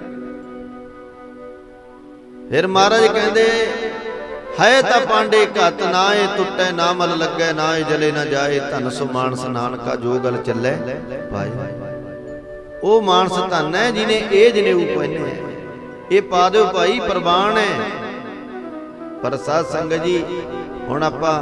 ਫਿਰ ਮਹਾਰਾਜ ਕਹਿੰਦੇ ਹੈ ਤਾਂ ਪਾਂਡੇ ਘੱਤ, ਨਾ ਇਹ ਟੁੱਟੇ ਨਾ ਮਲ ਲੱਗੇ, ਨਾ ਇਹ ਜਲੇ ਨਾ ਜਾਏ, ਧਨ ਸੋ ਮਾਨਸ ਨਾਨਕਾ ਜੋ ਗਲ ਚੱਲੇ ਭਾਈ। ਉਹ ਮਾਨਸ ਧਨ ਹੈ ਜਿਹਨੇ ਇਹ ਜਨੇਊ ਪਹਿਨੇ, ਇਹ ਪਾ ਦਿਓ ਭਾਈ, ਪ੍ਰਵਾਨ ਹੈ। ਪਰ ਸਾਧ ਸੰਗਤ ਜੀ ਹੁਣ ਆਪਾਂ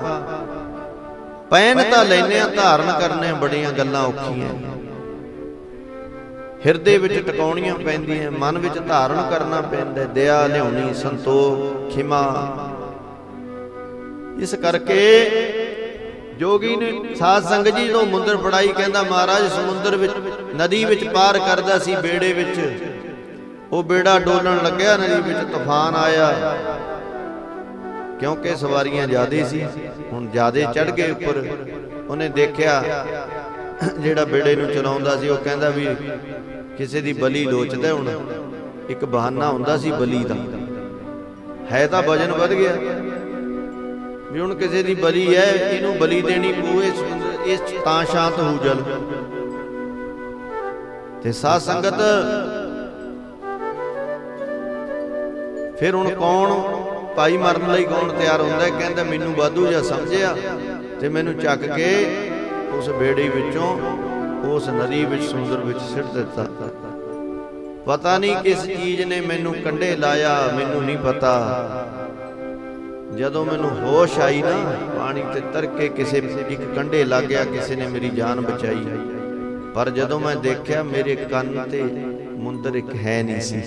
ਪਹਿਨ ਤਾਂ ਲੈਨੇ ਆ, ਧਾਰਨ ਕਰਨੇ ਬੜੀਆਂ ਗੱਲਾਂ ਔਖੀਆਂ। ਹਿਰਦੇ ਵਿੱਚ ਟਿਕਾਉਣੀਆਂ ਪੈਂਦੀਆਂ, ਮਨ ਵਿੱਚ ਧਾਰਨ ਕਰਨਾ ਪੈਂਦਾ, ਦਇਆ ਲਿਆਉਣੀ, ਸੰਤੋਖ, ਖਿਮਾ। ਇਸ ਕਰਕੇ ਜੋਗੀ ਨੇ ਸਾਧ ਸੰਗਤ ਜੀ ਜਦੋਂ ਮੁੰਦਰ ਫੜਾਈ, ਕਹਿੰਦਾ ਮਹਾਰਾਜ ਸਮੁੰਦਰ ਵਿੱਚ ਨਦੀ ਵਿੱਚ ਪਾਰ ਕਰਦਾ ਸੀ ਬੇੜੇ ਵਿੱਚ, ਉਹ ਬੇੜਾ ਡੋਲਣ ਲੱਗਿਆ, ਨਦੀ ਵਿੱਚ ਤੂਫਾਨ ਆਇਆ, ਕਿਉਂਕਿ ਸਵਾਰੀਆਂ ਜ਼ਿਆਦੇ ਸੀ, ਹੁਣ ਜ਼ਿਆਦੇ ਚੜ ਗਏ ਉੱਪਰ। ਉਹਨੇ ਦੇਖਿਆ ਜਿਹੜਾ ਬੇੜੇ ਨੂੰ ਚਲਾਉਂਦਾ ਸੀ, ਉਹ ਕਹਿੰਦਾ ਵੀ ਕਿਸੇ ਦੀ ਬਲੀ ਲੋਚਦਾ। ਹੁਣ ਇੱਕ ਬਹਾਨਾ ਹੁੰਦਾ ਸੀ ਬਲੀ ਦਾ, ਹੈ ਤਾਂ ਵਜਨ ਵੱਧ ਗਿਆ ਵੀ ਹੁਣ ਕਿਸੇ ਦੀ ਬਲੀ ਹੈ, ਇਹਨੂੰ ਬਲੀ ਦੇਣੀ ਪਊ, ਇਸ ਤਾਂ ਸ਼ਾਂਤ ਹੋ ਜਲ। ਤੇ ਸਾਧ ਸੰਗਤ ਫਿਰ ਹੁਣ ਕੌਣ ਭਾਈ ਮਰਨ ਲਈ ਕੌਣ ਤਿਆਰ ਹੁੰਦਾ? ਕਹਿੰਦਾ ਮੈਨੂੰ ਵਾਧੂ ਜਿਹਾ ਸਮਝਿਆ ਤੇ ਮੈਨੂੰ ਚੱਕ ਕੇ ਉਸ ਬੇੜੀ ਵਿੱਚੋਂ ਉਸ ਨਦੀ ਵਿੱਚ, ਸਮੁੰਦਰ ਵਿੱਚ ਸਿੱਟ ਦਿੱਤਾ। ਪਤਾ ਨਹੀਂ ਕਿਸ ਚੀਜ਼ ਨੇ ਮੈਨੂੰ ਕੰਢੇ ਲਾਇਆ, ਮੈਨੂੰ ਨਹੀਂ ਪਤਾ। ਜਦੋਂ ਮੈਨੂੰ ਹੋਸ਼ ਆਈ ਨਾ, ਪਾਣੀ ਤੇ ਤਰ ਕੇ ਕਿਸੇ ਇੱਕ ਕੰਢੇ ਲੱਗ ਗਿਆ, ਕਿਸੇ ਨੇ ਮੇਰੀ ਜਾਨ ਬਚਾਈ। ਪਰ ਜਦੋਂ ਮੈਂ ਦੇਖਿਆ ਮੇਰੇ ਕੰਨ ਤੇ ਮੁੰਦਰ ਇੱਕ ਹੈ ਨਹੀਂ ਸੀ।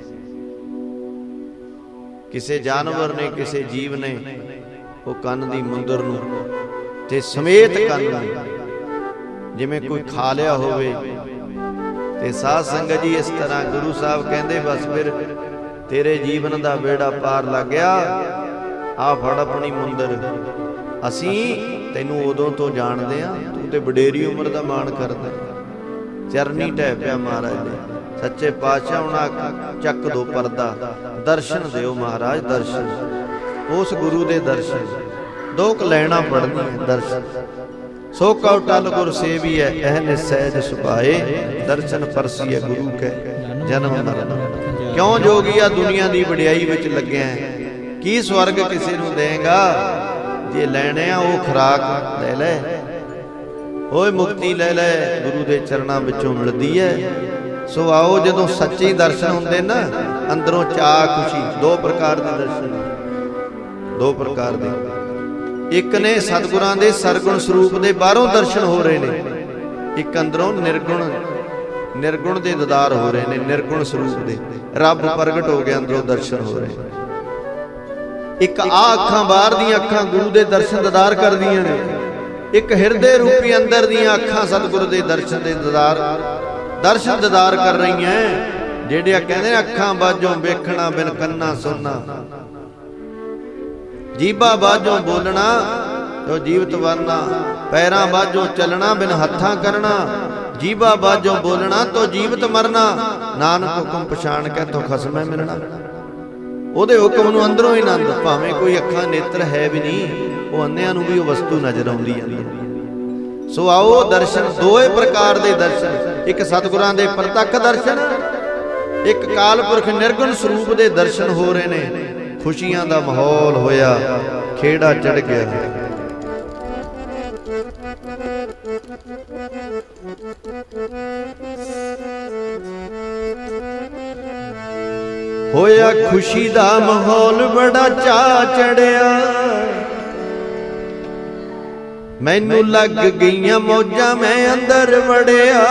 ਕਿਸੇ ਜਾਨਵਰ ਨੇ, ਕਿਸੇ ਜੀਵ ਨੇ ਉਹ ਕੰਨ ਦੀ ਮੁੰਦਰ ਨੂੰ ਤੇ ਸਮੇਤ ਕੰਨ ਨੂੰ ਜਿਵੇਂ ਕੋਈ ਖਾ ਲਿਆ ਹੋਵੇ। ਤੇ ਸਾਧ ਸੰਗਤ ਜੀ ਇਸ ਤਰ੍ਹਾਂ ਗੁਰੂ ਸਾਹਿਬ ਕਹਿੰਦੇ ਬਸ ਫਿਰ ਤੇਰੇ ਜੀਵਨ ਦਾ ਬੇੜਾ ਪਾਰ ਲੱਗ ਗਿਆ, ਆ ਫੜ ਆਪਣੀ ਮੁੰਦਰ। ਅਸੀਂ ਤੈਨੂੰ ਉਦੋਂ ਤੋਂ ਜਾਣਦੇ ਆ, ਤੂੰ ਤੇ ਵਡੇਰੀ ਉਮਰ ਦਾ ਮਾਣ ਕਰਦਾ। ਚਰਨੀ ਢਹਿ ਪਿਆ ਮਹਾਰਾਜ ਦੇ। ਸੱਚੇ ਪਾਤਸ਼ਾਹ ਹੁਣ ਚੱਕ ਦੋ ਪਰਦਾ, ਦਰਸ਼ਨ ਦਿਓ ਮਹਾਰਾਜ, ਦਰਸ਼ਨ। ਉਸ ਗੁਰੂ ਦੇ ਦਰਸ਼ਨ ਦੋ ਕ ਲੈਣਾ ਪੜਨੀ ਦਰਸ਼ਨ। ਸੋ ਕਉ ਟਲ ਗੁਰ ਸੇਵੀਐ ਐਨ ਸਹਿਜ ਸੁਭਾਏ, ਦਰਸ਼ਨ ਪਰਸੀਐ ਗੁਰੂ ਕੈ ਜਨਮ ਮਰਨ। ਕਿਉਂ ਜੋਗੀਆ ਦੁਨੀਆ ਦੀ ਵਡਿਆਈ ਵਿੱਚ ਲੱਗਿਆ, ਕੀ ਸਵਰਗ ਕਿਸੇ ਨੂੰ ਦੇਗਾ? ਜੇ ਲੈਣੇ ਆ ਉਹ ਖੁਰਾਕ ਲੈ ਲੈ, ਓਏ ਮੁਕਤੀ ਲੈ ਲੈ, ਗੁਰੂ ਦੇ ਚਰਨਾਂ ਵਿੱਚੋਂ ਮਿਲਦੀ ਹੈ। ਸੋ ਆਓ, ਜਦੋਂ ਸੱਚੇ ਦਰਸ਼ਨ ਹੁੰਦੇ ਨਾ, ਅੰਦਰੋਂ ਚਾਹ ਖੁਸ਼ੀ। ਦੋ ਪ੍ਰਕਾਰ ਦੇ ਦਰਸ਼ਨ, ਦੋ ਪ੍ਰਕਾਰ ਦੇ। ਇੱਕ ਨੇ ਸਤਿਗੁਰਾਂ ਦੇ ਸਰਗੁਣ ਸਰੂਪ ਦੇ ਬਾਹਰੋਂ ਦਰਸ਼ਨ ਹੋ ਰਹੇ ਨੇ, ਇੱਕ ਅੰਦਰੋਂ ਨਿਰਗੁਣ ਨਿਰਗੁਣ ਦੇ ਦੀਦਾਰ ਹੋ ਰਹੇ ਨੇ, ਨਿਰਗੁਣ ਸਰੂਪ ਦੇ। ਰੱਬ ਪ੍ਰਗਟ ਹੋ ਗਿਆ, ਅੰਦਰੋਂ ਦਰਸ਼ਨ ਹੋ ਰਹੇ। ਇੱਕ ਆ ਅੱਖਾਂ ਬਾਹਰ ਦੀਆਂ ਅੱਖਾਂ ਗੁਰੂ ਦੇ ਦਰਸ਼ਨ ਦੀਦਾਰ ਕਰਦੀਆਂ ਨੇ, ਇੱਕ ਹਿਰਦੇ ਰੂਪੀ ਅੰਦਰ ਦੀਆਂ ਅੱਖਾਂ ਸਤਿਗੁਰੂ ਦੇ ਦਰਸ਼ਨ ਦੇ ਦੀਦਾਰ ਦਰਸ਼ਨ ਦੀਦਾਰ ਕਰ ਰਹੀਆਂ। ਜਿਹੜੇ ਕਹਿੰਦੇ ਨੇ ਅੱਖਾਂ ਬਾਝੋਂ ਵੇਖਣਾ ਬਿਨ ਕੰਨਾਂ ਸੁਣਨਾ, ਜੀਭਾਂ ਬਾਝੋਂ ਬੋਲਣਾ ਤੋ ਜੀਵਤ ਵਰਨਾ, ਪੈਰਾਂ ਬਾਝੋਂ ਚੱਲਣਾ ਬਿਨ ਹੱਥਾਂ ਕਰਨਾ, ਜੀਭਾਂ ਬਾਝੋਂ ਬੋਲਣਾ ਤੋ ਜੀਵਤ ਮਰਨਾ। ਨਾਨਕ ਹੁਕਮ ਪਛਾਣ ਕੇ ਤੋ ਖਸਮੈ ਮਿਲਣਾ। ਉਹਦੇ ਹੁਕਮ ਨੂੰ ਅੰਦਰੋਂ ਹੀ ਆਨੰਦ, ਭਾਵੇਂ ਕੋਈ ਅੱਖਾਂ ਨੇਤਰ ਹੈ ਵੀ ਨਹੀਂ, ਉਹ ਅੰਨਿਆਂ ਨੂੰ ਵੀ ਉਹ ਵਸਤੂ ਨਜ਼ਰ ਆਉਂਦੀ ਹੈ। ਸੋ ਆਓ ਦਰਸ਼ਨ, ਦੋਏ ਪ੍ਰਕਾਰ ਦੇ ਦਰਸ਼ਨ, ਇੱਕ ਸਤਿਗੁਰਾਂ ਦੇ ਪ੍ਰਤੱਖ ਦਰਸ਼ਨ, ਇੱਕ ਕਾਲ ਪੁਰਖ ਨਿਰਗੁਣ ਸਰੂਪ ਦੇ ਦਰਸ਼ਨ ਹੋ ਰਹੇ ਨੇ। ਖੁਸ਼ੀਆਂ ਦਾ ਮਾਹੌਲ ਹੋਇਆ, ਖੇੜਾ ਚੜ ਗਿਆ। ਹੋਇਆ ਖੁਸ਼ੀ ਦਾ ਮਾਹੌਲ, ਬੜਾ ਚਾਅ ਚੜਿਆ। ਮੈਨੂੰ ਲੱਗ ਗਈਆਂ ਮੌਜਾਂ, ਮੈਂ ਅੰਦਰ ਵੜਿਆ।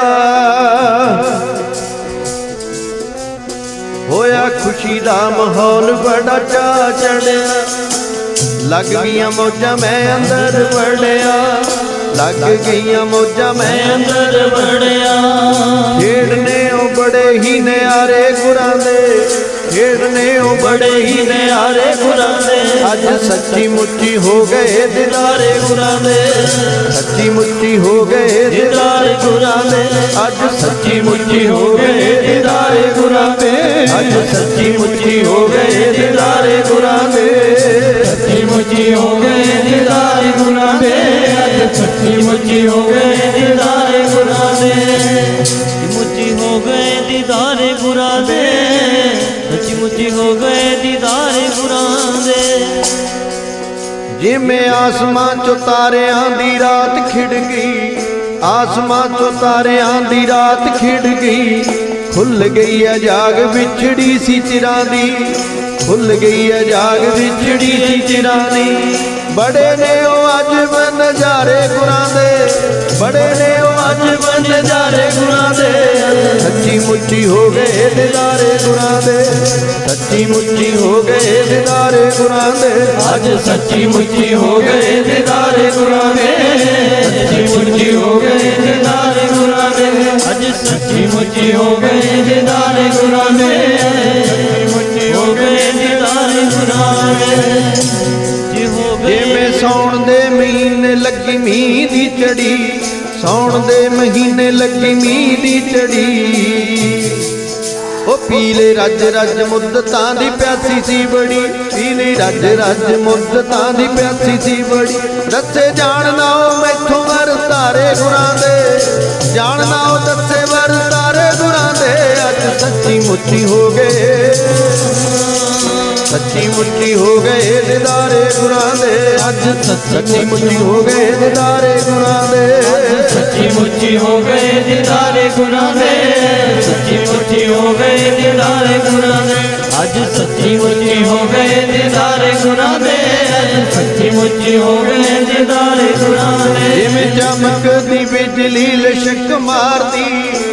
ਹੋਇਆ ਖੁਸ਼ੀ ਦਾ ਮਾਹੌਲ, ਬੜਾ ਚਾਅ ਚੜਿਆ। ਲੱਗ ਗਈਆਂ ਮੌਜਾਂ, ਮੈਂ ਅੰਦਰ ਵੜਿਆ। ਲੱਗ ਗਈਆਂ ਮੌਜਾਂ, ਮੈਂ ਅੰਦਰ ਵੜਿਆ। ਖੇਡਨੇ ਉਹ ਬੜੇ ਹੀ ਨਿਆਰੇ ਗੁਰਾਂ ਦੇ, ਖੇਡਨੇ ਉਹ ਬੜੇ ਹੀ ਨਿਆਰੇ ਗੁਰਾਂ ਦੇ। ਅੱਜ ਸੱਚੀ ਮੁੱਚੀ ਹੋ ਗਏ ਦੀਦਾਰੇ ਗੁਰਾਂ ਦੇ, ਸੱਚੀ ਮੁੱਚੀ ਹੋ ਗਏ ਦੀਦਾਰੇ ਗੁਰਾਂ ਦੇ। ਅੱਜ ਸੱਚੀ ਮੁੱਚੀ ਹੋ ਗਏ ਦੀਦਾਰੇ ਗੁਰਾਂ ਦੇ, ਅੱਜ ਸੱਚੀ ਮੁੱਚੀ ਹੋ ਗਏ ਦੀਦਾਰੇ ਗੁਰਾਂ ਦੇ। ਸੱਚੀ ਮੁੱਚੀ ਹੋ ਗਏ ਦੀਦਾਰੇ ਗੁਰਾਂ ਦੇ, ਅੱਜ ਸੱਚੀ ਮੁੱਚੀ ਹੋ ਗਏ ਦੀਦਾਰੇ ਗੁਰਾਂ ਦੇ। ਮੁੱਚੀ ਹੋ ਗਏ ਦੀਦਾਰੇ ਗੁਰਾਂ ਦੇ, ਸੱਚੀ ਮੁੱਚੀ ਹੋ ਗਏ ਦੀਦਾਰੇ ਗੁਰਾਂ ਦੇ। ਜਿਵੇਂ ਆਸਮਾਂ ਚੋਂ ਤਾਰਿਆਂ ਦੀ ਰਾਤ ਖਿੜ ਗਈ, ਆਸਮਾਂ ਚੋਂ ਤਾਰਿਆਂ ਦੀ ਰਾਤ ਖਿੜ ਗਈ। ਖੁੱਲ ਗਈ ਹੈ ਜਾਗ, ਵਿਛੜੀ ਸੀ ਚਿਰਾਂ ਦੀ, ਖੁੱਲ ਗਈ ਹੈ ਜਾਗ, ਵਿਛੜੀ ਸੀ ਚਿਰਾਂ ਦੀ। बड़े ने ओ अजब नजारे गुरां दे, बड़े ने ओ अजब नजारे गुरां दे, सच्ची मुच्ची हो गए दीदारे गुरां दे, सच्ची मुच्ची हो गए दीदारे गुरां दे, अज सच्ची मुच्ची हो गए दीदारे गुरां दे, सच्ची मुच्ची हो गए दीदारे गुरां दे, अज सच्ची मुच्ची हो गए दीदारे गुरां दे, सच्ची मुच्ची हो गए दीदारे गुरां दे। जिवें सौण दे महीने लगी मींह दी चढ़ी, सौण दे महीने लगी मींह दी चढ़ी, ओ पीले रज रज मुद्दतां दी प्यासी सी बड़ी, पीले रज रज मुद्दतां दी प्यासी सी बड़ी, दसे जानना ओ मैथों वर तारे गुरां दे, जानना ओ दसे वर तारे गुरां दे, अज सच्ची मुच्ची हो गए, सच्ची मुच्ची हो गए दीदारे गुरां दे, अज सच्ची मुच्ची हो गए दीदारे गुरां दे, सच्ची मुच्ची हो गए दीदारे गुरां दे, सच्ची मुच्ची हो गए दीदारे गुरां दे, अज सच्ची मुच्ची हो गए दीदारे गुरां दे, अज सच्ची मुच्ची हो गए दीदारे गुरां दे। जिवें चमकदी बिजली लिशक मारदी,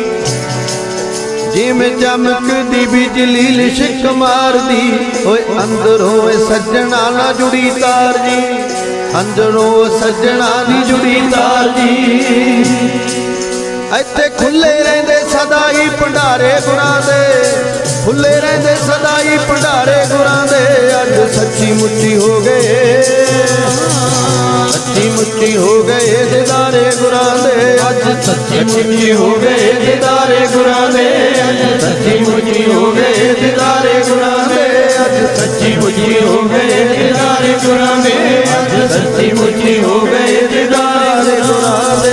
जिवें चमकदी बिजली लिशक मारदी, ओए अंदरों सज्जणा ना जुड़ी तार जी, अंदरों सज्जणा दी जुड़ी तार जी, इत्थे खुले रहिंदे सदा ही भंडारे गुरां दे, खुले रहिंदे सदा ही भंडारे गुरां दे, अज सच्ची मुच्ची हो गए, सच्ची मुच्ची हो गए दीदारे गुरां दे, अज सच्ची मुच्ची हो गए दीदारे गुरां दे, अज सच्ची मुच्ची हो गए दीदारे गुरां दे, अज सच्ची मुच्ची हो गए दीदारे गुरां दे, अज सच्ची मुच्ची हो गए दीदारे गुरां दे।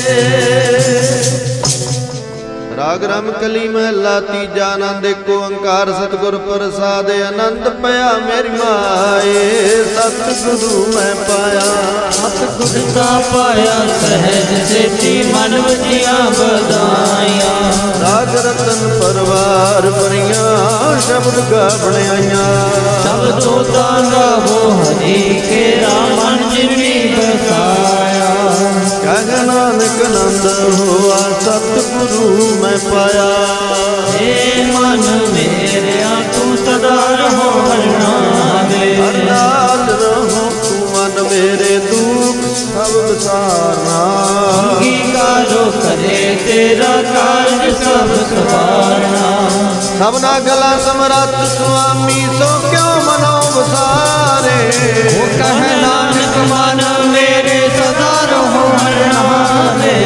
राग रम कली महला तीजा आनंद एको ओंकार सतगुर प्रसाद आनंद पया मेरी माए, सतगुरु मैं पाया, सतगुर का पाया सहज सेती मन वजिया बधाइया, राग रतन परवार भरिया शब्द गा बनाइया, शब्द तोता गावो हरि के रामन जिनी बसाया, कह नानक नंद हुआ सतगुरु मैं पाया, हे मन मेरे तू सदा रहो हरनामे, अरनाद रहो तू मन मेरे दुख सब विसारना, अंगीकारो करे तेरा कार्य सब सवारना, सबना गला समरथ स्वामी सो क्यों मनो बसारे, वो कह नानक मन मेरे सदा रहो हरनामे,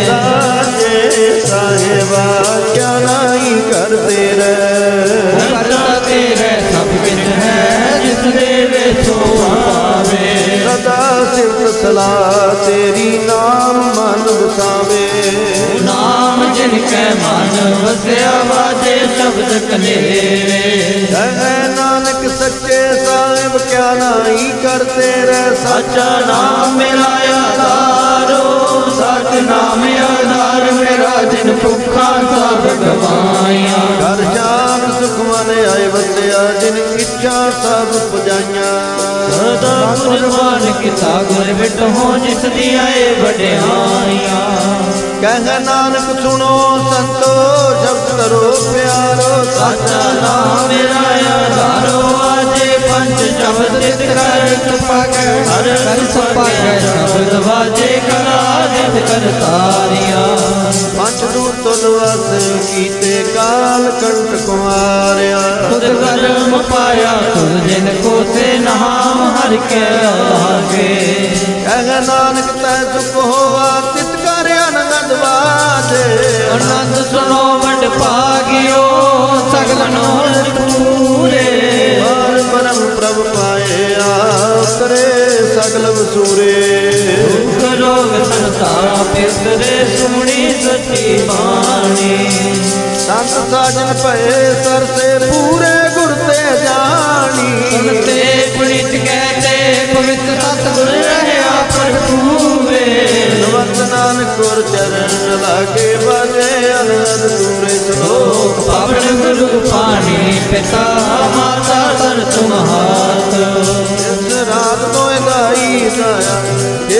साहेबा क्या नहीं करते रहे, करता तेरे सब बिन है जिस देवे सो आवे, सदा सिर्फ सलाह तेरी नाम मन बसावे, नाम जिनके मन वसया वाजे शब्द कनेरे, है नानक सच्चे साहिब क्या नहीं करते रहे, सच्चा नाम मेरा आधारो, सच नाम आधार मेरा जिन भुखा सब गवाइया, घर जान सुख मन आए बसिया जिन इच्छा सब पुजाइया, सदा गुरबान किता गुर बिट हो जिस दिया वड्याइया, कह नानक सुनो संतो शब्द करो प्यारो, सच्चा नाम मेरा आधारो, आजे पंच शब्द नित कर सुपाग, हर कर सुपाग शब्द वाजे कला नित कर तारिया, पंच दूत तुलवस कीते काल कंठ कुमारिया, खुद कर्म पाया तुझ जिन को से नाम हर के लागे, कह नानक तै सुख होवा तित कर आनंद बाजे, आनंद सुनो वड भागियो सगल नोर पूरे, हर परम प्रभ पाए करे सगल वसूरे, रोग संताप पितरे सुनी सची बाणी, संत साजन पए सर से पूरे गुर ते जानी, सुनते पुनित कहते पवित्र सतगुर रहया भरपूरे, नवत नानक गुर चरण लागे बाजे अनहद सूरे, लोक पावन गुरु पानी पिता माता सर तुम हाथ, इस रात मोए दाई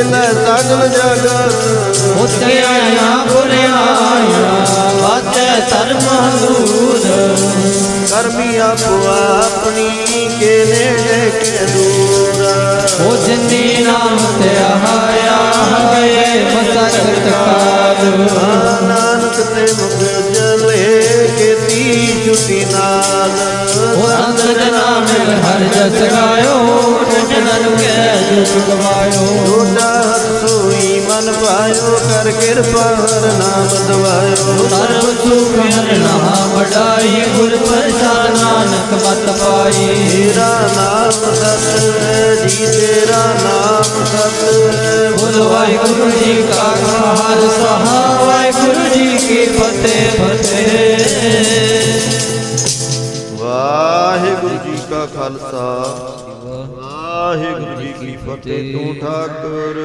ਲੈ ਸਗਲ ਜਗ ਉੱਤੇ ਆਇਆ ਬੁਰਿਆਇਆ ਵਾਜੈ ਧਰਮ ਹਦੂਰ ਕਰਮੀ ਆਪੋ ਆਪਣੀ ਕੇ ਨੇੜੇ ਕੇ ਦੂਰ ਉਹ ਜਿੰਨੀ ਨਾਮ ਤੇ ਆਇਆ ਗਏ ਮਸਕਤ ਕਾਲ ਨਾਨਕ ਤੇ ਮੁਖ ਜਲੇ ਕੀਤੀ ਛੁਟੀ ਨਾਲ ਉਹ ਅੰਦਰ ਨਾਮ ਹਰ ਜਸ ਗਾਇਓ ਜਨਨ ਕੈ ਜੁਗ ਗਵਾਇਓ ਰੋਡਾ ਹੱਥ ਸੋਈ ਮਨ ਪਾਇਓ ਕਰ ਕਿਰਪਾ ਹਰ ਨਾਮ ਦਵਾਇਓ ਸਰਬ ਸੁਖ ਹਰ ਨਾਮ ਵਡਾਈ ਗੁਰ ਪ੍ਰਸਾਦ ਨਾਨਕ ਮਤ ਪਾਈ ਤੇਰਾ ਨਾਮ ਸਤ ਹੈ ਜੀ ਤੇਰਾ ਨਾਮ ਸਤ ਹੈ ਬੋਲ ਵਾਹਿਗੁਰੂ ਜੀ ਕਾ ਖਾਲਸਾ ਵਾਹਿਗੁਰੂ ਜੀ ਕੀ ਫਤਿਹ ਫਤਿਹ ਵਾਹਿਗੁਰੂ ਜੀ ਕਾ ਖਾਲਸਾ ਵਾਹਿਗੁਰੂ ਜੀ ਕੀ ਫਤਿਹ। ਤੂੰ ਠਾਕੁਰ